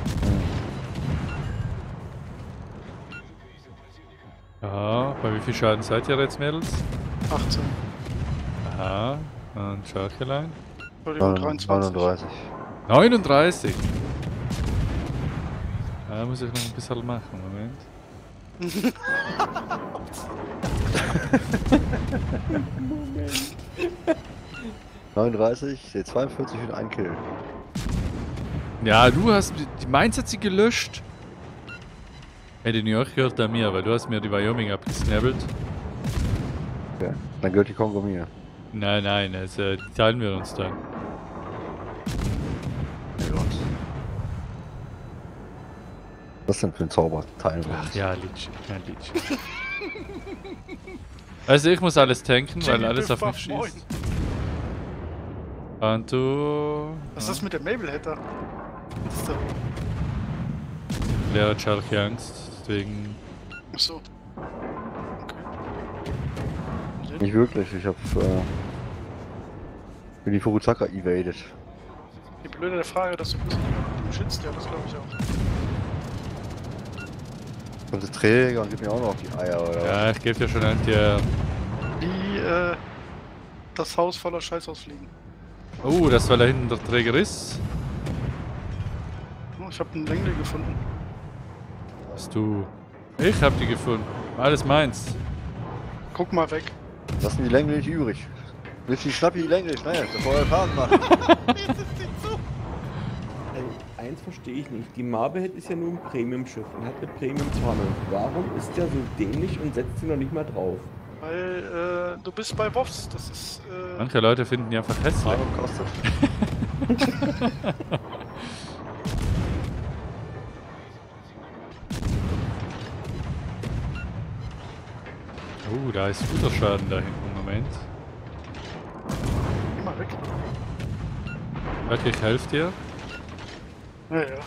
Ja, bei wie viel Schaden seid ihr jetzt, Mädels? 18. Aha. Und Schalkelein? Entschuldigung, 23. 39. 39! Da muss ich noch ein bisschen machen, Moment. 39, ich sehe 42 und ein Kill. Ja, du hast die Mainz hat sie gelöscht. Hey, die New York gehört da mir, weil du hast mir die Wyoming abgesnabbelt. Okay. Dann gehört die Kongo mir. Nein, nein, also, die teilen wir uns dann. Was denn für ein Zauber? Teilen wir uns. Ach ja, Litsch, kein Litsch. Also ich muss alles tanken, weil Jimmy alles Biff auf mich Buff, moin. schießt. Und du... Was ist das mit der Mabel-Head da? Was ist da? Lehrer hat Schalke Angst, deswegen... Achso. Okay. Nicht wirklich, ich hab bin die Furutaka evaded. Die blöde Frage, dass du du schützt, ja, das glaube ich auch. Kommt der Träger und gibt mir auch noch die Eier, oder? Ja, ich gebe dir schon ein dir... Wie, das Haus voller Scheiß ausfliegen. Oh, das weil da hinten der Träger ist. Oh, ich habe einen Längli gefunden. Hast du... Ich hab die gefunden. Alles meins. Guck mal weg. Lassen die Länge nicht übrig. Willst du die Schnappi die Länge schnell, bevor er Schaden macht? Eins verstehe ich nicht. Die Marblehead ist ja nur ein Premium-Schiff und hat eine Premium-Tarnung. Warum ist der so dämlich und setzt sie noch nicht mal drauf? Weil, du bist bei WoWs, das ist, Manche Leute finden die einfach hässlich. Tarnung kostet. Oh, da ist guter Schaden da hinten. Moment. Geh mal weg. Okay, ich helfe dir. Ja, ja.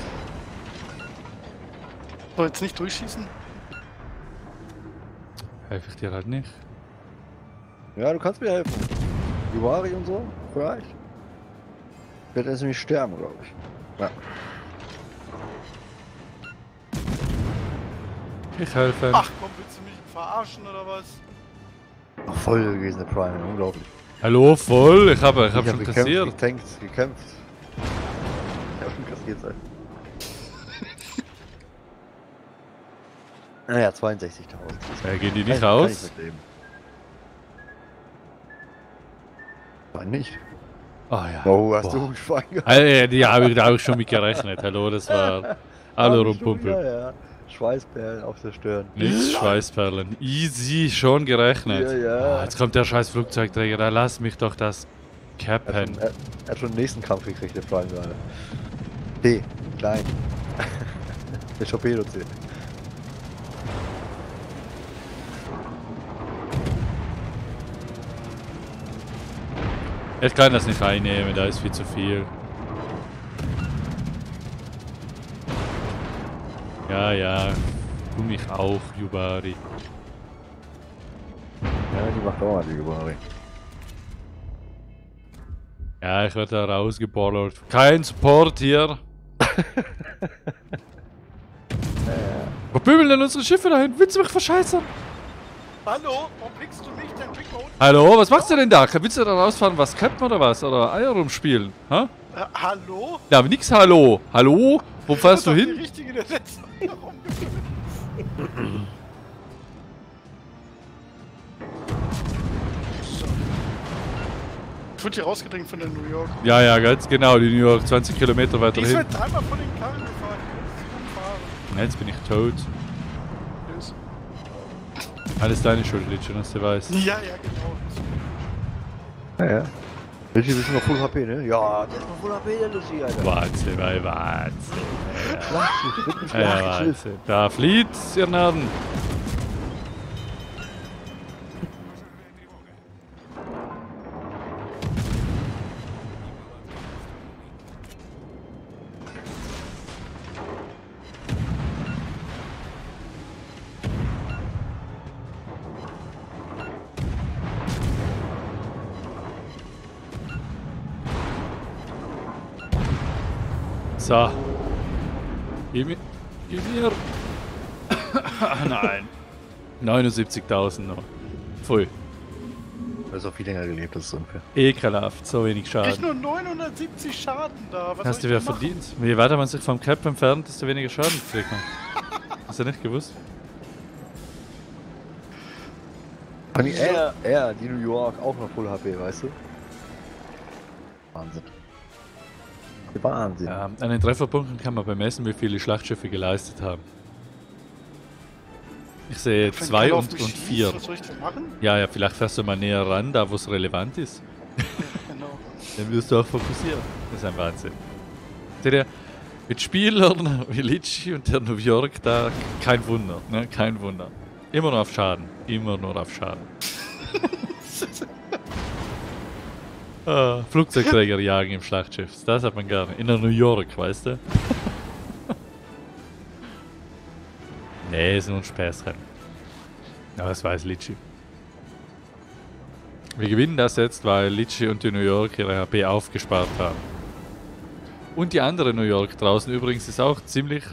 Soll jetzt nicht durchschießen? Helfe ich dir halt nicht. Ja, du kannst mir helfen. Iwari und so, vielleicht. Ich werde jetzt nämlich sterben, glaube ich. Ja. Ich helfe. Ach komm, willst du mich verarschen oder was? Ach, voll gewesen, der Prime, unglaublich. Hallo, voll. Ich hab schon gekämpft, kassiert. getankt, gekämpft. Ich hab schon kassiert sein. Naja, 62.000. Ja, gehen die Kann nicht ich raus? mitleben. War nicht. Oh ja. Oh, hast Boah. du Schwein gehabt? Ja, die habe ich auch schon mit gerechnet. Hallo, das war alle rumpumpel. Ja, ja. Schweißperlen auf der Stirn. Nichts Schweißperlen. Easy, schon gerechnet. Ja, ja. Oh, jetzt kommt der scheiß Flugzeugträger, da lass mich doch das Er hat, cappen. schon, er hat schon den nächsten Kampf gekriegt, der Prime gerade. D, klein. Der Torpedo zählt. Ich kann das nicht reinnehmen, da ist viel zu viel. Ja, ja. Du mich auch, Yubari. Ja, die macht auch die Überraschung. Ja, ich werde da rausgeballert. Kein Support hier. Wo bümmeln denn unsere Schiffe dahin? Willst du mich verscheißern? Hallo? Warum pickst du mich? Dann pick mal unten. Hallo, was machst du denn da? Willst du da rausfahren, was campen oder was? Oder Eier rumspielen? Ha? Hallo? Ja, aber nix Hallo. Hallo? Wo fährst du Das ist hin? doch die richtige, der letzte rumgeführt. So. Ich wurde hier rausgedrängt von der New York. Ja, ja, ganz genau. Die New York 20 Kilometer weiter Die ist hin. halt dreimal von den Karren gefahren. Ich muss Jetzt bin ich tot. umfahren. Alles deine Schuld, Litschen, dass du weißt. Ja, ja, genau. Ja, ja. Richie, bist du noch Full HP, ne? Ja, der ist noch Full HP, der Richie, Alter. Wahnsinn, Wahnsinn. Schlachtschiff, mit dem Ja, Schlachtschiff. Wahnsinn. Da flieht's, ihr Narren. So. Gib mir. Nein. 79.000 noch. Pfui. Du hast auch viel länger gelebt, das ist unfair. Ekelhaft, so wenig Ich Schaden. nur 970 Schaden da. Was Hast du soll wieder ich denn machen? verdient. Je weiter man sich vom Cap entfernt, desto weniger Schaden kriegt man. Hast du nicht gewusst? Vor allem er, die New York, auch noch Full HP, weißt du? Wahnsinn. Wahnsinn. Ja, an den Trefferpunkten kann man bemessen, wie viele Schlachtschiffe geleistet haben. Ich sehe Wenn 2 keiner auf und mich schießt, 4. Was soll ich denn machen? Ja, ja, vielleicht fährst du mal näher ran, da wo es relevant ist. Genau. Dann wirst du auch fokussieren. Das ist ein Wahnsinn. Seht ihr, mit Spielern wie Litchi und der New York, da kein Wunder, ne? Kein Wunder. Immer nur auf Schaden. Immer nur auf Schaden. Flugzeugträger jagen im Schlachtschiff. Das hat man gar nicht. In der New York, weißt du? Nee, ist nur ein Späßchen. Aber das weiß Litchi. Wir gewinnen das jetzt, weil Litchi und die New York ihre HP aufgespart haben. Und die andere New York draußen übrigens ist auch ziemlich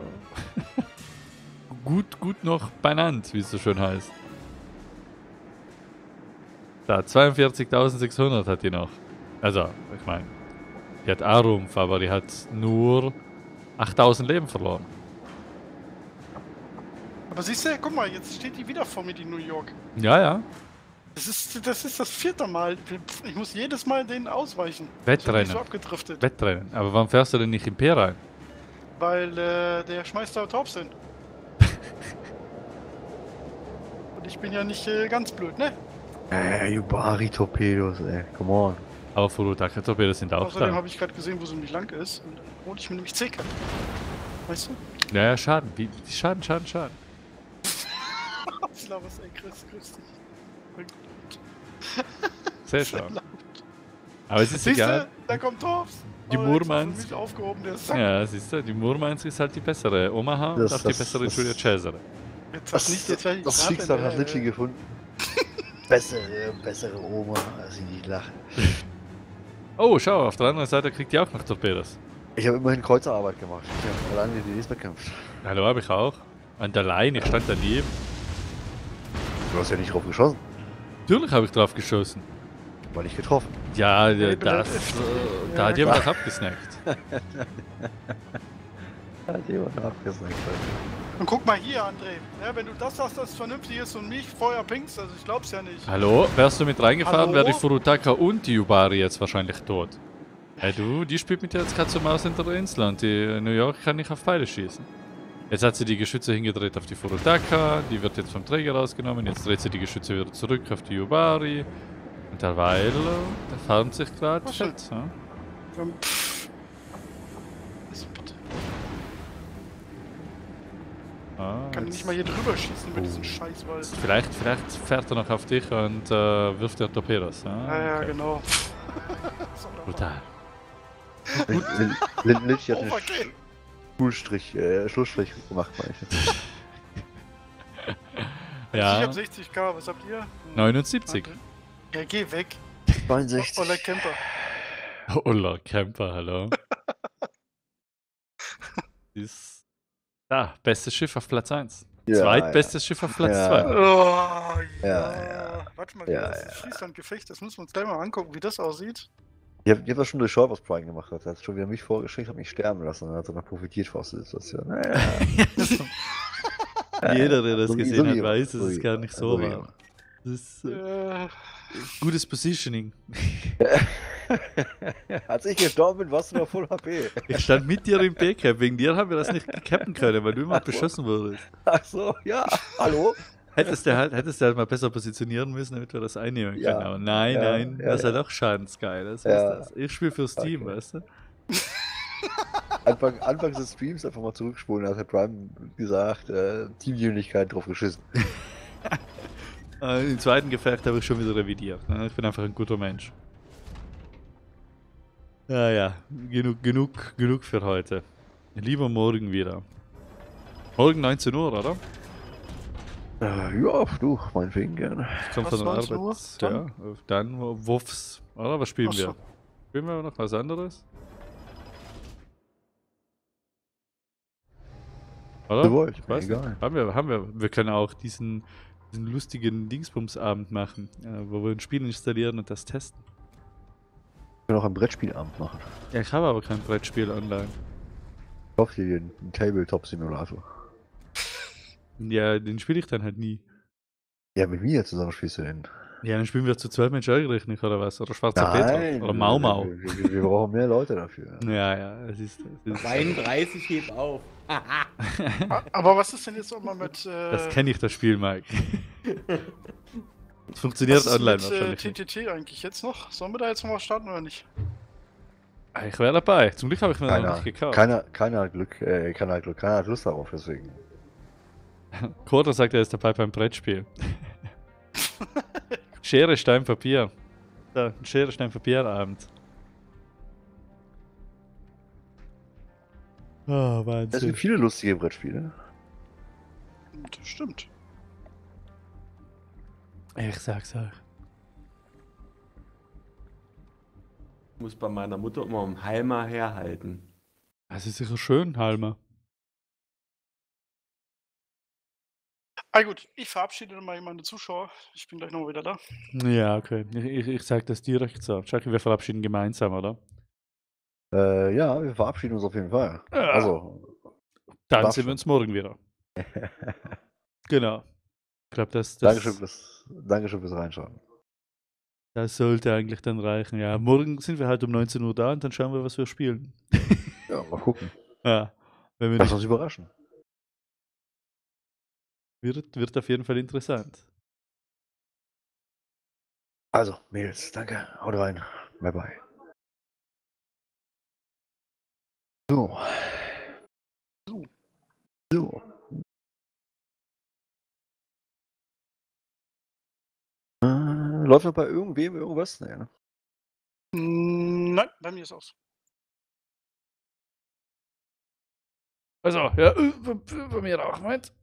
gut noch benannt, wie es so schön heißt. Da, 42.600 hat die noch. Also, ich meine, die hat A-Rumpf, aber die hat nur 8.000 Leben verloren. Aber siehst du, guck mal, jetzt steht die wieder vor mir, die New York. Ja, ja. Das ist das 4. Mal. Ich muss jedes Mal denen ausweichen. Wettrennen. Ich bin so abgedriftet. Wettrennen. Aber warum fährst du denn nicht im P rein? Weil der schmeißt da Taubs hin. Und ich bin ja nicht ganz blöd, ne? Yubari-Torpedos, ey, come on. Aber Furutaka-Torpedos sind auch Außerdem da. habe ich gerade gesehen, wo sie nämlich lang ist. Und dann hole ich mir nämlich C-Cap. Weißt du? Ja, ja, Schaden. Schaden. Slavas, ey, grüß dich. Sehr schade. Aber es ist Siehst egal. du, da kommt Torfs. Die Oh, jetzt ist er Murmansk. für mich aufgehoben, der Sack. Ja, siehst du, die Murmansk ist halt die bessere Omaha und auch die bessere Giulia Cesare. Jetzt hast nicht jetzt werde ich Das gerade Schicksal in hat der- Litchi gefunden. bessere Oma, als sie nicht lachen. Oh, schau, auf der anderen Seite kriegt die auch noch Torpedos. Ich habe immerhin Kreuzerarbeit gemacht. Ich habe alleine die DDs bekämpft. Hallo, habe ich auch. Und allein, ich stand daneben. Du hast ja nicht drauf geschossen, Natürlich habe ich drauf geschossen. weil ich getroffen. Ja, Ja, da ja, hat jemand was abgesnackt. Hat jemand abgesagt. Und guck mal hier, André. Ja, wenn du das sagst, dass es vernünftig ist und mich Feuer pinkst, also ich glaub's ja nicht. Hallo, wärst du mit reingefahren, Hallo? wäre die Furutaka und die Yubari jetzt wahrscheinlich tot. Hey du, die spielt mit dir jetzt Katz und Maus hinter der Insel und die New York kann nicht auf Pfeile schießen. Jetzt hat sie die Geschütze hingedreht auf die Furutaka, die wird jetzt vom Träger rausgenommen, jetzt dreht sie die Geschütze wieder zurück auf die Yubari. Und derweil, der farmt sich gerade Was denn? fett. Ja? Also bitte. jetzt- Kann ich nicht mal hier drüber schießen mit diesem Scheißwald. Vielleicht fährt er noch auf dich und wirft dir Torpedos. Ja, ja, okay. genau. Brutal. Lich hat einen Overkill. Schlussstrich gemacht, meine ich. Ich Ja, hab 60k, was habt ihr? 79. Ja, geh weg. 62. Oller Camper. Ola Camper, hallo. Ist. Bestes Schiff auf Platz 1. Ja, Zweitbestes Schiff auf Platz 2. Oh, Ja. Warte mal, Ja, das ist Friesland-Gefecht, das müssen wir uns gleich mal angucken, wie das aussieht. Ich hab das schon durchschaut, was Brian gemacht hat. Er hat schon wieder mich vorgeschickt, hat mich sterben lassen und hat dann profitiert aus der Situation. Naja. Jeder, der das So wie- gesehen so wie hat, immer. weiß, dass So es wie gar immer. nicht so So wie war. immer. Das ist gutes Positioning. Als ich gestorben bin, warst du noch voll HP. Ich stand mit dir im B-Cap. Wegen dir haben wir das nicht cappen können, weil du immer beschossen wurdest. Ach so, ja. Hallo? Hättest du halt mal besser positionieren müssen, damit wir das einnehmen können. Ja. Aber nein, Ja, nein, ja, das ist halt ja. auch schadensgeil. Das ist Ja. das. Ich spiele fürs Team, Okay. weißt du? Anfang des Streams einfach mal zurückspulen, da hat Brian gesagt, Teamdienlichkeit drauf geschissen. Im zweiten Gefecht habe ich schon wieder revidiert. Ne? Ich bin einfach ein guter Mensch. Ja, genug für heute. Lieber morgen wieder. Morgen 19 Uhr, oder? Ja, du, meinetwegen gerne. Ich komme Was, von der 19 Arbeit. Uhr? Ja, dann Wuffs. Oder? Was spielen Ach wir? so. Spielen wir noch was anderes? Oder? Du wollt, Ich weiß nicht. egal. Haben wir. Wir können auch diesen lustigen Dingsbums-Abend machen, wo wir ein Spiel installieren und das testen. Wir können auch einen Brettspielabend machen. Ja, ich habe aber kein Brettspiel online. Kauf dir einen Tabletop-Simulator. Ja, den spiele ich dann halt nie. Ja, mit mir zusammen spielst du den. Ja, dann spielen wir zu 12 Menschen eigentlich nicht, oder was? Oder Schwarzer Peter. Oder Mau Mau. Wir brauchen mehr Leute dafür. Ja, es ist 32 hebt auf. Aber was ist denn jetzt auch mal mit. das kenne ich, das Spiel, Mike. Es funktioniert was ist online mit wahrscheinlich nicht. TTT eigentlich jetzt noch? Sollen wir da jetzt nochmal starten oder nicht? Ich wäre dabei. Zum Glück habe ich mir noch nicht gekauft. Keiner hat Glück, keiner hat Lust darauf, deswegen. Koda sagt, er ist dabei beim Brettspiel. Schere, Stein, Papier. Da, ein Schere, Stein, Papier-Abend. Oh, Es Wahnsinn. gibt viele lustige Brettspiele. Das stimmt. Ich sag's euch. Ich muss bei meiner Mutter immer um Halma herhalten. Das ist sicher schön, Halmer. Ah gut, ich verabschiede mal meine Zuschauer. Ich bin gleich noch wieder da. Ja, okay. Ich sag das direkt so. Jackie, wir verabschieden gemeinsam, oder? Ja, wir verabschieden uns auf jeden Fall. Ja. Also, Dann Darf sehen wir schon. uns morgen wieder. Genau. Ich glaube, Dankeschön fürs Reinschauen. das sollte eigentlich dann reichen. Ja, morgen sind wir halt um 19 Uhr da und dann schauen wir, was wir spielen. Ja, mal gucken. Ja, wenn wir Lass nicht, uns überraschen. wird auf jeden Fall interessant. Also, Mädels, danke. Haut rein. Bye bye. So. So. Läuft noch bei irgendwem irgendwas? Nee, ne? Nein, bei mir ist aus. Also, ja, bei mir auch, meint.